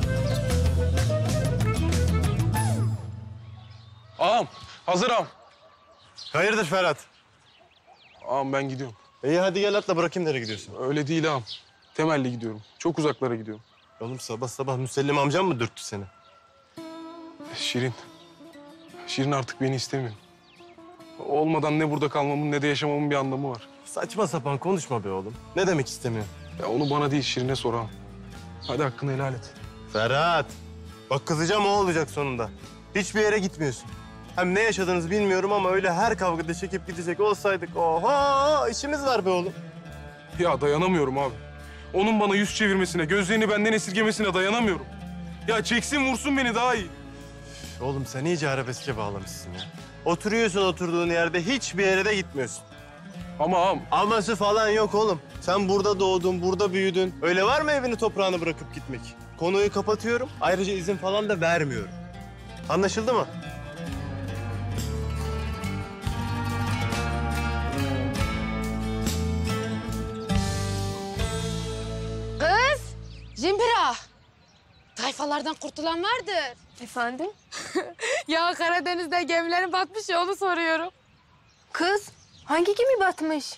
Ağam, hazır ağam. Hayırdır Ferhat? Ağam ben gidiyorum. İyi hadi gel atla bırakayım nereye gidiyorsun? Öyle değil ağam. Temelli gidiyorum. Çok uzaklara gidiyorum. Oğlum sabah sabah Müsellim amcam mı dürttü seni? Şirin. Şirin artık beni istemiyor. Olmadan ne burada kalmamın ne de yaşamamın bir anlamı var. Saçma sapan konuşma be oğlum. Ne demek istemiyor? Ya onu bana değil Şirin'e soralım. Hadi hakkını helal et. Ferhat. Bak kızacağım o olacak sonunda. Hiçbir yere gitmiyorsun. Hem ne yaşadığınızı bilmiyorum ama öyle her kavgada çekip gidecek olsaydık... Oha işimiz var be oğlum. Ya dayanamıyorum abi. Onun bana yüz çevirmesine, gözlerini benden esirgemesine dayanamıyorum. Ya çeksin vursun beni daha iyi. Oğlum sen iyice arabeske bağlamışsın ya. Oturuyorsun oturduğun yerde hiçbir yere de gitmiyorsun. Ama aması falan yok oğlum. Sen burada doğdun, burada büyüdün. Öyle var mı evini toprağını bırakıp gitmek? Konuyu kapatıyorum. Ayrıca izin falan da vermiyorum. Anlaşıldı mı? Kız, Cimbira. Tayfalardan kurtulan vardır. Efendim? Ya Karadeniz'de gemilerin batmış ya onu soruyorum. Kız, hangi gemi batmış?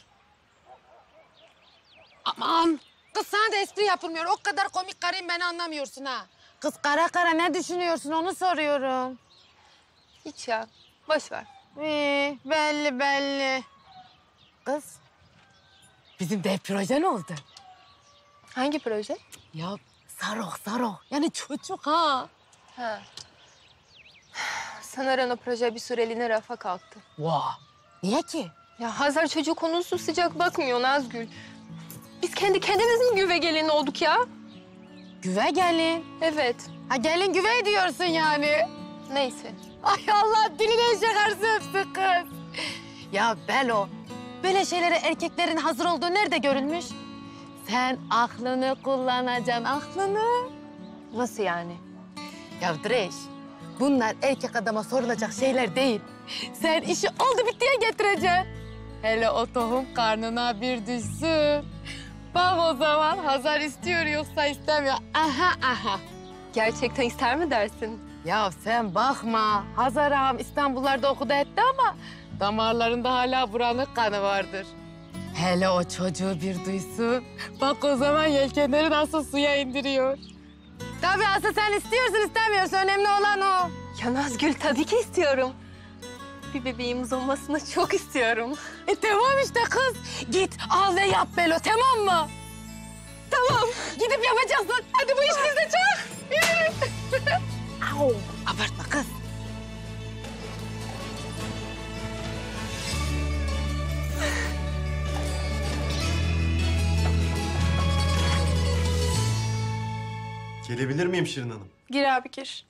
Aman, kız sana da espri yapılmıyor. O kadar komik karıyım beni anlamıyorsun ha. Kız kara kara ne düşünüyorsun onu soruyorum. Hiç ya, boş ver. Belli belli. Kız, bizim de proje ne oldu? Hangi proje? Ya Sarok. Yani çocuk ha. Ha. Sanırım o proje bir süreliğine rafa kalktı. Vah, niye ki? Ya Hazar çocuğu konusu sıcak bakmıyor Nazgül. Biz kendi kendimiz mi güve gelin olduk ya? Güve gelin? Evet. Ha gelin güve diyorsun yani. Neyse. Ay Allah diline şakarsın hepsi kız. Ya Belo, böyle şeylere erkeklerin hazır olduğu nerede görülmüş? Sen aklını kullanacaksın, aklını. Nasıl yani? Ya Dreş, bunlar erkek adama sorulacak şeyler değil. Sen işi oldu bittiye getireceksin. Hele o tohum karnına bir düşsün. Bak o zaman Hazar istiyor yoksa istemiyor. Aha. Gerçekten ister mi dersin? Ya sen bakma. Hazar ağam İstanbullarda okudu etti ama damarlarında hala buranık kanı vardır. Hele o çocuğu bir duysun. Bak o zaman yelkenleri nasıl suya indiriyor. Tabii asıl sen istiyorsun istemiyorsun. Önemli olan o. Ya Nazgül tabii ki istiyorum. Bir bebeğimiz olmasını çok istiyorum. Tamam işte kız. Git al ve yap Belo tamam mı? Tamam. Gidip yapacaksın. Hadi bu iş bizde çok. Yürü. Au. Abartma kız. Gelebilir miyim Şirin Hanım? Gir abi gir.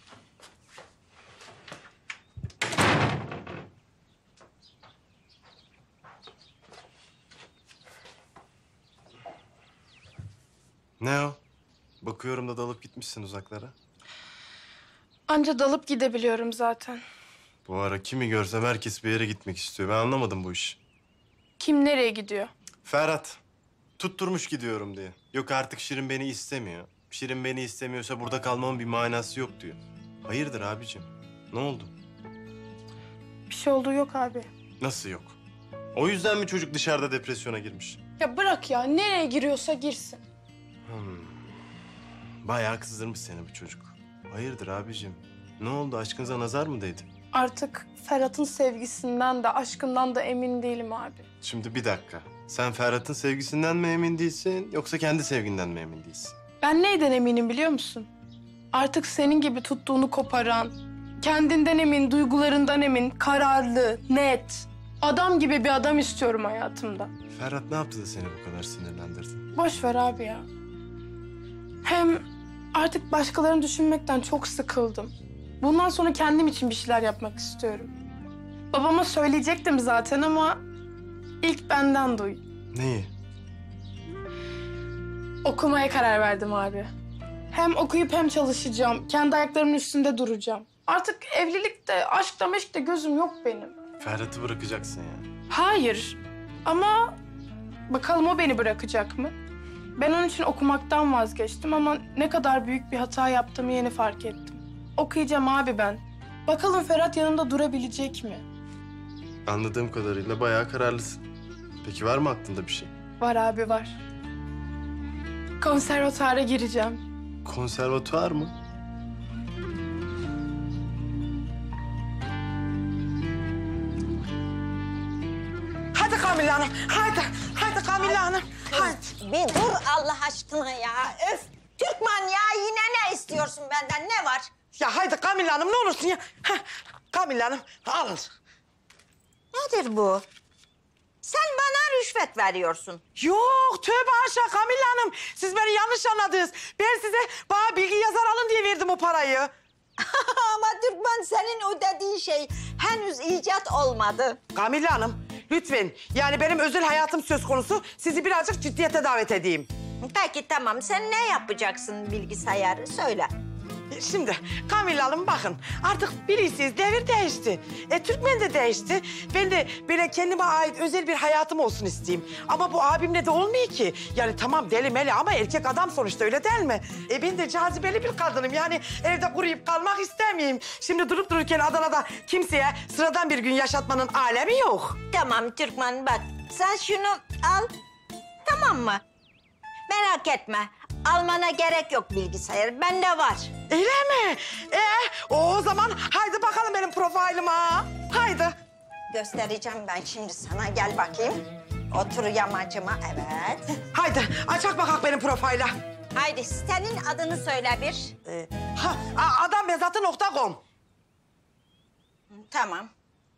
Ne o? Bakıyorum da dalıp gitmişsin uzaklara. Anca dalıp gidebiliyorum zaten. Bu ara kimi görsem herkes bir yere gitmek istiyor. Ben anlamadım bu işi. Kim nereye gidiyor? Ferhat. Tutturmuş gidiyorum diye. Yok artık Şirin beni istemiyor. Şirin beni istemiyorsa burada kalmamın bir manası yok diyor. Hayırdır abicim? Ne oldu? Bir şey olduğu yok abi. Nasıl yok? O yüzden mi çocuk dışarıda depresyona girmiş? Ya bırak ya. Nereye giriyorsa girsin. Bayağı kızdırmış seni bu çocuk. Hayırdır abicim? Ne oldu? Aşkınıza nazar mı değdi? Artık Ferhat'ın sevgisinden de aşkından da emin değilim abi. Şimdi bir dakika. Sen Ferhat'ın sevgisinden mi emin değilsin yoksa kendi sevginden mi emin değilsin? Ben neyden eminim biliyor musun? Artık senin gibi tuttuğunu koparan, kendinden emin, duygularından emin, kararlı, net, adam gibi bir adam istiyorum hayatımda. Ferhat ne yaptı da seni bu kadar sinirlendirdi? Boş ver abi ya. Hem artık başkalarını düşünmekten çok sıkıldım. Bundan sonra kendim için bir şeyler yapmak istiyorum. Babama söyleyecektim zaten ama ilk benden duy. Neyi? Okumaya karar verdim abi. Hem okuyup hem çalışacağım. Kendi ayaklarımın üstünde duracağım. Artık evlilikte, aşkta, meşkte gözüm yok benim. Ferhat'ı bırakacaksın yani. Hayır. Ama bakalım o beni bırakacak mı? Ben onun için okumaktan vazgeçtim ama ne kadar büyük bir hata yaptığımı yeni fark ettim. Okuyacağım abi ben. Bakalım Ferhat yanımda durabilecek mi? Anladığım kadarıyla bayağı kararlısın. Peki var mı aklında bir şey? Var abi var. Konservatuara gireceğim. Konservatuvar mı? Kamilla Hanım. Haydi Kamilla Hanım. Haydi. Bir dur Allah aşkına ya. Öf. Türkmen ya yine ne istiyorsun benden? Ne var? Ya haydi Kamilla Hanım ne olursun ya. Kamilla Hanım alın. Nedir bu? Sen bana rüşvet veriyorsun. Yok tövbe haşa Kamilla Hanım. Siz beni yanlış anladınız. Ben size bana bilgi yazar alın diye verdim o parayı. Ama Türkmen senin ödediğin şey henüz icat olmadı. Kamilla Hanım lütfen yani benim özel hayatım söz konusu. Sizi birazcık ciddiyete davet edeyim. Peki tamam sen ne yapacaksın bilgisayarı söyle. Şimdi Kamilla Hanım bakın artık bilirsiniz devir değişti. Türkmen de değişti. Ben de böyle kendime ait özel bir hayatım olsun isteyeyim. Ama bu abimle de olmuyor ki. Yani tamam deli meli ama erkek adam sonuçta öyle değil mi? Ben de cazibeli bir kadınım yani evde kuruyup kalmak istemeyeyim. Şimdi durup dururken Adana'da kimseye sıradan bir gün yaşatmanın alemi yok. Tamam Türkmen bak sen şunu al tamam mı? Merak etme almana gerek yok bilgisayar bende var. Öyle mi? O zaman haydi bakalım benim profilime. Haydi. Göstereceğim ben şimdi sana. Gel bakayım. Otur yamacıma. Evet. Haydi açak bakak benim profile. Haydi senin adını söyle bir. Adambezatı.com. Tamam.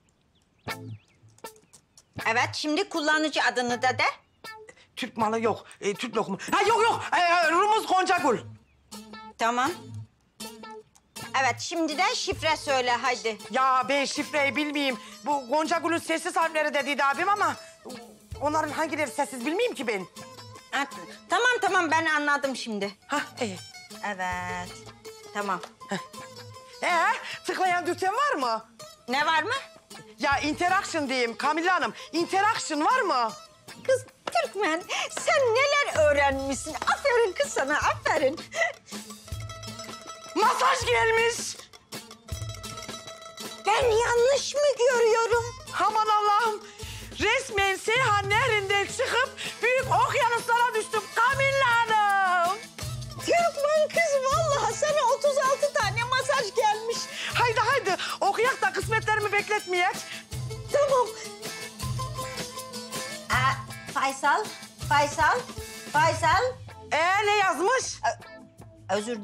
Evet şimdi kullanıcı adını da de. Türk malı yok. Türk lokumu. Yok. Rumuz Goncagül. Tamam. Evet şimdi de şifre söyle hadi. Ya ben şifreyi bilmeyeyim. Bu Goncagül'ün sessiz harfleri dediydi abim ama... ...onların hangileri sessiz bilmeyeyim ki ben. Tamam ben anladım şimdi. İyi. Evet. Tamam. Tıklayan dükkan var mı? Ne var mı? Ya interaction diyeyim Kamilla Hanım. Interaction var mı? Kız Türkmen sen neler öğrenmişsin. Aferin kız sana aferin. Masaj gelmiş. Ben yanlış mı görüyorum? Aman Allah'ım. Resmen Seyhan Nehri'nden çıkıp büyük okyanuslara düştüm Kamilla Hanım. Türkmen kız vallahi sana 36 tane masaj gelmiş. Haydi okuyak da kısmetlerimi bekletmeyek. Tamam. Faysal. Ne yazmış? Özür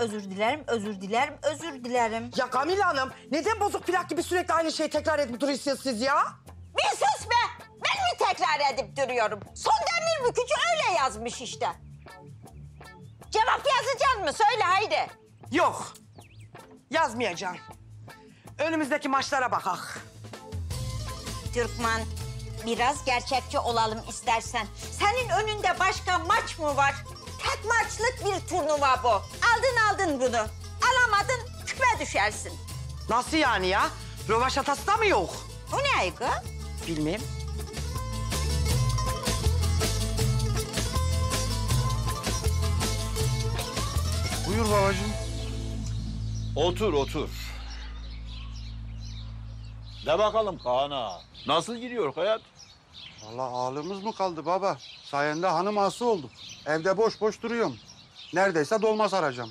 dilerim. Ya Kamilla Hanım, neden bozuk plak gibi sürekli aynı şeyi tekrar edip duruyorsunuz siz ya? Bir sus be! Ben mi tekrar edip duruyorum? Son demir bükücü öyle yazmış işte. Cevap yazacaksın mı? Söyle haydi. Yok, yazmayacağım. Önümüzdeki maçlara bakak. Türkmen, biraz gerçekçi olalım istersen. Senin önünde başka maç mı var? Tek maçlık bir turnuva bu. Aldın bunu. Alamadın küpe düşersin. Nasıl yani ya? Rövaşatası da mı yok? O ne aygı? Bilmem. Buyur babacığım. Otur. De bakalım Kaan ağa. Nasıl gidiyor hayat? Vallahi ağlığımız mı kaldı baba? Sayende hanım ağası olduk. Evde boş duruyorum. Neredeyse dolma saracağım.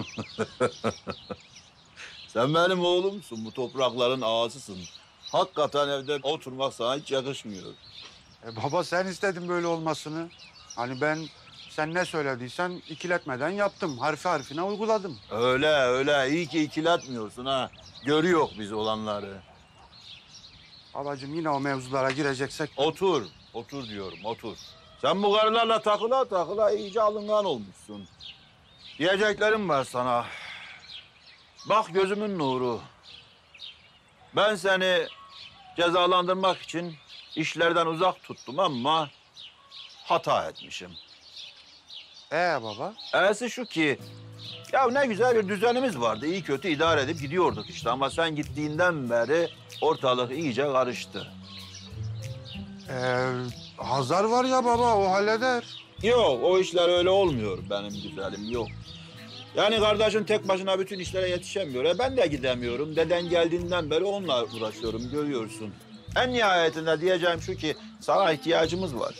Sen benim oğlumsun, bu toprakların ağasısın. Hakikaten evde oturmak sana hiç yakışmıyor. Baba sen istedin böyle olmasını. Hani ben sen ne söylediysen ikiletmeden yaptım. Harfi harfine uyguladım. Öyle. İyi ki ikiletmiyorsun ha. Görüyor biz olanları. Babacığım yine o mevzulara gireceksek... Otur diyorum, otur. Sen bu karılarla takıla iyice alıngan olmuşsun. Diyeceklerim var sana. Bak gözümün nuru. Ben seni cezalandırmak için işlerden uzak tuttum ama hata etmişim. Baba? E'si şu ki, ya ne güzel bir düzenimiz vardı. İyi kötü idare edip gidiyorduk işte ama sen gittiğinden beri ortalık iyice karıştı. Hazar var ya baba, o halleder. Yok, o işler öyle olmuyor benim güzelim, yok. Yani kardeşin tek başına bütün işlere yetişemiyor. Ben de gidemiyorum. Deden geldiğinden beri onunla uğraşıyorum, görüyorsun. En nihayetinde diyeceğim şu ki, sana ihtiyacımız var.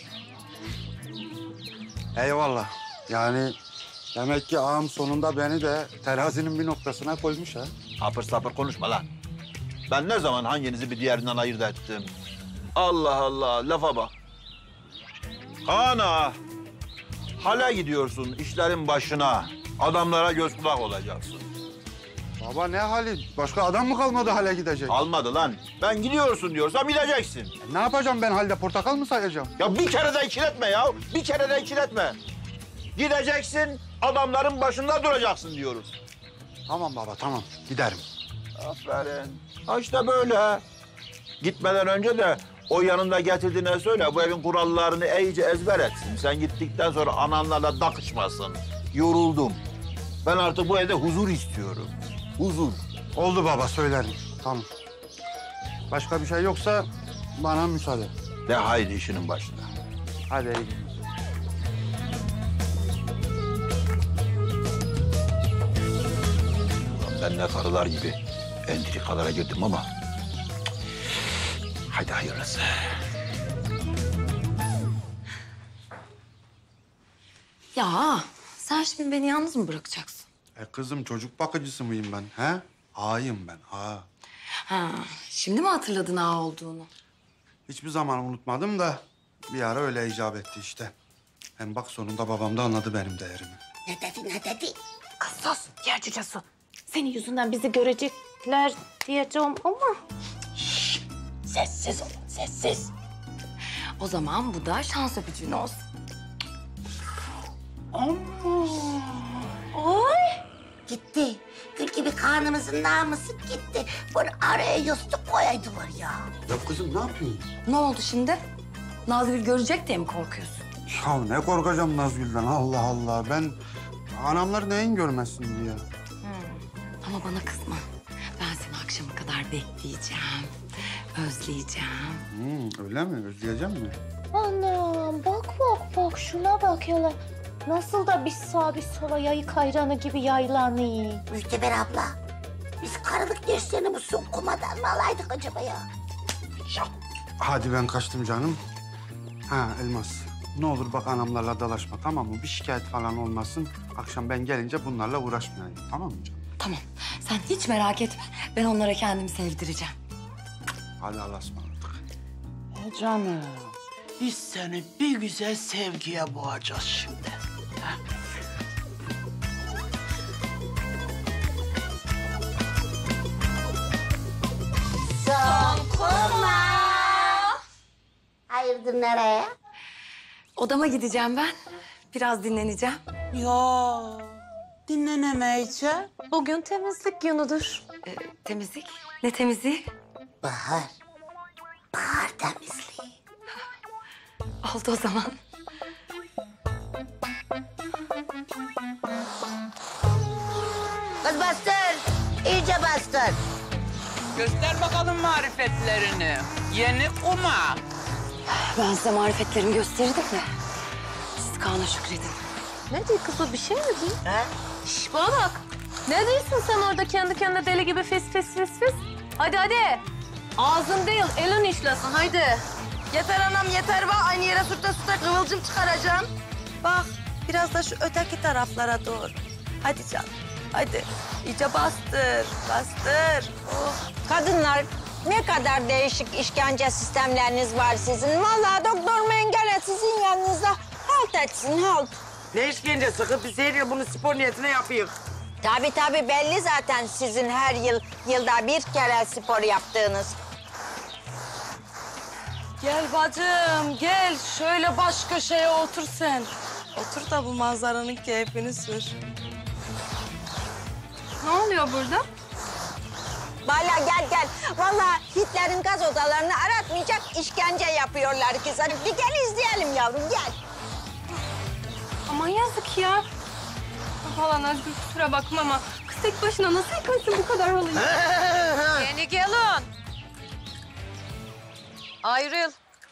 Eyvallah. Yani demek ki ağam sonunda beni de terazinin bir noktasına koymuş ha. Sapır konuşma lan. Ben ne zaman hanginizi bir diğerinden ayırt ettim? Allah Allah, lafa bak. Kaan ağa, hale gidiyorsun işlerin başına. Adamlara göz kulak olacaksın. Baba ne hali? Başka adam mı kalmadı hale gidecek? Almadı lan. Ben gidiyorsun diyorsam gideceksin. Ne yapacağım ben halde? Portakal mı sayacağım? Ya bir kere de ikiletme ya. Bir kere de ikiletme. Gideceksin, adamların başında duracaksın diyoruz. Tamam baba, tamam. Giderim. Aferin. Ha işte böyle. Gitmeden önce de o yanında getirdiğine söyle, bu evin kurallarını iyice ezber etsin. Sen gittikten sonra ananlarla takışmasın. Yoruldum. Ben artık bu evde huzur istiyorum. Huzur. Oldu baba, söylerim. Tamam. Başka bir şey yoksa bana müsaade. De haydi işinin başına. Hadi iyi. Ben de karılar gibi entrikalara girdim ama... Haydi hayırlısı. Ya sen şimdi beni yalnız mı bırakacaksın? Kızım, çocuk bakıcısı mıyım ben? He? Ağayım ben, ağa. Ha, şimdi mi hatırladın ağa olduğunu? Hiçbir zaman unutmadım da bir ara öyle icap etti işte. Hem bak sonunda babam da anladı benim değerimi. Ne dedi, ne dedi? Kız sus, yer cücesi. Senin yüzünden bizi görecekler diyeceğim ama... Sessiz olun, sessiz. O zaman bu da şans öpücüğün olsun. Oy! Gitti. Gül gibi karnımızın namusu gitti. Bunu araya yastık koyaydılar ya. Ya kızım ne yapıyorsun? Ne oldu şimdi? Nazgül görecek diye mi korkuyorsun? Ya ne korkacağım Nazgül'den, Allah Allah. Ben anamlar neyin görmesin diye. Ama bana kızma. Ben seni akşama kadar bekleyeceğim. Özleyeceğim. Öyle mi? Özleyeceğim mi? Anam bak şuna bak hele. Nasıl da bir sağa bir sola yayık ayranı gibi yaylanıyor. Mühteber abla, biz karılık derslerini bu son kumadan mı alaydık acaba ya? Hadi ben kaçtım canım. Ha Elmas, ne olur bak anamlarla dalaşma, tamam mı? Bir şikayet falan olmasın. Akşam ben gelince bunlarla uğraşmayayım, tamam mı canım? Tamam. Sen hiç merak etme. Ben onlara kendimi sevdireceğim. Hadi Allah'a ısmarladık. Canım, biz seni bir güzel sevgiye boğacağız şimdi. Ha? Son kuma. Hayırdır nereye? Odama gideceğim ben. Biraz dinleneceğim. Ya dinlenemeyeceğim. Bugün temizlik günüdür. Temizlik? Ne temizliği? Bahar. Bahar temizliği. Oldu o zaman. Kız bastır. İyice bastır. Göster bakalım marifetlerini. Yeni kuma. Ben size marifetlerimi gösterirdim de. Siz Kaan'a şükredin. Ne diyor kız o bir şey mi diyor? Şş bana bak. Ne diyorsun sen orada kendi kendine deli gibi fes. Hadi. Ağzın değil elin işlesin haydi. Yeter anam yeter bak. Aynı yere sürte kıvılcım çıkaracağım. Bak biraz da şu öteki taraflara doğru. Hadi canım. Hadi. İyice bastır. Oh. Kadınlar ne kadar değişik işkence sistemleriniz var sizin. Vallahi doktor Mengele sizin yanınızda halt etsin halt. Ne işkencesi kız? Biz her yıl bunu spor niyetine yapıyoruz. Tabii belli zaten sizin her yılda bir kere spor yaptığınız. Gel bacım gel. Şöyle baş köşeye otur sen. Otur da bu manzaranın keyfini sür. Ne oluyor burada? Vallahi gel. Vallahi Hitler'in gaz odalarını aratmayacak işkence yapıyorlar kız. Hadi bir gel izleyelim yavrum gel. Aman yazık ya. Falan Nazgül kusura bakma ama kız tek başına nasıl yıkarsın bu kadar halıyı? Yeni gelin. Ayrıl.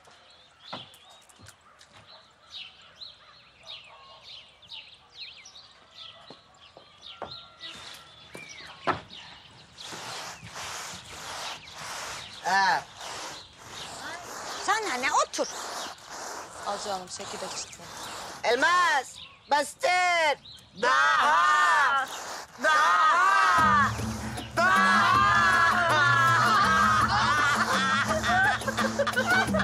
Sana ne otur. Al canım çekirdek işte. Elmas, bastır. Daha! Daha!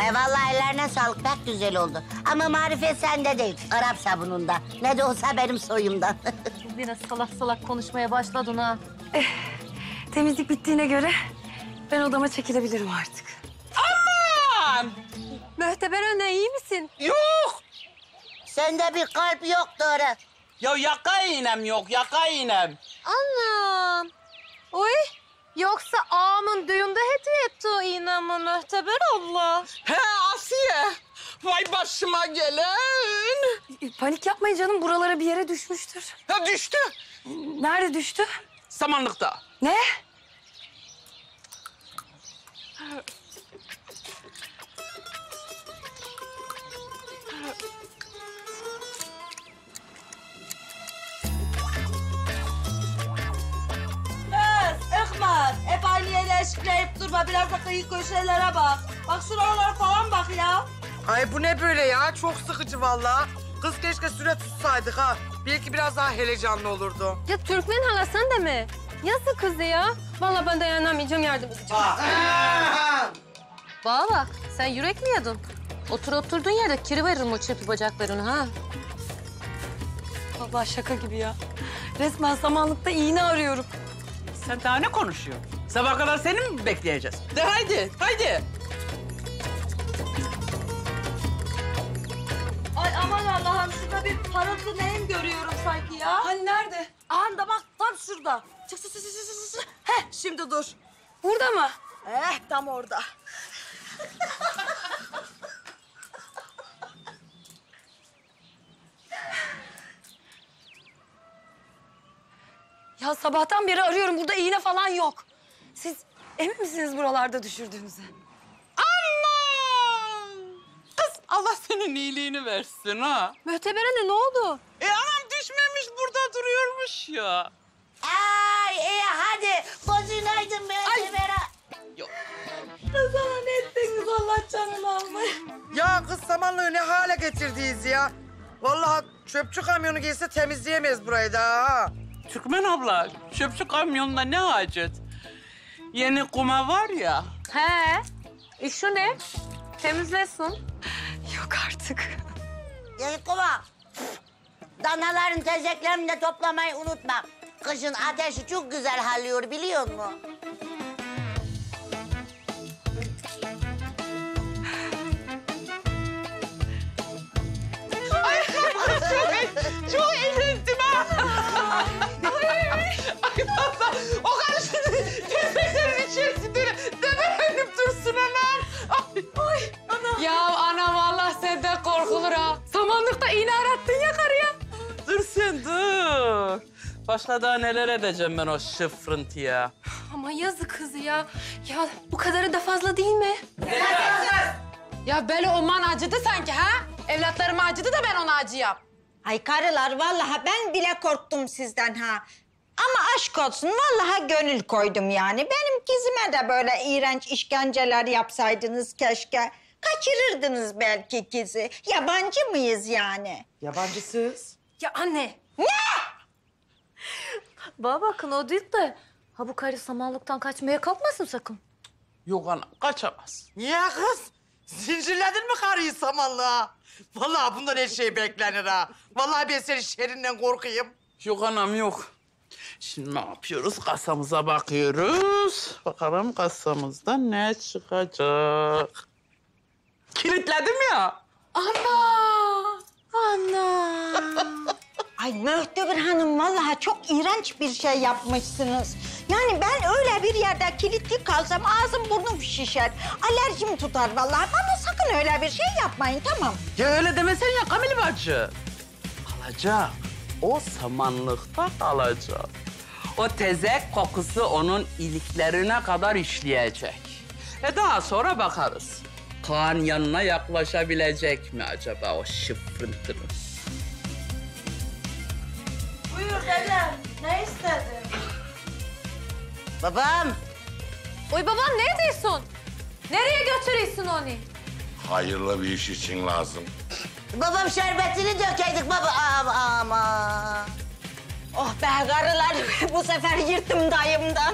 Vallahi ellerine sağlık, pek güzel oldu. Ama marifet sende değil, Arap sabununda. Ne de olsa benim soyumdan. Yine salak salak konuşmaya başladın ha. Temizlik bittiğine göre ben odama çekilebilirim artık. Aman! Möhteber anne iyi misin? Yok! Sende bir kalp yok doğru. Ya yaka iğnem yok, yaka iğnem. Anam. Oy. Yoksa ağamın düğünde hediye etti o iğnemi Möhteber abla. He Asiye! Vay başıma gelen! Panik yapmayın canım, buralara bir yere düşmüştür. Ha düştü. Nerede düştü? Samanlıkta. Ne? Kız, Ihmat. Hep aynı yere eşikleyip durma. Biraz da kıyı köşelere bak. Bak şuralara falan bak ya. Ay bu ne böyle ya? Çok sıkıcı vallahi. Kız keşke süre tutsaydık ha. Belki biraz daha heyecanlı olurdu. Ya Türkmen hala sen de mi? Yazık kızı ya. Vallahi ben dayanamayacağım, yardım edeceğim. Bana bak, sen yürek mi yedin? Oturduğun yerde kiri veririm o çırpı bacaklarını ha. Vallahi şaka gibi ya. Resmen samanlıkta iğne arıyorum. Sen daha ne konuşuyorsun? Sabah kadar seni mi bekleyeceğiz? De haydi, haydi. Ay aman Allah'ım, şurada bir parıltı neyim görüyorum sanki ya. Hani nerede? Anda bak, tam şurada. Çık. Heh, şimdi dur. Burada mı? Tam orada. Ya sabahtan beri arıyorum. Burada iğne falan yok. Siz emin misiniz buralarda düşürdüğünüze? Aman! Kız Allah senin iyiliğini versin ha. Möhteber anne ne oldu? Anam düşmemiş burada duruyormuş ya. Ay hadi gözün aydın Möhteber'e. Sana ne ettiniz Allah canını almayı. Ya kız samanlığı ne hale getirdiniz ya? Vallahi çöpçü kamyonu gelse temizleyemeyiz burayı da ha. Türkmen abla, çöpçü kamyonunda ne hacet? Yeni kuma var ya. He. İşi ne? Temizlesin. Yok artık. Yeni kova. Danaların tezeklerini de toplamayı unutma. Kışın ateşi çok güzel halliyor biliyor musun? Çok eğlendim ha. Ay valla o kadar şimdi tezeklerin içerisinde develenip dursun anam. Ay anam. Ya ana vallahi senden korkulur ha. Samanlıkta iğne arattın ya karıya. Dur sen dur. Başka daha neler edeceğim ben o şıfrıntıya. Ama yazık kızı ya. Ya bu kadarı da fazla değil mi? Ya böyle olman acıdı sanki ha? Evlatlarıma acıdı da ben ona acıyam. Ay karılar vallahi ben bile korktum sizden ha. Ama aşk olsun vallahi gönül koydum yani. Benim kızıma da böyle iğrenç işkenceler yapsaydınız keşke. Kaçırırdınız belki kızı. Yabancı mıyız yani? Yabancısız. Ya anne. Ne? Bana bakın o değil de... Ha bu karı samanlıktan kaçmaya kalkmasın sakın. Yok anam kaçamaz. Niye kız? Zincirledin mi karıyı samanlığa? Vallahi bundan her şey beklenir ha. Vallahi ben senin şerrinden korkayım. Yok anam yok. Şimdi ne yapıyoruz? Kasamıza bakıyoruz. Bakalım kasamızda ne çıkacak? Kilitledim ya. Ana! Ay Möhteber Hanım vallahi çok iğrenç bir şey yapmışsınız. Yani ben öyle bir yerde kilitli kalsam ağzım burnum şişer. Alerjim tutar vallahi. Bana sakın öyle bir şey yapmayın tamam. Ya öyle demesen ya Kamil bacı. Kalacak. O samanlıkta kalacak. O tezek kokusu onun iliklerine kadar işleyecek. Daha sonra bakarız. Kaan yanına yaklaşabilecek mi acaba o şıfrıntının? Buyur dedem. Ne istedin? Babam. Oy babam ne ediyorsun? Nereye götürüyorsun onu? Hayırlı bir iş için lazım. Babam şerbetini dökeydik baba. Ama. Oh be karılar bu sefer yırttım dayımdan.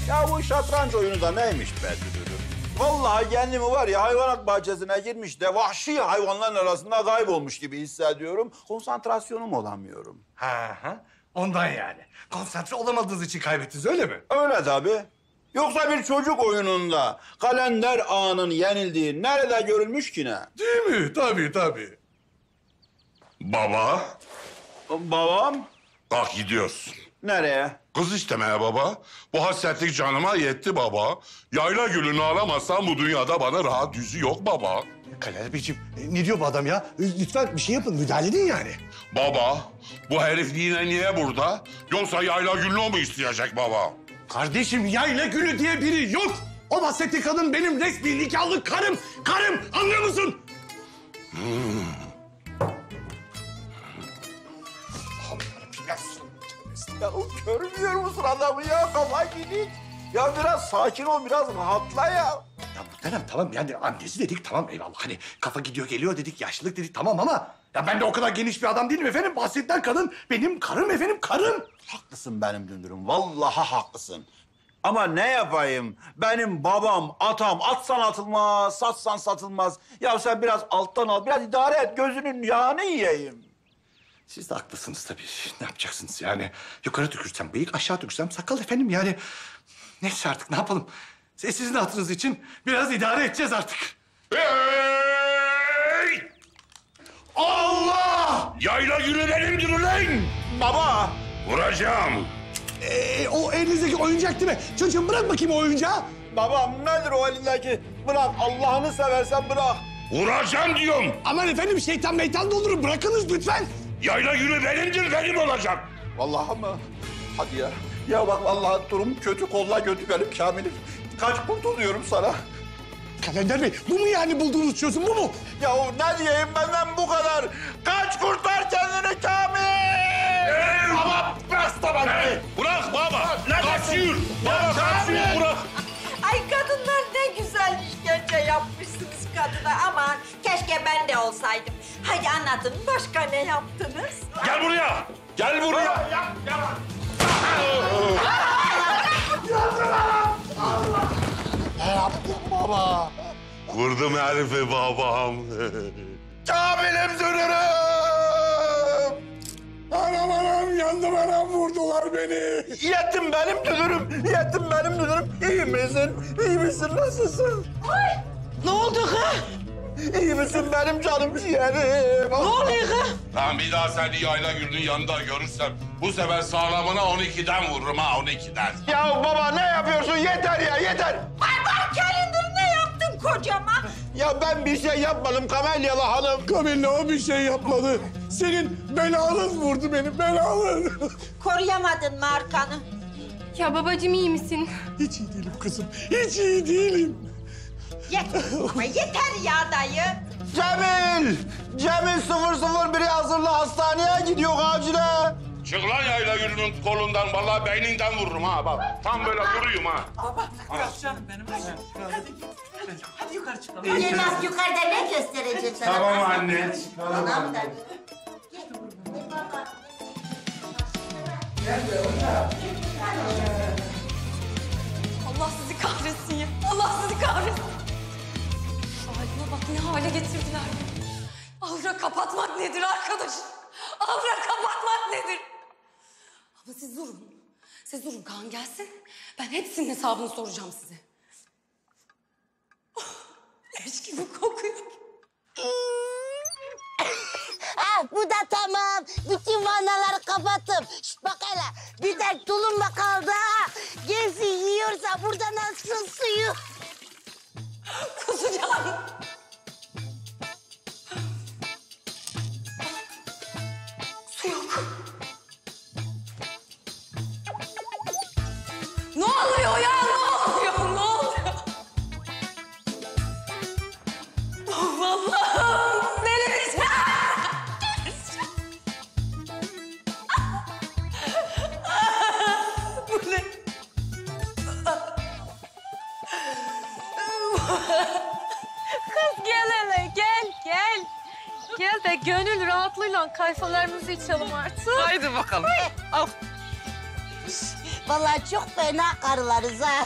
Ya bu şatranç oyunu da neymiş be dünürüm? Vallahi kendimi var ya hayvanat bahçesine girmiş de vahşi hayvanların arasında kaybolmuş gibi hissediyorum. Konsantrasyonum olamıyorum. Ha. Ondan yani. Konsantre olamadığınız için kaybettiniz öyle mi? Öyle tabii. Yoksa bir çocuk oyununda kalender ağanın yenildiği nerede görülmüş ki ne? Değil mi? Tabii. Baba. Babam? Kalk gidiyorsun. Nereye? Kız istemeye baba. Bu hasretlik canıma yetti baba. Yayla gülünü alamazsam bu dünyada bana rahat yüzü yok baba. Kalender Beyciğim ne diyor bu adam ya? Lütfen bir şey yapın, müdahale edin yani. Baba, bu herif yine niye burada? Yoksa yayla gülünü o mu isteyecek baba? Kardeşim yayla gülü diye biri yok. O bahsettiği kadın benim resmi nikahlı karım. Karım, anlıyor musun? Ya görmüyor musun adamı ya? Kafa gidik. Ya biraz sakin ol, biraz rahatla ya. Ya muhterem tamam yani annesi dedik tamam eyvallah. Hani kafa gidiyor geliyor dedik, yaşlılık dedik tamam ama... Ya ben de o kadar geniş bir adam değilim efendim. Bahsedilen kadın benim karım efendim, karım. Haklısın benim dündürüm, vallahi haklısın. Ama ne yapayım? Benim babam, atam, atsan atılmaz, satsan satılmaz. Ya sen biraz alttan al, biraz idare et, gözünün yağını yiyeyim. Siz de haklısınız tabii. Ne yapacaksınız yani? Yukarı tükürsem bıyık, aşağı tükürsem sakal efendim yani. Neyse artık ne yapalım? Sizin hatırınız için biraz idare edeceğiz artık. Hey! Allah! Yayla gülü benimdir ulan! Baba! Vuracağım. O elinizdeki oyuncak değil mi? Çocuğum bırak bakayım o oyuncağı. Babam nedir o elindeki? Bırak, Allah'ını seversen bırak. Vuracağım diyorum. Aman efendim şeytan meytan da olur. Bırakınız lütfen. Yayla gülü benimdir, benim olacak. Vallahi mı? Hadi ya. Ya bak vallahi durum kötü, kolla götü benim Kamil'im. Kaç kurtuluyorum sana. Kalender Bey, bu mu yani bulduğunuz çözüm, bu mu? Ya ne diyeyim benden bu kadar. Kaç kurtar kendini Kamil! Baba bırak tabancayı. Bırak baba. Kaçıyor. Baba kaçıyor, bırak. Ay kadınlar ne güzel işkence yapmışsınız kadına ama keşke ben de olsaydım. Hadi anlatın başka ne yaptınız? Gel buraya. Gel buraya. Ne yaptın baba? Vurdum herifi babam. Kamil'im dönürüm! Anam yandım anam, vurdular beni. Yetim benim dönürüm, yetim benim dönürüm. İyi misin? İyi misin? Nasılsın? Ay! Ne oldu kız? İyi misin benim canım ciğerim? Ne oluyor kız? Ben bir daha seni yayla gülünün yanında görürsem bu sefer sağlamına 12'den vururum ha, 12'den. Ya baba ne yapıyorsun? Yeter ya, yeter. Barbar Kalender ne yaptın kocama? Ya ben bir şey yapmadım Kamelyalı hanım. Kamilla o bir şey yapmadı. Senin belalın vurdu beni, belalın. Koruyamadın mı arkanı? Ya babacığım iyi misin? Hiç iyi değilim kızım, hiç iyi değilim. Yeter ama yeter ya dayı. Cemil! Cemil 001'i hazırla, hastaneye gidiyor acile. Çık lan yayla gülünün kolundan, vallahi beyninden vururum ha bak. Tam böyle vuruyum ha. Baba, biraz canım benim. Hadi yukarı çıkalım. Yılmaz yukarıda ne göstereceğim sana? Tamam anne. Tamam da. Allah sizi kahretsin ya. Allah sizi kahretsin. Halime bak ne hale getirdiler ya. Avra kapatmak nedir arkadaş? Avra kapatmak nedir? Ama siz durun. Siz durun, Kaan gelsin. Ben hepsinin hesabını soracağım size. Leş gibi kokuyor. Ha, bu da tamam. Bütün vanaları kapattım. Şişt bak hele. Bir tek tulumba kaldı ha. Gelsin yiyorsa buradan alsın suyu. Kusacağım. Su yok. Ne oluyor ya? Ne oluyor? Ne oluyor? Vallahi delireceğim. Bu ne? Kız gel hele gel gel. Gel de gönül rahatlığıyla kayfalarımızı içelim artık. Haydi bakalım. Al. Vallahi çok fena karılarız ha.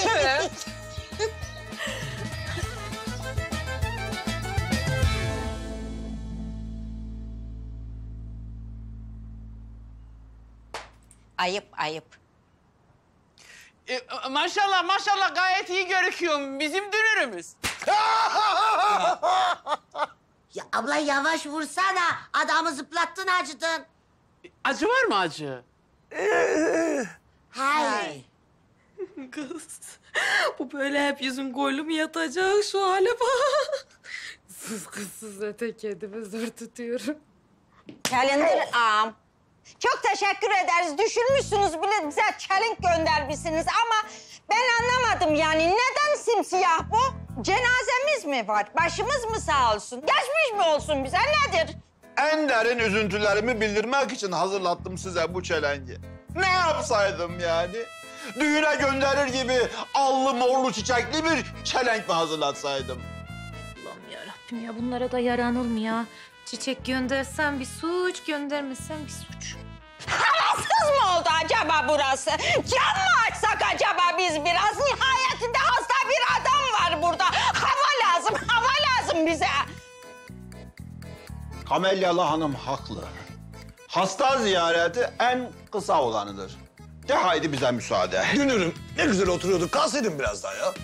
Ayıp, ayıp. Maşallah maşallah gayet iyi görüküyorsun. Bizim dünürümüz. Ya abla yavaş vursana. Adamı zıplattın, acıdın. Acı var mı acı? Hay. Kız, bu böyle hep yüzün koylu mu yatacak şu hale bak. Sus kız sus, öte kendimi zor tutuyorum. Kalender ağam. Çok teşekkür ederiz. Düşünmüşsünüz bile bize çelenk göndermişsiniz ama ben anlamadım yani. Neden simsiyah bu? Cenazemiz mi var? Başımız mı sağ olsun? Geçmiş mi olsun bize? Nedir? En derin üzüntülerimi bildirmek için hazırlattım size bu çelengi. Ne yapsaydım yani? Düğüne gönderir gibi allı morlu çiçekli bir çelenk mi hazırlatsaydım? Allah'ım yarabbim ya, bunlara da yaranır mı ya? Çiçek göndersen bir suç, göndermesen bir suç. Havasız mı oldu acaba burası? Cam mı açsak acaba biz biraz? Nihayetinde hasta bir adam var burada. Hava lazım, hava lazım bize. Kamelyalı Hanım haklı. Hasta ziyareti en kısa olanıdır. De haydi bize müsaade. Dünürüm ne güzel oturuyorduk. Kalsaydın biraz daha ya.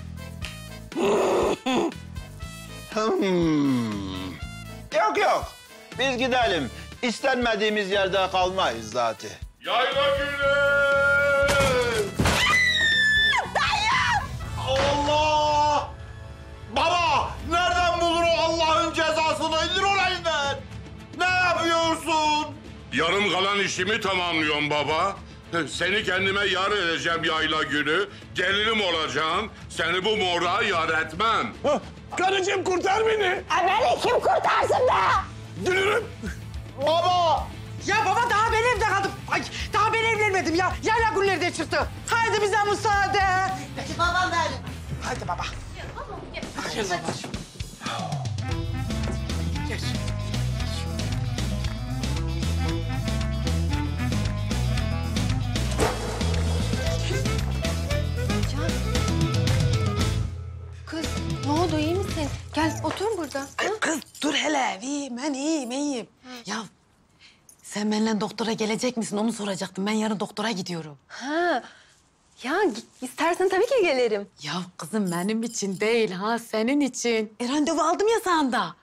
Yok yok. Biz gidelim. İstenmediğimiz yerde kalmayız zaten. Yayla günü! Dayı! Allah! Baba! Nereden bulur o Allah'ın cezasını? İndir onu elinden! Ne yapıyorsun? Yarım kalan işimi tamamlıyorum baba. Seni kendime yar edeceğim yayla günü. Gelinim olacağım. Seni bu mora yar etmem. Karıcığım kurtar beni. Beni kim kurtarsın be? Dünürüm. Baba! Ya baba daha ben evde kaldım. Ay, daha ben evlenmedim ya. Yayla günleri de çıktı. Haydi bize müsaade. Peki babam benim. Haydi baba. Gel babacığım. Geç. Kız ne oldu, iyi misin? Gel otur burada. Ay kız dur hele. İyiyim ben iyiyim. Ya sen benimle doktora gelecek misin onu soracaktım. Ben yarın doktora gidiyorum. Ha. Ya istersen tabii ki gelirim. Ya kızım benim için değil ha senin için. Randevu aldım ya sanda.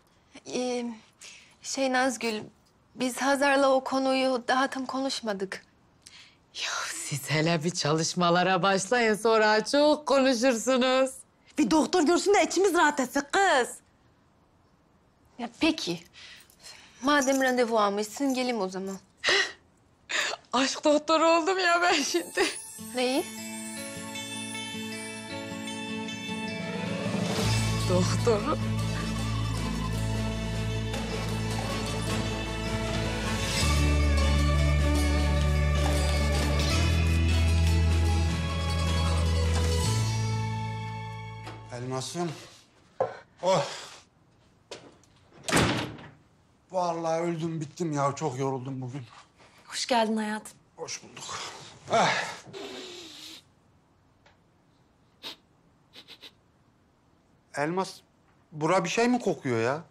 Nazgül, biz Hazar'la o konuyu daha tam konuşmadık. Ya siz hele bir çalışmalara başlayın sonra çok konuşursunuz. Bir doktor görsün de içimiz rahat etsin kız. Ya peki. Madem randevu almışsın, geleyim o zaman. Aşk doktoru oldum ya ben şimdi. Neyi? Doktoru. Elmasım. Oh. Vallahi öldüm bittim ya. Çok yoruldum bugün. Hoş geldin hayatım. Hoş bulduk. Ah. Elmas, bura bir şey mi kokuyor ya?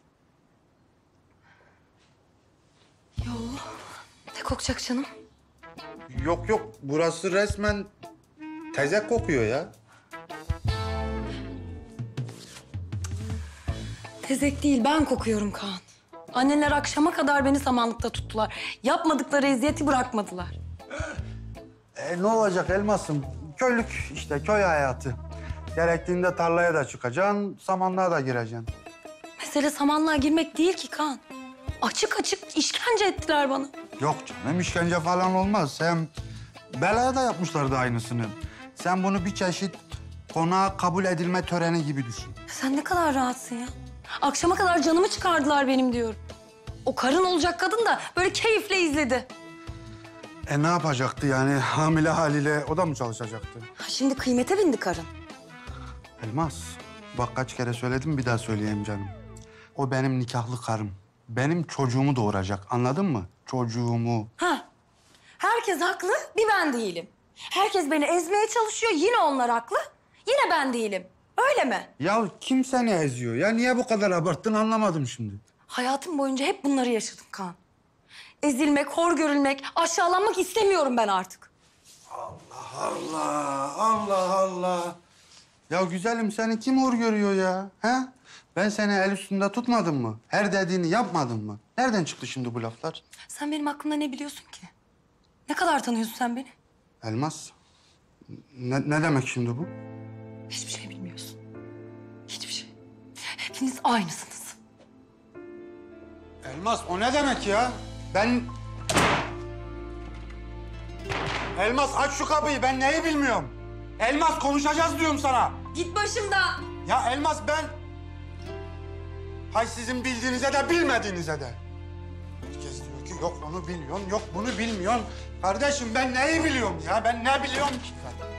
Ne kokacak canım? Yok yok, burası resmen tezek kokuyor ya. Tezek değil, ben kokuyorum Kaan. Anneler akşama kadar beni samanlıkta tuttular. Yapmadıkları eziyeti bırakmadılar. Ne olacak Elmas'ım? Köylük işte, köy hayatı. Gerektiğinde tarlaya da çıkacaksın, samanlığa da gireceksin. Mesele samanlığa girmek değil ki Kaan. Açık açık işkence ettiler bana. Yok canım, işkence falan olmaz. Hem belaya da yapmışlardı aynısını. Sen bunu bir çeşit konağa kabul edilme töreni gibi düşün. Sen ne kadar rahatsın ya. Akşama kadar canımı çıkardılar benim diyorum. O karın olacak kadın da böyle keyifle izledi. Ne yapacaktı yani hamile haliyle o da mı çalışacaktı? Ha, şimdi kıymete bindi karın. Elmas, bak kaç kere söyledim bir daha söyleyeyim canım. O benim nikahlı karım. Benim çocuğumu doğuracak, anladın mı? Çocuğumu. Ha, herkes haklı, bir ben değilim. Herkes beni ezmeye çalışıyor. Yine onlar haklı. Yine ben değilim. Öyle mi? Ya kim seni eziyor? Ya niye bu kadar abarttın anlamadım şimdi. Hayatım boyunca hep bunları yaşadım Kaan. Ezilmek, hor görülmek, aşağılanmak istemiyorum ben artık. Allah, Allah Allah. Ya güzelim seni kim hor görüyor ya? He? Ben seni el üstünde tutmadım mı? Her dediğini yapmadım mı? Nereden çıktı şimdi bu laflar? Sen benim hakkımda ne biliyorsun ki? Ne kadar tanıyorsun sen beni? Elmas, ne demek şimdi bu? Hiçbir şey bilmiyorsun. Hiçbir şey. Hepiniz aynısınız. Elmas, o ne demek ya? Ben... Elmas aç şu kapıyı, ben neyi bilmiyorum? Elmas konuşacağız diyorum sana. Git başımdan. Ya Elmas ben... Hay sizin bildiğinize de bilmediğinize de. Herkes diyor ki yok onu biliyorsun, yok bunu bilmiyorsun. Kardeşim ben neyi biliyorum ya? Ben ne biliyorum ki zaten?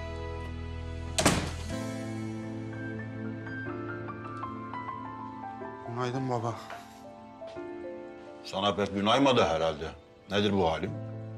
Günaydın baba. Sana pek günaymadı herhalde. Nedir bu halim?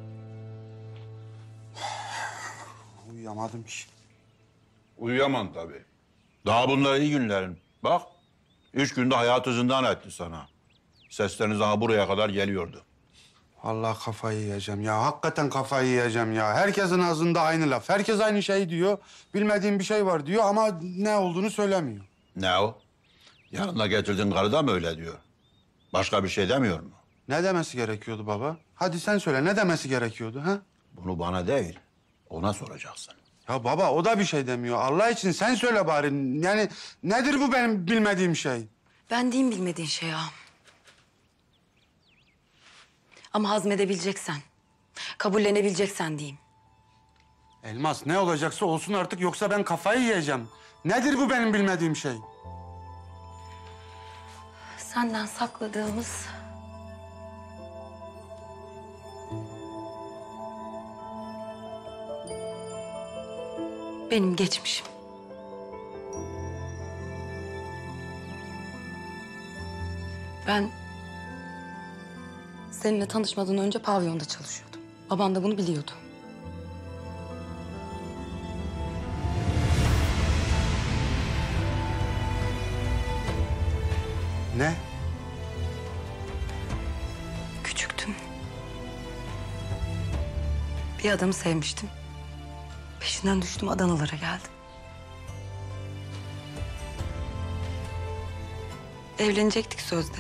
Uyuyamadım ki. Uyuyamam tabii. Daha bunlar iyi günlerin. Bak, 3 günde hayatı zindan etti sana. Sesleriniz daha buraya kadar geliyordu. Allah kafayı yiyeceğim ya. Hakikaten kafayı yiyeceğim ya. Herkesin ağzında aynı laf. Herkes aynı şey diyor. Bilmediğim bir şey var diyor ama ne olduğunu söylemiyor. Ne o? Yanında getirdiğin karı da mı öyle diyor? Başka bir şey demiyor mu? Ne demesi gerekiyordu baba? Hadi sen söyle ne demesi gerekiyordu ha? Bunu bana değil, ona soracaksın. Ya baba o da bir şey demiyor. Allah için sen söyle bari. Yani nedir bu benim bilmediğim şey? Ben diyeyim bilmediğin şey ağam. Ama hazmedebileceksen, kabullenebileceksen diyeyim. Elmas ne olacaksa olsun artık yoksa ben kafayı yiyeceğim. Nedir bu benim bilmediğim şey? Senden sakladığımız... benim geçmişim. Ben seninle tanışmadan önce pavyonda çalışıyordum. Babam da bunu biliyordu. Ne? Küçüktüm. Bir adamı sevmiştim. Peşinden düştüm, Adanalara geldim. Evlenecektik sözde.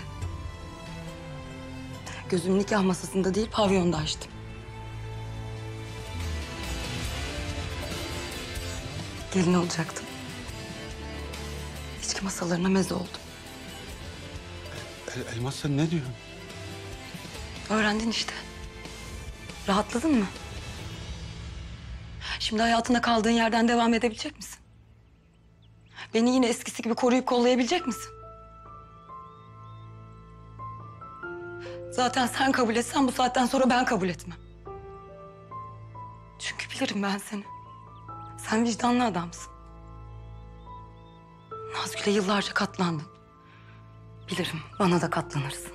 Gözüm nikah masasında değil, pavyonda açtım. Gelin olacaktım. İçki masalarına meze oldum. Elmas sen ne diyorsun? Öğrendin işte. Rahatladın mı? Şimdi hayatına kaldığın yerden devam edebilecek misin? Beni yine eskisi gibi koruyup kollayabilecek misin? Zaten sen kabul etsen bu saatten sonra ben kabul etmem. Çünkü bilirim ben seni. Sen vicdanlı adamsın. Nazgül'e yıllarca katlandın. Bilirim bana da katlanırsın.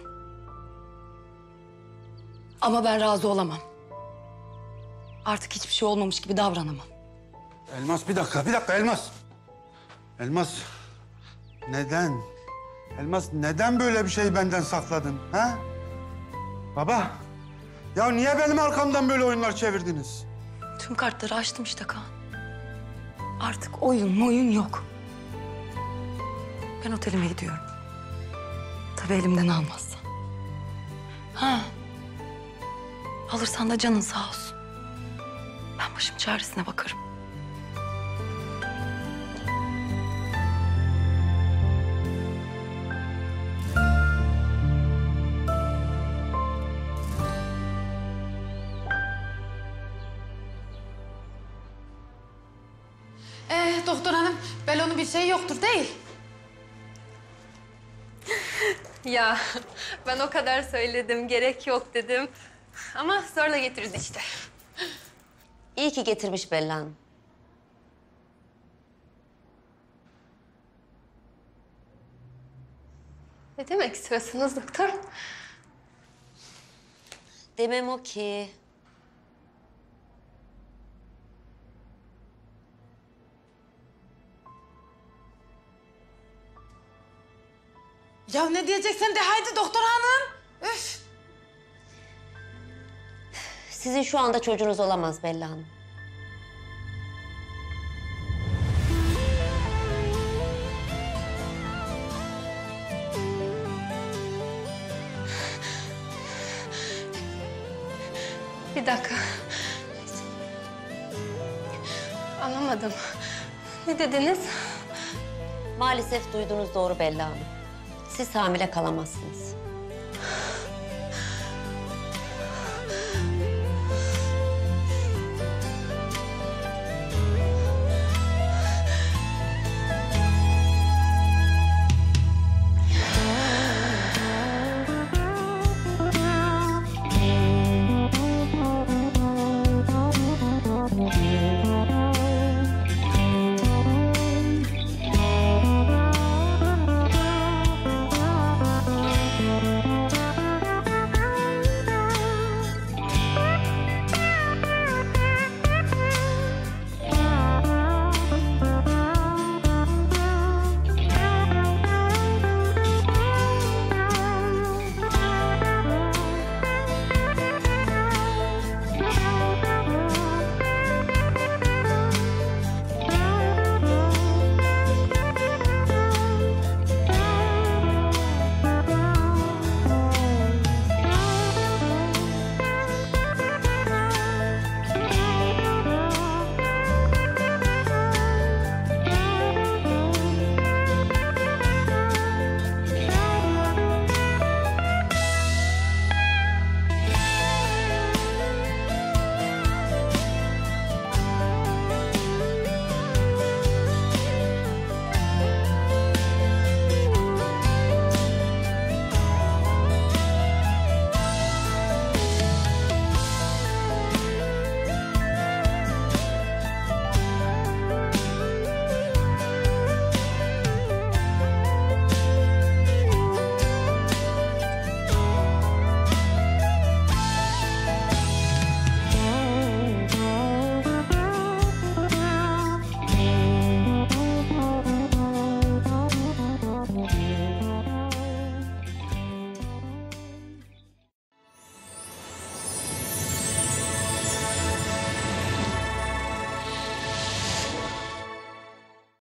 Ama ben razı olamam. Artık hiçbir şey olmamış gibi davranamam. Elmas bir dakika Elmas. Elmas neden? Elmas neden böyle bir şey benden sakladın ha? Baba ya niye benim arkamdan böyle oyunlar çevirdiniz? Tüm kartları açtım işte Kaan. Artık oyun yok. Ben otelime gidiyorum. Tabii elimden almazsan. Ha. Alırsan da canın sağ olsun. Ben başım çaresine bakarım. Doktor hanım, Belon'un bir şeyi yoktur değil. Ya ben o kadar söyledim, gerek yok dedim. Ama zorla getirdi işte. İyi ki getirmiş Bella Hanım. Ne demek istiyorsunuz doktor? Demem o ki. Ya ne diyeceksen de haydi doktor hanım. Üf. Sizin şu anda çocuğunuz olamaz Bella Hanım. Bir dakika. Anlamadım. Ne dediniz? Maalesef duyduğunuz doğru Bella Hanım. Siz hamile kalamazsınız.